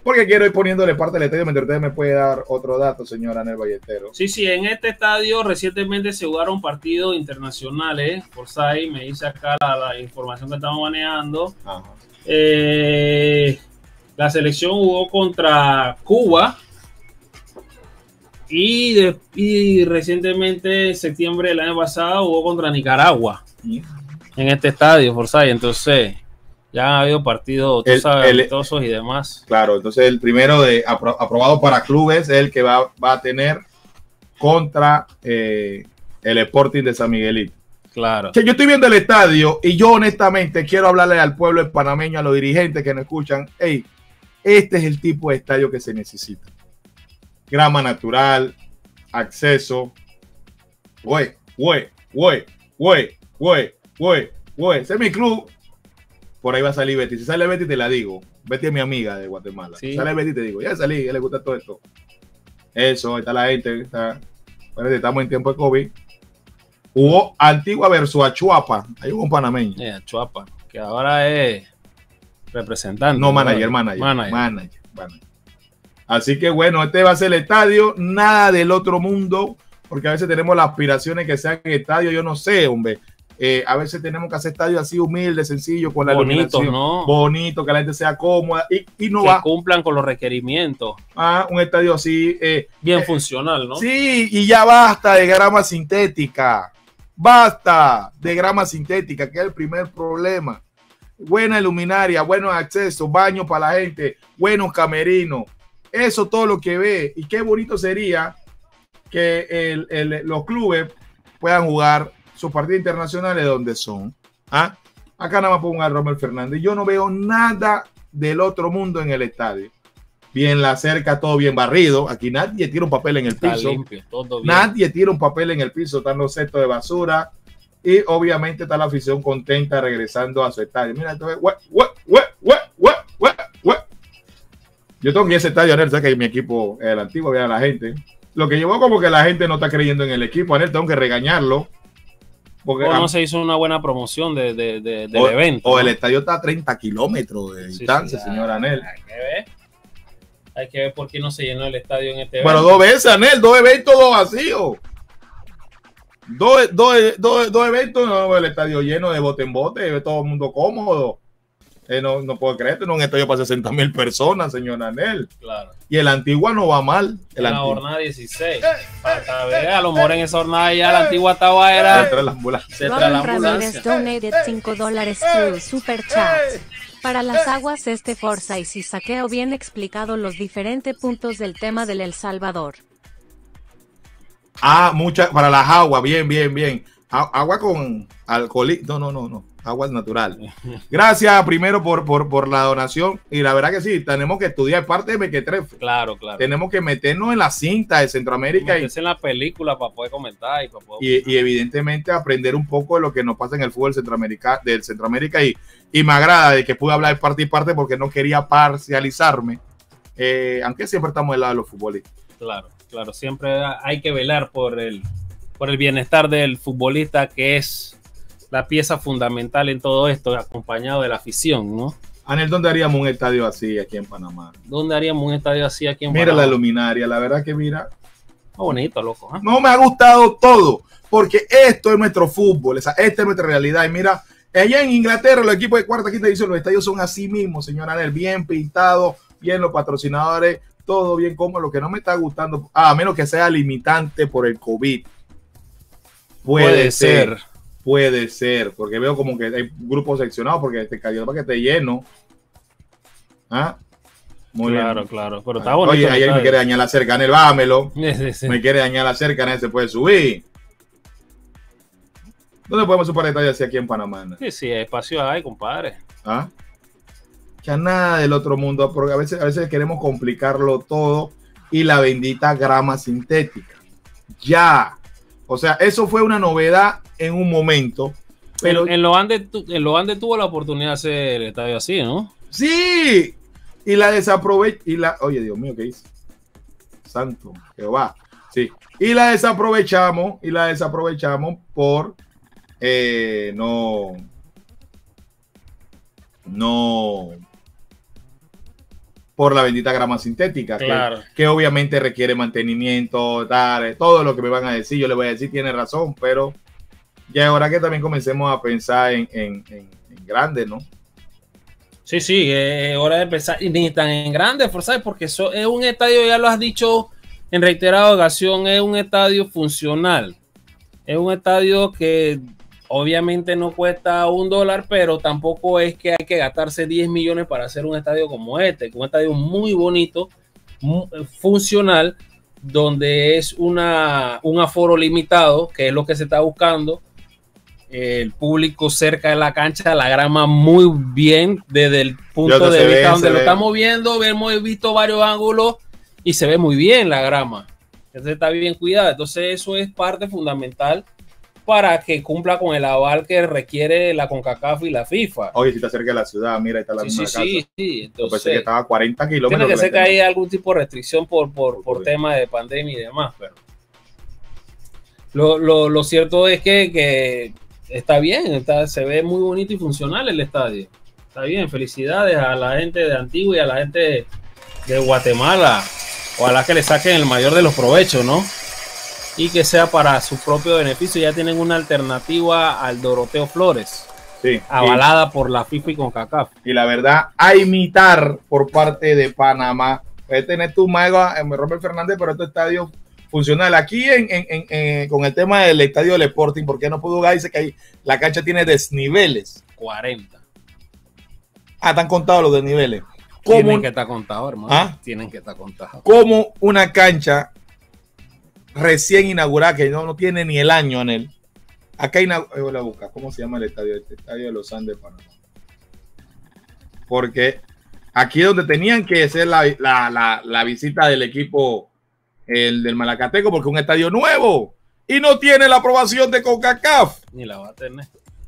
porque quiero ir poniéndole parte del estadio mientras usted me puede dar otro dato, señora Anel Ballesteros. Sí, sí, en este estadio recientemente se jugaron partidos internacionales. Por ahí me dice acá la, la información que estamos manejando. Ajá. Eh, la selección jugó contra Cuba y, de, y recientemente en septiembre del año pasado jugó contra Nicaragua ¿Sí? en este estadio, Forsyth. Entonces ya han habido partidos, tú El- sabes, el- amistosos y demás. Claro, entonces el primero de apro- aprobado para clubes es el que va, va a tener contra eh, el Sporting de San Miguelito. Claro. Que yo estoy viendo el estadio y yo honestamente quiero hablarle al pueblo panameño, a los dirigentes que nos escuchan. Hey, este es el tipo de estadio que se necesita. Grama natural, acceso. Güey, güey, güey, güey, güey, güey, güey. Ese es mi club. Por ahí va a salir Betty. Si sale Betty, te la digo. Betty es mi amiga de Guatemala. Sí. Si sale Betty, te digo. Ya salí, ya le gusta todo esto. Eso, ahí está la gente. Está. Parece que estamos en tiempo de COVID. Hubo Antigua versus Achuapa. Hay un panameño. Eh, Chuapa, que ahora es representante. No, manager, manager, Manager. manager. manager. Así que bueno, este va a ser el estadio. Nada del otro mundo. Porque a veces tenemos las aspiraciones que sean en estadio. Yo no sé, hombre. Eh, a veces tenemos que hacer estadios así humildes, sencillos, con la Bonitos, iluminación. ¿no? Bonito, que la gente sea cómoda. Y, y no Que va cumplan con los requerimientos. a un estadio así. Eh, Bien eh, funcional, ¿no? Sí, y ya basta de grama sintética. Basta de grama sintética, que es el primer problema. Buena luminaria, buenos accesos, baños para la gente, buenos camerinos. Eso todo lo que ve. Y qué bonito sería que el, el, los clubes puedan jugar sus partidos internacionales donde son. ¿Ah? Acá nada más pongo a Romel Fernández. Yo no veo nada del otro mundo en el estadio. Bien la cerca, todo bien barrido. Aquí nadie tira un papel en el Está piso. limpio, todo bien. Nadie tira un papel en el piso, están los cestos de basura y obviamente está la afición contenta regresando a su estadio. Mira, esto es, hue, hue, hue, hue, hue, hue, hue. Yo tengo que ir a ese estadio, Anel, sabes que mi equipo, el antiguo, vea a la gente. Lo que llevó como que la gente no está creyendo en el equipo, Anel, tengo que regañarlo. Porque, O no se hizo una buena promoción de, de, de- del o, evento. o ¿no? el estadio está a treinta kilómetros de Sí, distancia, sí, señor Anel. Hay que ver. Hay que ver por qué no se llenó el estadio en este Bueno, evento. dos veces, Anel, dos eventos, dos vacíos. Dos, dos, dos, dos eventos, no, el estadio lleno de bote en bote, todo el mundo cómodo. Eh, no, no puedo creer, no es un estadio para sesenta mil personas, señor Anel. Claro. Y el Antigua no va mal. El En la Antigua. jornada dieciséis. Para ver, a lo mejor en esa jornada ya la antigua estaba era. Detrás de la ambulancia. Detrás de la Robin Ramírez ambulancia. donated cinco dólares through Super Chat. Para las aguas este Forza y si saqueo bien explicado los diferentes puntos del tema del El Salvador. Ah, muchas, para las aguas, bien, bien, bien. A- agua con alcohol. No, no, no, no. Agua natural. Gracias primero por, por, por la donación. Y la verdad que sí, tenemos que estudiar parte de Mequetrefe. Claro, claro. Tenemos que meternos en la cinta de Centroamérica y, Meterse en la película para poder comentar y para poder... y, y evidentemente aprender un poco de lo que nos pasa en el fútbol centroamérica, del Centroamérica y, y me agrada de que pude hablar de parte y parte porque no quería parcializarme, eh, aunque siempre estamos del lado de los futbolistas. Claro, claro. Siempre hay que velar por el, por el bienestar del futbolista, que es la pieza fundamental en todo esto, acompañado de la afición, ¿no? Anel, ¿dónde haríamos un estadio así aquí en Panamá? ¿Dónde haríamos un estadio así aquí en Mira Panamá? la luminaria, la verdad que mira, Está bonito, loco. ¿eh? no me ha gustado todo, porque esto es nuestro fútbol, esa, esta es nuestra realidad. Y mira, allá en Inglaterra, los equipos de cuarta, quinta división, los estadios son así mismos, señor Anel, bien pintados, bien los patrocinadores, todo bien como lo que no me está gustando, a menos que sea limitante por el COVID. Puede, Puede ser, ser. puede ser, porque veo como que hay grupos seccionados, porque te cayó para que esté lleno. ¿Ah? Muy Claro, bien. claro. Pero está bonito. Oye, el ayer me estadio. quiere dañar la cerca, Anel, bámelo. Sí, sí, sí. Me quiere dañar la cerca, Anel, se puede subir. ¿Dónde podemos superar detalles así aquí en Panamá? Sí, sí, espacio hay, compadre. ¿Ah? Que a nada del otro mundo, porque a veces, a veces queremos complicarlo todo y la bendita grama sintética. Ya. O sea, eso fue una novedad en un momento. Pero en, en Los Andes, tu- en Los Andes tuvo la oportunidad de hacer el estadio así, ¿no? sí. Y la desaprovechó. Y la, oye, Dios mío, ¿qué hice? Santo Jehová. Sí. Y la desaprovechamos. Y la desaprovechamos por eh, no. No. por la bendita grama sintética, claro. que, que obviamente requiere mantenimiento, tal, todo lo que me van a decir, yo le voy a decir, tiene razón, pero ya es hora que también comencemos a pensar en, en, en, en grande, ¿no? Sí, sí, es hora de pensar, y ni tan en grande, ¿sabes? Porque eso es un estadio, ya lo has dicho en reiterada ocasión, es un estadio funcional, es un estadio que obviamente no cuesta un dólar, pero tampoco es que hay que gastarse diez millones para hacer un estadio como este, un estadio muy bonito, muy funcional, donde es una, un aforo limitado, que es lo que se está buscando, el público cerca de la cancha, la grama muy bien desde el punto de vista donde lo estamos viendo, hemos visto varios ángulos y se ve muy bien la grama, entonces está bien cuidada, entonces eso es parte fundamental para que cumpla con el aval que requiere la CONCACAF y la FIFA. Oye, si está cerca de la ciudad, mira, ahí está la sí, misma sí, casa. Sí, sí, entonces, pensé que estaba a cuarenta kilómetros. Tiene que ser que hay algún tipo de restricción por, por, por tema de pandemia y demás, pero lo, lo, lo cierto es que, que está bien, está, se ve muy bonito y funcional el estadio. Está bien, felicidades a la gente de Antigua y a la gente de Guatemala. Ojalá que le saquen el mayor de los provechos, ¿no? Y que sea para su propio beneficio. Ya tienen una alternativa al Doroteo Flores, sí, avalada sí. por la FIFA y CONCACAF. Y la verdad, a imitar por parte de Panamá. Puedes tener tu mago en Robert Fernández, pero este estadio funcional. Aquí en, en, en, en, con el tema del estadio del Sporting, ¿por qué no pudo jugar? Dice que ahí la cancha tiene desniveles. cuarenta. Ah, están contados los desniveles. Tienen que estar contados, hermano. ¿Ah? Tienen que estar contados. Como una cancha recién inaugurada, que no, no tiene ni el año en él. Acá inaugurada, voy a buscar, ¿cómo se llama el estadio? El estadio de los Andes, Panamá. Porque aquí es donde tenían que hacer la, la, la, la visita del equipo, el del Malacateco, porque es un estadio nuevo y no tiene la aprobación de CONCACAF. Ni la va a tener.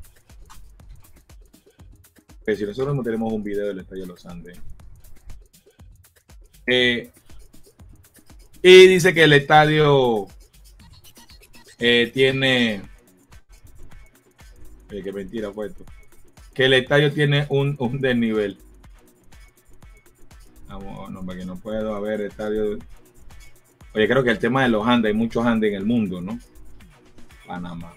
Pero si nosotros no tenemos un video del estadio de los Andes. Eh, y dice que el estadio eh, tiene eh, que mentira fue esto, que el estadio tiene un, un desnivel. Vamos, no, porque no puedo haber estadio. Oye, creo que el tema de los Andes, hay muchos Andes en el mundo, ¿no? Panamá.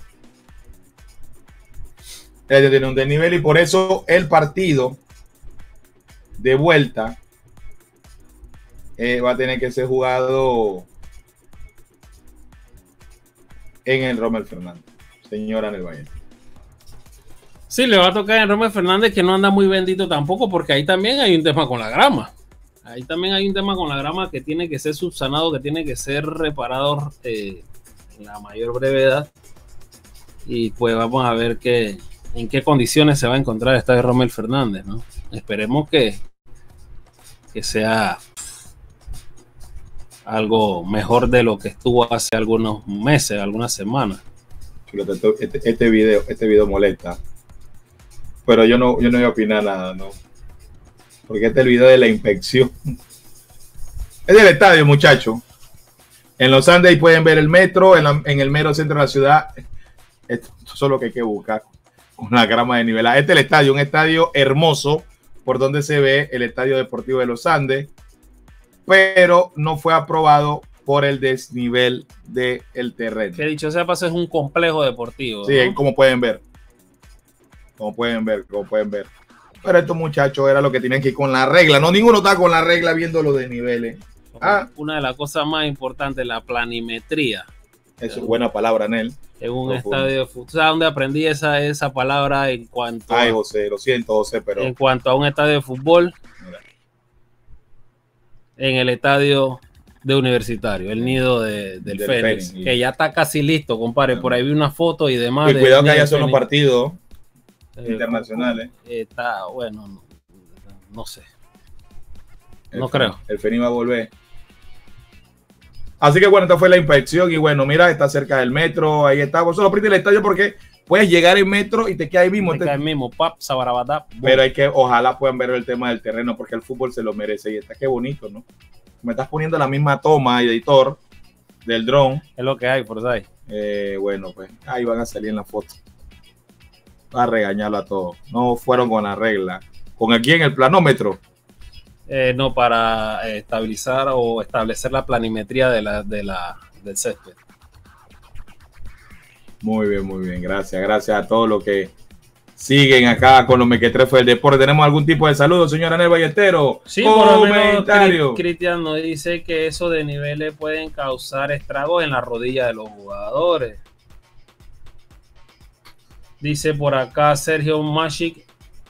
El tiene un desnivel y por eso el partido de vuelta Eh, va a tener que ser jugado en el Rommel Fernández, señora en el Valle. Sí, le va a tocar en Rommel Fernández, que no anda muy bendito tampoco, porque ahí también hay un tema con la grama. Ahí también hay un tema con la grama que tiene que ser subsanado, que tiene que ser reparado eh, en la mayor brevedad. Y pues vamos a ver qué, en qué condiciones se va a encontrar esta de Rommel Fernández, ¿no? Esperemos que, que sea algo mejor de lo que estuvo hace algunos meses, algunas semanas. Este, este video, este video molesta, pero yo no, yo no voy a opinar nada, ¿no? Porque este es el video de la inspección. Es del estadio, muchachos. En los Andes pueden ver el metro, en, la, en el mero centro de la ciudad. Esto es lo que hay que buscar con la grama de nivelada. Este es el estadio, un estadio hermoso, por donde se ve el Estadio Deportivo de los Andes, pero no fue aprobado por el desnivel del terreno. Que dicho sea paso, es un complejo deportivo, sí, ¿no? como pueden ver. Como pueden ver, como pueden ver. Pero estos muchachos era lo que tenían que ir con la regla. No, ninguno está con la regla viendo los desniveles. Ah, una de las cosas más importantes, la planimetría. Eso es buena palabra, Nel. En un no, estadio de fútbol. ¿Sabes dónde aprendí esa, esa palabra en cuanto Ay, a, José, lo siento, José, pero... en cuanto a un estadio de fútbol? Mira. En el estadio de Universitario, el nido de, del, del Fénix, Fénix, que ya está casi listo, compadre. Por ahí vi una foto y demás. Y de cuidado que haya son los partidos eh, internacionales. Está, bueno, no, no sé. El no Fénix, creo. El Fénix va a volver. Así que bueno, esta fue la inspección y bueno, mira, está cerca del metro, ahí está. Vos solo prende el estadio porque puedes llegar en metro y te queda ahí mismo. Te queda ahí mismo, pap, sabarabatá. Pero hay que, ojalá puedan ver el tema del terreno porque el fútbol se lo merece y está, qué bonito, ¿no? Me estás poniendo la misma toma, editor, del dron. Es lo que hay, por ahí. Eh, bueno, pues ahí van a salir en la foto. Va a regañarlo a todos. No fueron con la regla. Con aquí en el planómetro. eh, no para eh, estabilizar o establecer la planimetría de la, de la, del césped. Muy bien, muy bien. Gracias, gracias a todos los que siguen acá con los mequetrefes del deporte. ¿Tenemos algún tipo de saludo, señora Anel Ballesteros? Sí, por lo menos Cristian nos dice que eso de niveles pueden causar estragos en la rodilla de los jugadores. Dice por acá Sergio Magic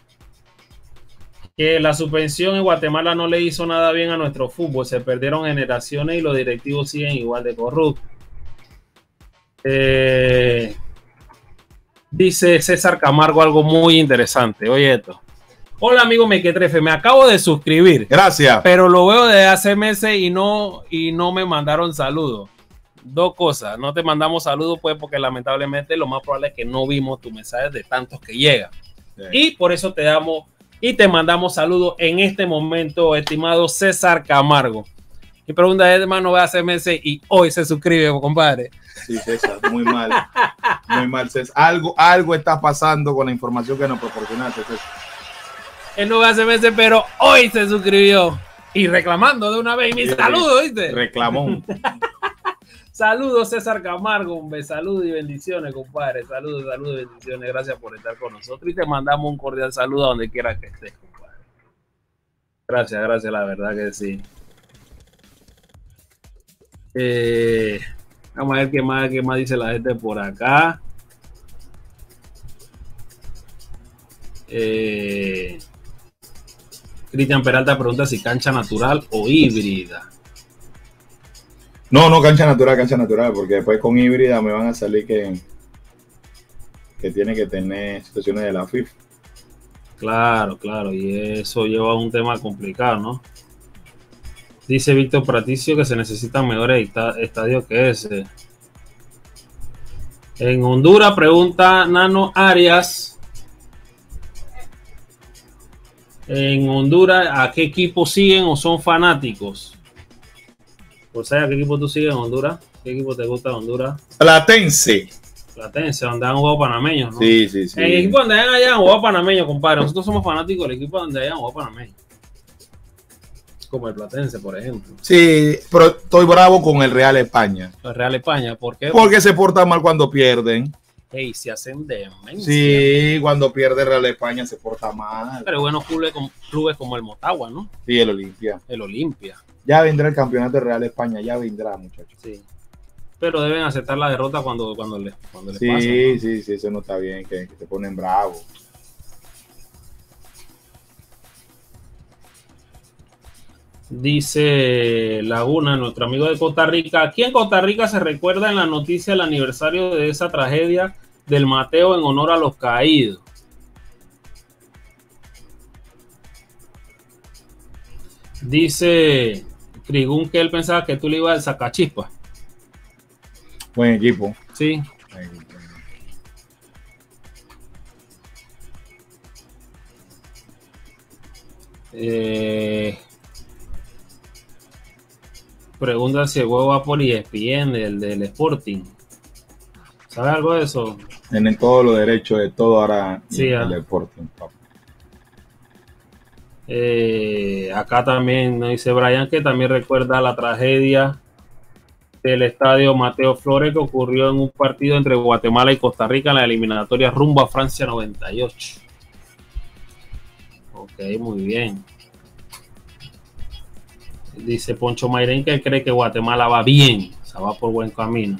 que la suspensión en Guatemala no le hizo nada bien a nuestro fútbol. Se perdieron generaciones y los directivos siguen igual de corruptos. Eh, dice César Camargo algo muy interesante. Oye esto. Hola amigo Mequetrefe, me acabo de suscribir. Gracias. Pero lo veo desde hace meses y no, y no me mandaron saludos. Dos cosas, no te mandamos saludos pues porque lamentablemente lo más probable es que no vimos tu mensaje de tantos que llegan. Sí. Y por eso te damos y te mandamos saludos en este momento, estimado César Camargo. Mi pregunta es, hermano, va hace meses y hoy se suscribe, compadre. Sí, César, muy mal. Muy mal, César. Algo, algo está pasando con la información que nos proporcionaste, César. Él no va hace meses, pero hoy se suscribió. Y reclamando de una vez. Y mi sí, saludo, ¿viste? Reclamón. Saludos, César Camargo, hombre. Saludos y bendiciones, compadre. Saludos, saludos y bendiciones. Gracias por estar con nosotros. Y te mandamos un cordial saludo a donde quiera que estés, compadre. Gracias, gracias, la verdad que sí. Eh, vamos a ver qué más, qué más dice la gente por acá. Eh, Cristian Peralta pregunta si cancha natural o híbrida. No, no, cancha natural, cancha natural, porque después con híbrida me van a salir que, que tiene que tener situaciones de la FIFA. Claro, claro, y eso lleva a un tema complicado, ¿no? Dice Víctor Praticio que se necesitan mejores estadios que ese. En Honduras pregunta Nano Arias. En Honduras, ¿a qué equipo siguen o son fanáticos? O sea, ¿a qué equipo tú sigues en Honduras? ¿Qué equipo te gusta de Honduras? Platense. Platense, donde han jugado panameños, ¿no? Sí, sí, sí. En el equipo donde hayan, hayan jugado panameños, compadre. Nosotros somos fanáticos del equipo donde hayan jugado panameños. Como el Platense, por ejemplo. Sí, pero estoy bravo con el Real España. El Real España, ¿por qué? Porque se portan mal cuando pierden. Ey, se hacen demencia. Sí, cuando pierde el Real España se porta mal. Pero bueno, clubes como, clubes como el Motagua, ¿no? Sí, el Olimpia. El Olimpia. Ya vendrá el campeonato de Real España, ya vendrá, muchachos. Sí. Pero deben aceptar la derrota cuando, cuando les cuando les sí, pasa, ¿no? Sí, sí, eso no está bien, que, que se ponen bravos. Dice Laguna, nuestro amigo de Costa Rica. Aquí en Costa Rica se recuerda en la noticia el aniversario de esa tragedia del Mateo en honor a los caídos. Dice Krigún que él pensaba que tú le ibas a sacar chispa. Buen equipo. Sí. Buen equipo. Eh... Pregunta si el huevo va por E S P N, del, del Sporting. ¿Sabes algo de eso? Tienen todos los derechos de todo ahora sí, en ah. el Sporting. Eh, acá también nos dice Brian que también recuerda la tragedia del estadio Mateo Flores que ocurrió en un partido entre Guatemala y Costa Rica en la eliminatoria rumbo a Francia noventa y ocho. Ok, muy bien. Dice Poncho Mayren que él cree que Guatemala va bien, o sea, va por buen camino.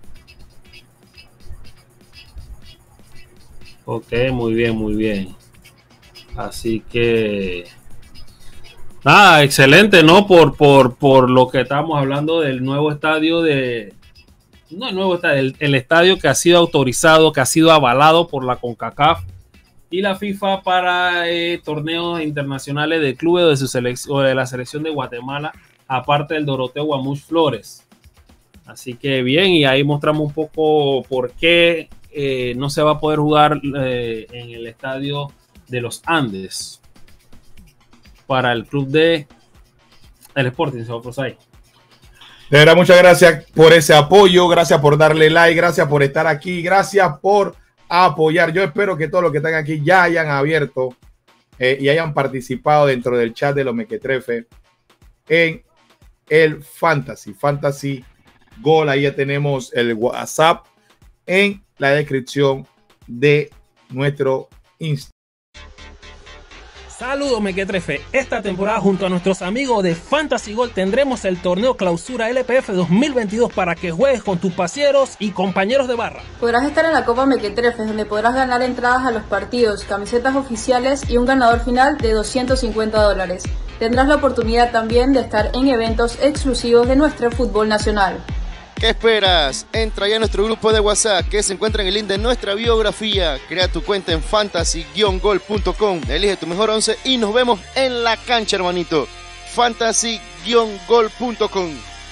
Ok, muy bien, muy bien. Así que nada, excelente, ¿no? Por, por, por lo que estamos hablando del nuevo estadio de... No el nuevo estadio, el, el estadio que ha sido autorizado, que ha sido avalado por la CONCACAF y la FIFA para eh, torneos internacionales de clubes o de, su selección, o de la selección de Guatemala, aparte del Doroteo Guamuch Flores. Así que bien, y ahí mostramos un poco por qué eh, no se va a poder jugar eh, en el estadio de los Andes para el club de el Sporting. De verdad, muchas gracias por ese apoyo, gracias por darle like, gracias por estar aquí, gracias por apoyar. Yo espero que todos los que están aquí ya hayan abierto eh, y hayan participado dentro del chat de los Mequetrefes en el Fantasy, Fantasy Gol. Ahí ya tenemos el WhatsApp en la descripción de nuestro Instagram. Saludos Mequetrefe, esta temporada junto a nuestros amigos de Fantasy Gol tendremos el torneo Clausura L P F dos mil veintidós para que juegues con tus pasieros y compañeros de barra. Podrás estar en la Copa Mequetrefes, donde podrás ganar entradas a los partidos, camisetas oficiales y un ganador final de doscientos cincuenta dólares. Tendrás la oportunidad también de estar en eventos exclusivos de nuestro fútbol nacional. ¿Qué esperas? Entra ya a nuestro grupo de WhatsApp que se encuentra en el link de nuestra biografía. Crea tu cuenta en fantasy guion gol punto com. Elige tu mejor once y nos vemos en la cancha, hermanito. fantasy guion gol punto com.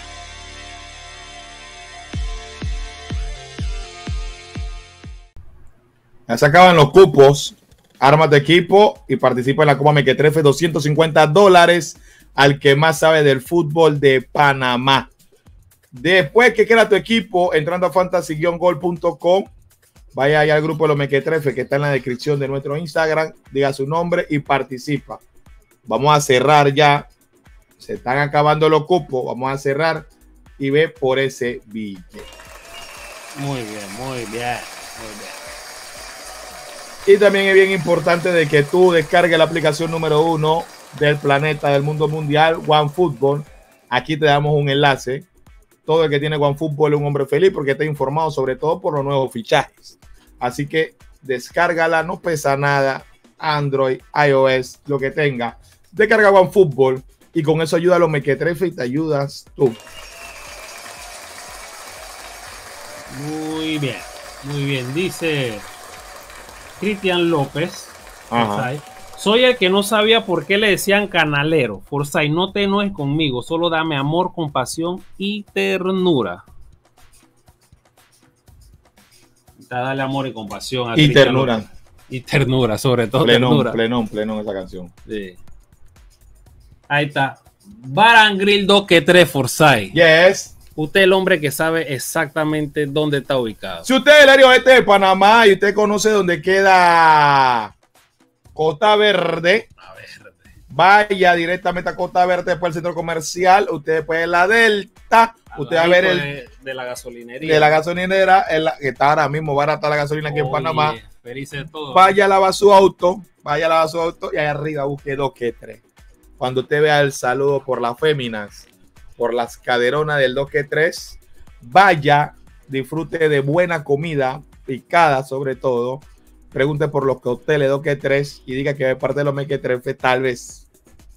Ya se acaban los cupos. Ármate equipo y participa en la Copa Mequetrefe. doscientos cincuenta dólares al que más sabe del fútbol de Panamá. Después que queda tu equipo, entrando a fantasy guion gol punto com, vaya ahí al grupo de los Mequetrefes que está en la descripción de nuestro Instagram, diga su nombre y participa. Vamos a cerrar ya. Se están acabando los cupos. Vamos a cerrar y ve por ese billete. Muy bien, muy bien, muy bien. Y también es bien importante de que tú descargues la aplicación número uno del planeta, del mundo mundial, OneFootball. Aquí te damos un enlace. Todo el que tiene OneFootball es un hombre feliz porque está informado sobre todo por los nuevos fichajes. Así que descárgala, no pesa nada. Android, iOS, lo que tenga. Descarga OneFootball y con eso ayuda a los Mequetrefes y te ayudas tú. Muy bien, muy bien. Dice Cristian López. Ajá. Soy el que no sabía por qué le decían canalero. Forsyth, no te enojes conmigo, solo dame amor, compasión y ternura. Dale amor y compasión. A Y ternura. López. Y ternura, sobre todo Plenón, ternura. plenón, plenón esa canción. Sí. Ahí está. Barangril dos que tres Forsyth. Yes. Usted es el hombre que sabe exactamente dónde está ubicado. Si usted es el área oeste de Panamá y usted conoce dónde queda Costa Verde, vaya directamente a Costa Verde después del centro comercial. Usted después de la Delta, usted va a ver el de, de la gasolinería. de la gasolinera, en la, que está ahora mismo barata la gasolina aquí en Panamá. Felices de todo. Vaya a lavar su auto, vaya a lavar su auto y ahí arriba busque dos que tres. Cuando usted vea el saludo por las féminas, por las caderonas del dos que tres, vaya, disfrute de buena comida, picada sobre todo. Pregunte por los cócteles dos que tres y diga que de parte de los Mequetrefes tal vez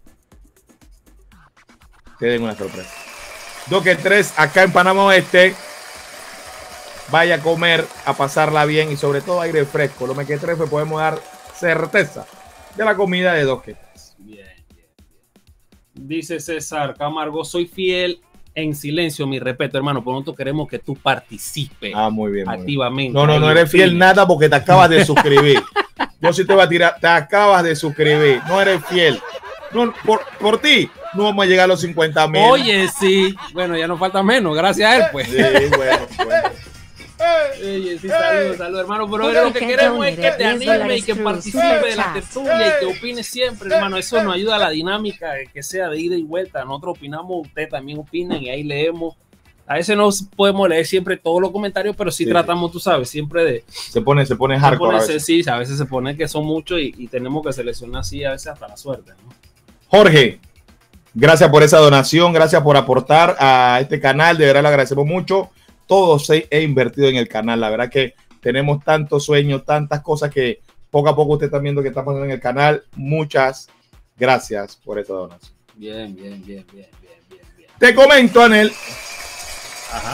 te den una sorpresa. dos que tres acá en Panamá Oeste. Vaya a comer, a pasarla bien y sobre todo aire fresco. Los Mequetrefes podemos dar certeza de la comida de dos que tres. Bien, bien, bien. Dice César Camargo, soy fiel en silencio, mi respeto, hermano. Por lo tanto, queremos que tú participes Ah, muy bien. Muy activamente. bien. No, no, no eres fiel nada porque te acabas de suscribir. Yo sí te voy a tirar, te acabas de suscribir. No eres fiel. No, por, por ti no vamos a llegar a los cincuenta mil. Oye, sí. Bueno, ya nos falta menos, gracias a él, pues. Sí, bueno, bueno. Oye, sí, saludos, saludos, hermano. Pero lo que queremos es que te anime y que participe de la tertulia y que opine siempre, hermano. Eso nos ayuda a la dinámica, que sea de ida y vuelta. Nosotros opinamos, ustedes también opinan y ahí leemos. A veces no podemos leer siempre todos los comentarios, pero sí, sí tratamos, tú sabes, siempre de... Se pone, se pone hardcore. Se pone, a veces. Sí, a veces se pone que son muchos y, y tenemos que seleccionar así a veces hasta la suerte, ¿no? Jorge, gracias por esa donación, gracias por aportar a este canal, de verdad le agradecemos mucho. Todo se he invertido en el canal, la verdad que tenemos tantos sueños, tantas cosas que poco a poco usted está viendo que está pasando en el canal. Muchas gracias por esa donación. Bien, bien, bien, bien, bien, bien, bien. Te comento, Anel, Ajá.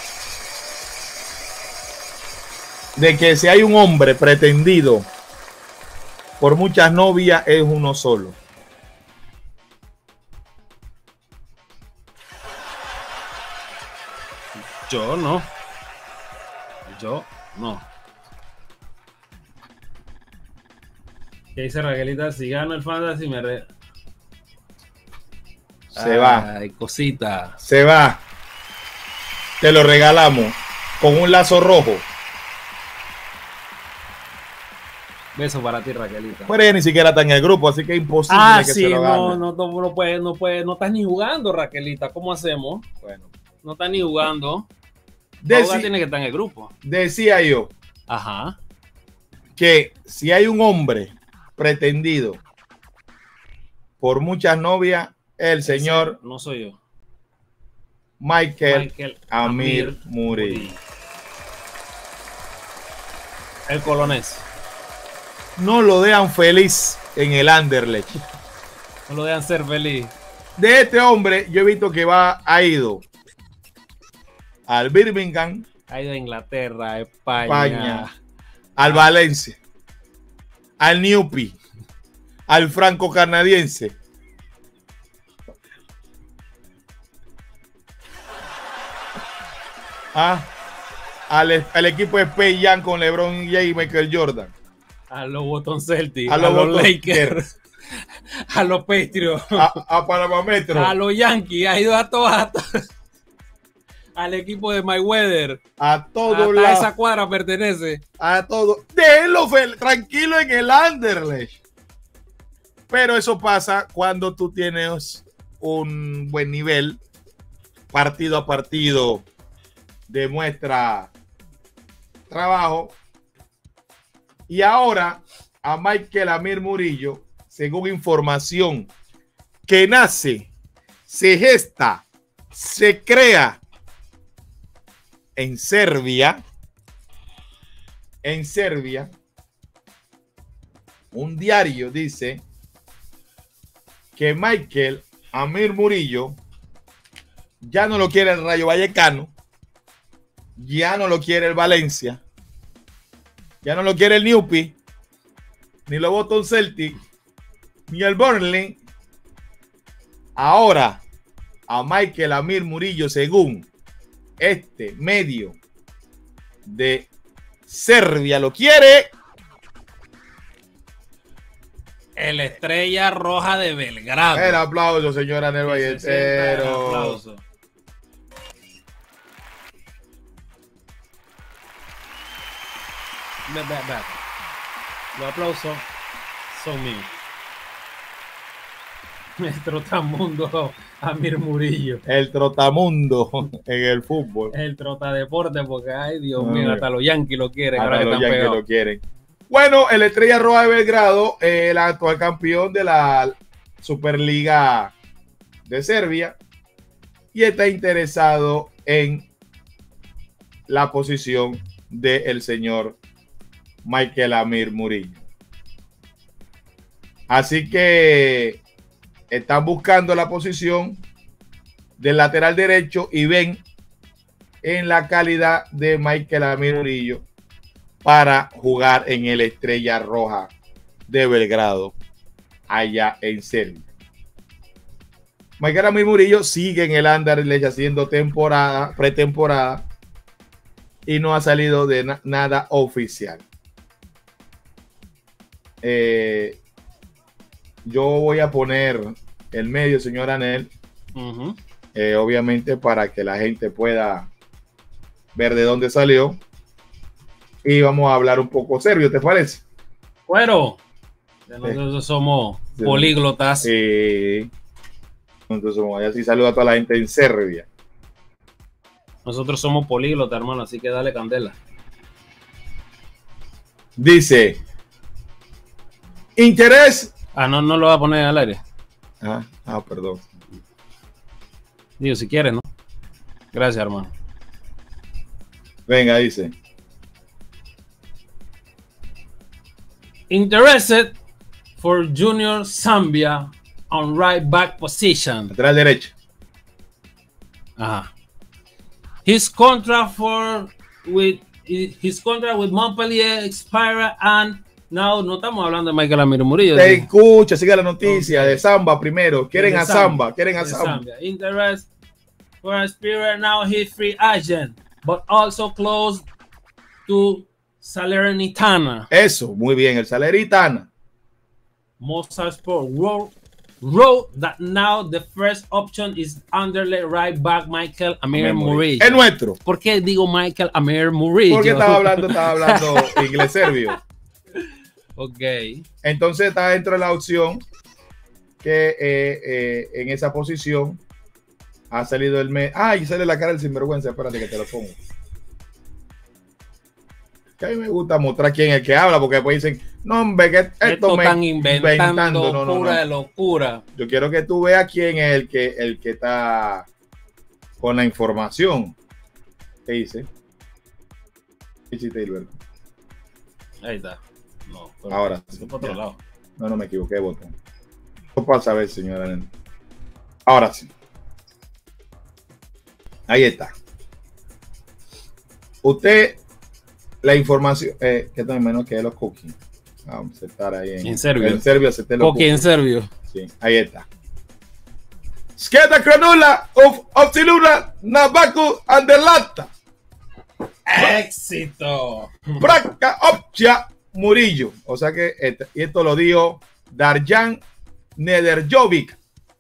de que si hay un hombre pretendido por muchas novias, es uno solo. Yo no. Yo no. ¿Qué dice Raquelita? Si gano el fantasy me re... Se va. Ay, cosita. Se va. Te lo regalamos con un lazo rojo. Beso para ti, Raquelita. Pero ella ni siquiera está en el grupo, así que es imposible Ah, que sí, se lo gane. no, no, no, no puede, no puede, no estás ni jugando, Raquelita. ¿Cómo hacemos? Bueno, No estás ni jugando. Para Deci- jugar tiene que estar en el grupo. decía yo Ajá. que si hay un hombre pretendido por muchas novias, el señor No soy yo. Michael, Michael Amir Murillo. El colonés. No lo dejan feliz en el Anderlecht. No lo dejan ser feliz. De este hombre, yo he visto que va, ha ido al Birmingham, Ha ido a Inglaterra, a España. España, al Valencia, al Newpi, al franco canadiense. Ah, al, al equipo de Space Jam con LeBron James y Michael Jordan. A los Boston Celtics. A A los los, Boston Lakers. A los Patriots. A, a Panamá Metro. A los Yankees. Ha ido a todas. Al equipo de Mayweather. A todos Hasta lados. esa cuadra pertenece. A todo. Déjenlo fel- tranquilo en el Anderlecht. Pero eso pasa cuando tú tienes un buen nivel, partido a partido, demuestra trabajo. Y ahora a Michael Amir Murillo, según información que nace, se gesta, se crea en Serbia, en Serbia, un diario dice que Michael Amir Murillo ya no lo quiere el Rayo Vallecano, ya no lo quiere el Valencia, ya no lo quiere el Newpi, ni los Boston Celtics, ni el Burnley. Ahora a Michael Amir Murillo, según este medio de Serbia, lo quiere El Estrella Roja de Belgrado. el aplauso, señora Nel Que se sienta el Valletero. aplauso. Ve, ve, ve. Los aplausos son míos. El trotamundo Amir Murillo. El trotamundo en el fútbol. El trotadeporte, porque ay Dios No, mío, no. hasta los Yankees lo quieren. Ahora Ahora que los están Yankees pegados. lo quieren. Bueno, el Estrella Roja de Belgrado, eh, el actual campeón de la Superliga de Serbia, y está interesado en la posición del señor Michael Amir Murillo. Así que están buscando la posición del lateral derecho y ven en la calidad de Michael Amir Murillo para jugar en el Estrella Roja de Belgrado, allá en Serbia. Michael Amir Murillo sigue en el Anderlecht haciendo temporada, pretemporada, y no ha salido de na- nada oficial. Eh, yo voy a poner el medio, señor Anel, Ujú. eh, obviamente para que la gente pueda ver de dónde salió. Y vamos a hablar un poco serbio, ¿te parece? Bueno, nosotros somos Sí. políglotas. Sí. Entonces, vamos a sí saluda a toda la gente en Serbia. Nosotros somos políglotas, hermano, así que dale candela. Dice, interés. Ah, no, no lo va a poner al aire. Ah, ah, perdón. Digo, si quieres, ¿no? Gracias, hermano. Venga, dice. Interested for Junior Zambia on right back position. Lateral derecho. Ajá. His contract for with his contract with Montpellier expired and now no estamos hablando de Michael Amir Murillo. Te de- escucha, sigue la noticia Ok. de Samba primero. Quieren de a Zambia, Samba, quieren a de Samba. Zambia. Interest for Spirit now he's free agent, but also close to Salernitana. Eso, muy bien, el Salernitana. Mozart Sport wrote, wrote that now the first option is Anderlecht right back Michael Amir Murillo. Es nuestro. ¿Por qué digo Michael Amir Murillo? Porque estaba hablando, estaba hablando inglés serbio. Ok. Entonces está dentro de la opción que eh, eh, en esa posición ha salido el mes. Ah, y sale la cara del sinvergüenza. Espérate que te lo pongo. Que a mí me gusta mostrar quién es el que habla, porque después dicen, no, hombre, que esto, Esto me están inventando, inventando. No, no, pura no. de locura. Yo quiero que tú veas quién es el que, el que está con la información. ¿Qué dice? ¿Qué hiciste, Hilberto? Ahí está. No, pero Ahora sí, sí, por otro ya. lado. No, no me equivoqué de botón. No pasa a ver, señora Nena. Ahora sí. Ahí está. Usted, la información, eh, que también menos que los cookies. Vamos a estar ahí en, En serbio. En serbio, se te lo Coqui en serbio. Sí, ahí está. Sketa Kranula of Optiluna Nabaku Anderlata. ¡Éxito! Braca Opcha Murillo. O sea que este, y esto lo dijo Darjan Nederjovic.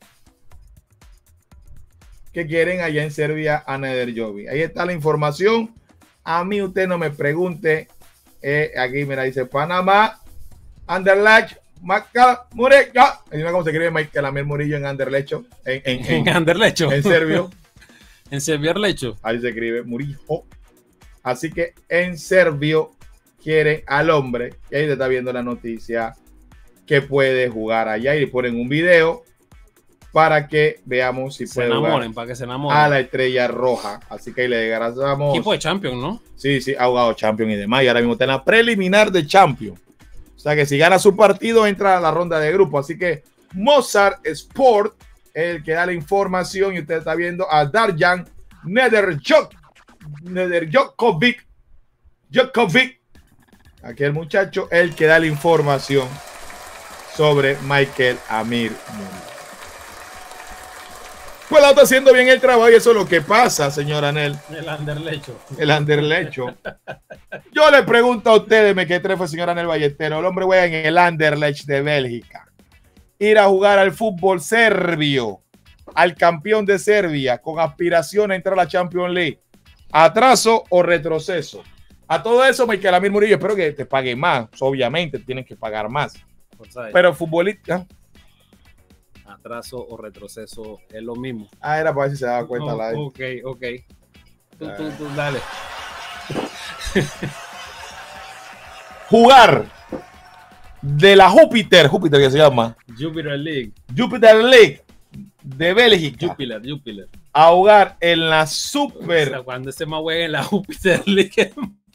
Que quieren allá en Serbia a Nederjovic. Ahí está la información. A mí usted no me pregunte. Eh, aquí mira, dice Panamá, Anderlecht, Maca, Murillo. Mira cómo se escribe Michael Amir Murillo en Anderlecht. En, en, en, En Anderlecho. en serbio. En Serbio-Lecho. Ahí se escribe Murillo. Así que en serbio quiere al hombre. Y ahí te está viendo la noticia que puede jugar allá. Y le ponen un video para que veamos si Se puede enamoren, jugar para que se enamoren. a la Estrella Roja. Así que ahí le agradecemos. Equipo de Champions, ¿no? Sí, sí, ha jugado Champions y demás. Y ahora mismo está en la preliminar de Champions. O sea que si gana su partido, entra a la ronda de grupo. Así que Mozart Sport es el que da la información. Y usted está viendo a Darjan Nederjok, Nederjokovic. Jokovic. Aquí el muchacho, el que da la información sobre Michael Amir Murillo. Pues la está haciendo bien el trabajo y eso es lo que pasa, señor Anel. El Anderlecho. El Anderlecho. Yo le pregunto a ustedes, me que trefe, señor Anel Ballestero. El hombre juega en el Anderlecht de Bélgica. Ir a jugar al fútbol serbio, al campeón de Serbia, con aspiración a entrar a la Champions League. ¿Atraso o retroceso? A todo eso, Michael Amir Murillo, espero que te pague más. Obviamente, tienen que pagar más. Pero futbolista. Atraso o retroceso es lo mismo. Ah, era para ver si se daba cuenta. Oh, la ok, ok. Tú, tú, tú, dale. Jugar de la Júpiter, Júpiter que se llama, Jupiter League. Júpiter League de Bélgica, Júpiter, Júpiter. a jugar en la O Super. sea, cuando ese más juega en la Jupiter League,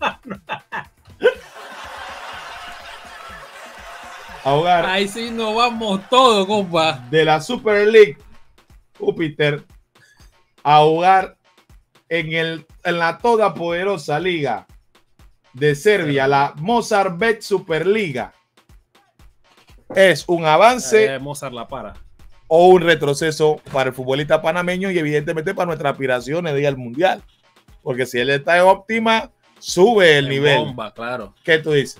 A jugar ahí sí nos vamos todos, compa. de la Super League Júpiter a jugar en, el, en la todopoderosa liga de Serbia, la Mozart Bet Superliga. ¿Es un avance Eh, Mozart la para. o un retroceso para el futbolista panameño y evidentemente para nuestras aspiraciones de ir al mundial? Porque si él está en óptima, sube el En nivel. Bomba, claro. ¿Qué tú dices?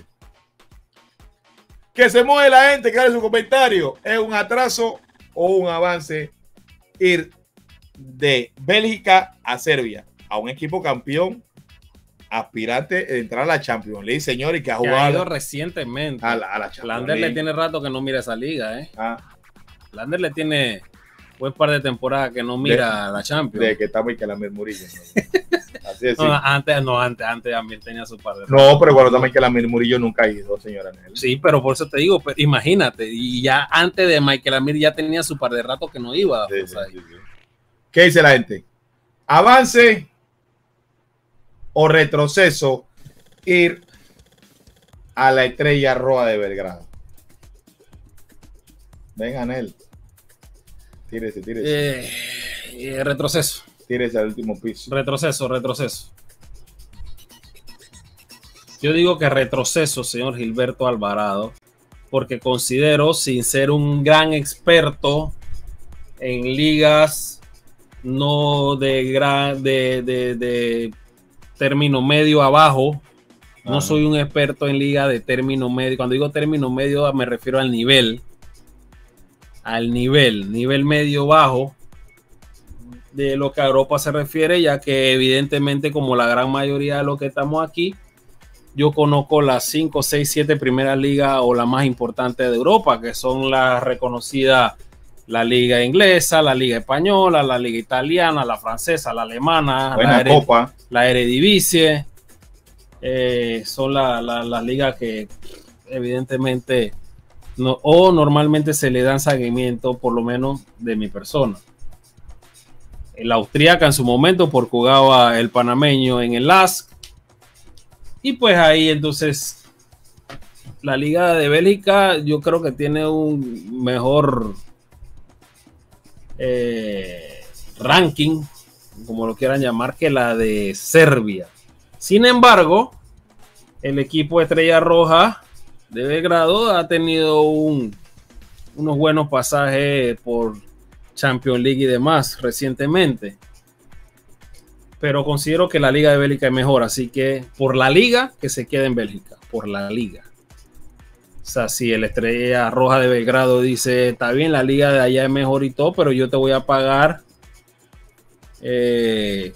Que se mueve la gente, que haga su comentario. ¿Es un atraso o un avance ir de Bélgica a Serbia, a un equipo campeón, aspirante de entrar a la Champions League, señor, y que ha Que ha jugado ido recientemente. a la, a la Champions Lander League? le tiene rato que no mira esa liga, ¿eh? Ah, Lander le tiene buen par de temporadas que no mira la Champions. de que está Michael Amir Murillo. ¿No? Así es. No, Sí. antes, no, antes, antes Amir tenía su par de No, pero cuando está Michael Amir Murillo nunca ha ido, señora Nelly. Sí, pero por eso te digo, pues, imagínate, y ya antes de Michael Amir ya tenía su par de rato que no iba. Sí, o sea, sí, sí, sí. ¿Qué dice la gente? ¿Avance o retroceso ir a la Estrella Roja de Belgrado? Venga, Anel. Tírese, tírese. eh, eh, retroceso, Tírese al último piso. retroceso, retroceso. Yo digo que retroceso, señor Gilberto Alvarado, porque considero, sin ser un gran experto en ligas no de gran de, de, de término medio abajo, no Ajá. soy un experto en liga de término medio. Cuando digo término medio me refiero al nivel, al nivel, nivel medio bajo de lo que a Europa se refiere, ya que evidentemente como la gran mayoría de los que estamos aquí, yo conozco las cinco, seis, siete primeras ligas o la más importante de Europa, que son las reconocidas, la liga inglesa, la liga española, la liga italiana, la francesa, la alemana, Buena la, copa. la Eredivisie. Eh, son las la, la ligas que evidentemente no, o normalmente se le dan seguimiento, por lo menos de mi persona. La austríaca en su momento, porque jugaba el panameño en el L A S K. Y pues ahí entonces la Liga de Bélgica yo creo que tiene un mejor eh, ranking, como lo quieran llamar, que la de Serbia. Sin embargo, el equipo Estrella Roja de Belgrado ha tenido un, unos buenos pasajes por Champions League y demás recientemente. Pero considero que la Liga de Bélgica es mejor, así que por la liga que se quede en Bélgica, por la liga. O sea, si el Estrella Roja de Belgrado dice, está bien, la liga de allá es mejor y todo, pero yo te voy a pagar eh,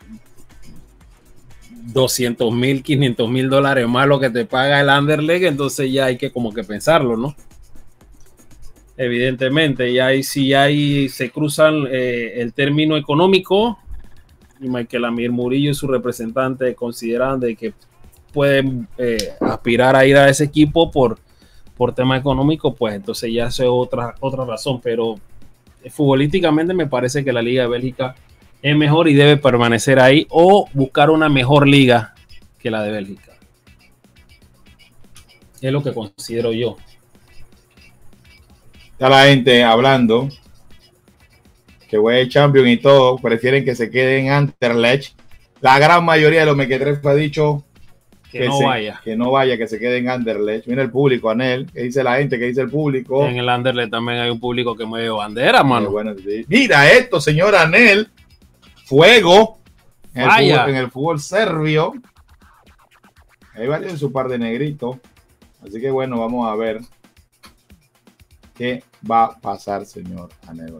doscientos mil, quinientos mil dólares más lo que te paga el Anderlecht, entonces ya hay que como que pensarlo, ¿no? Evidentemente, y ahí sí ahí se cruzan eh, el término económico, y Michael Amir Murillo y su representante consideran de que pueden eh, aspirar a ir a ese equipo por, por tema económico, pues entonces ya eso es otra, otra razón, pero eh, futbolísticamente me parece que la Liga de Bélgica es mejor y debe permanecer ahí o buscar una mejor liga que la de Bélgica. Es lo que considero yo. Está la gente hablando que World Champion y todo, prefieren que se quede en Anderlecht. La gran mayoría de los mequetrefes ha dicho que, que no se, vaya. Que no vaya, que se quede en Anderlecht. Mira el público, Anel, que dice la gente, que dice el público. En el Anderlecht también hay un público que mueve bandera, mano. Bueno, sí. Mira esto, señor Anel. Fuego en el, fútbol, en el fútbol serbio. Hay varios en su par de negritos. Así que bueno, vamos a ver qué va a pasar, señor Anel.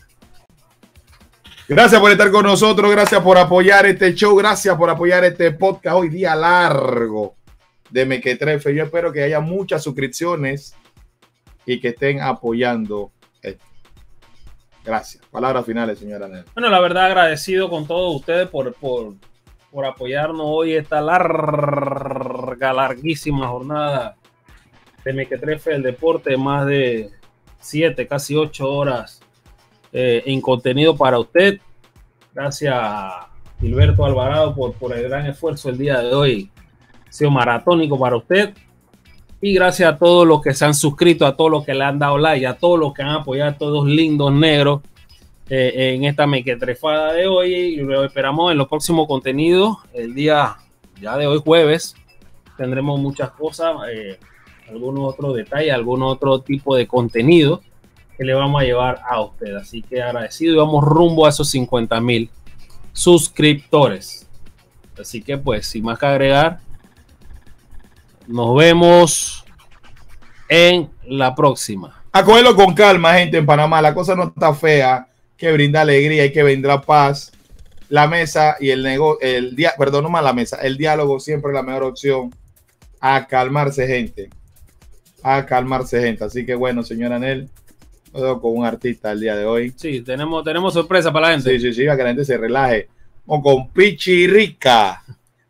Gracias por estar con nosotros, gracias por apoyar este show, gracias por apoyar este podcast hoy día largo de Mequetrefe. Yo espero que haya muchas suscripciones y que estén apoyando esto. Gracias. Palabras finales, señora Anel. Bueno, la verdad agradecido con todos ustedes por, por, por apoyarnos hoy esta larga, larguísima jornada de Mequetrefe, el deporte, más de siete, casi ocho horas Eh, en contenido para usted. Gracias a Gilberto Alvarado por, por el gran esfuerzo el día de hoy. Ha sido maratónico para usted. Y gracias a todos los que se han suscrito, a todos los que le han dado like, a todos los que han apoyado, a todos lindos negros eh, en esta mequetrefada de hoy. Y lo esperamos en los próximos contenidos. El día ya de hoy, jueves, tendremos muchas cosas, eh, algunos otros detalles, algún otro tipo de contenido que le vamos a llevar a usted. Así que agradecido y vamos rumbo a esos cincuenta mil suscriptores. Así que pues, sin más que agregar, nos vemos en la próxima. A cogerlo con calma, gente, en Panamá. La cosa no está fea. Que brinda alegría y que vendrá paz. La mesa y el negocio, el día, perdón, no más la mesa, el diálogo siempre es la mejor opción. A calmarse, gente. A calmarse, gente. Así que bueno, señora Anel, con un artista el día de hoy. Sí, tenemos, tenemos sorpresa para la gente. Sí, sí, sí, para que la gente se relaje. Vamos con Pichirica.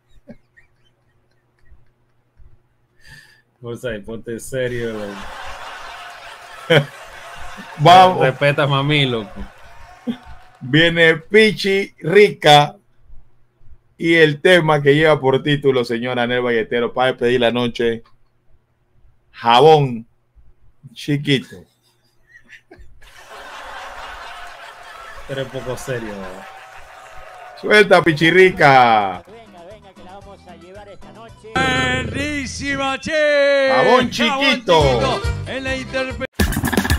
Pues ahí, ponte serio. Vamos. Respeta, mami, loco. Viene Pichirica y el tema que lleva por título, señora Anel Valletero, para despedir la noche: jabón chiquito. Pero es poco serio, ¿verdad? Suelta, Pichirica. Venga, venga, que la vamos a llevar esta noche. Buenísima, che. Jabón chiquito. Jabón chiquito en la interpretación.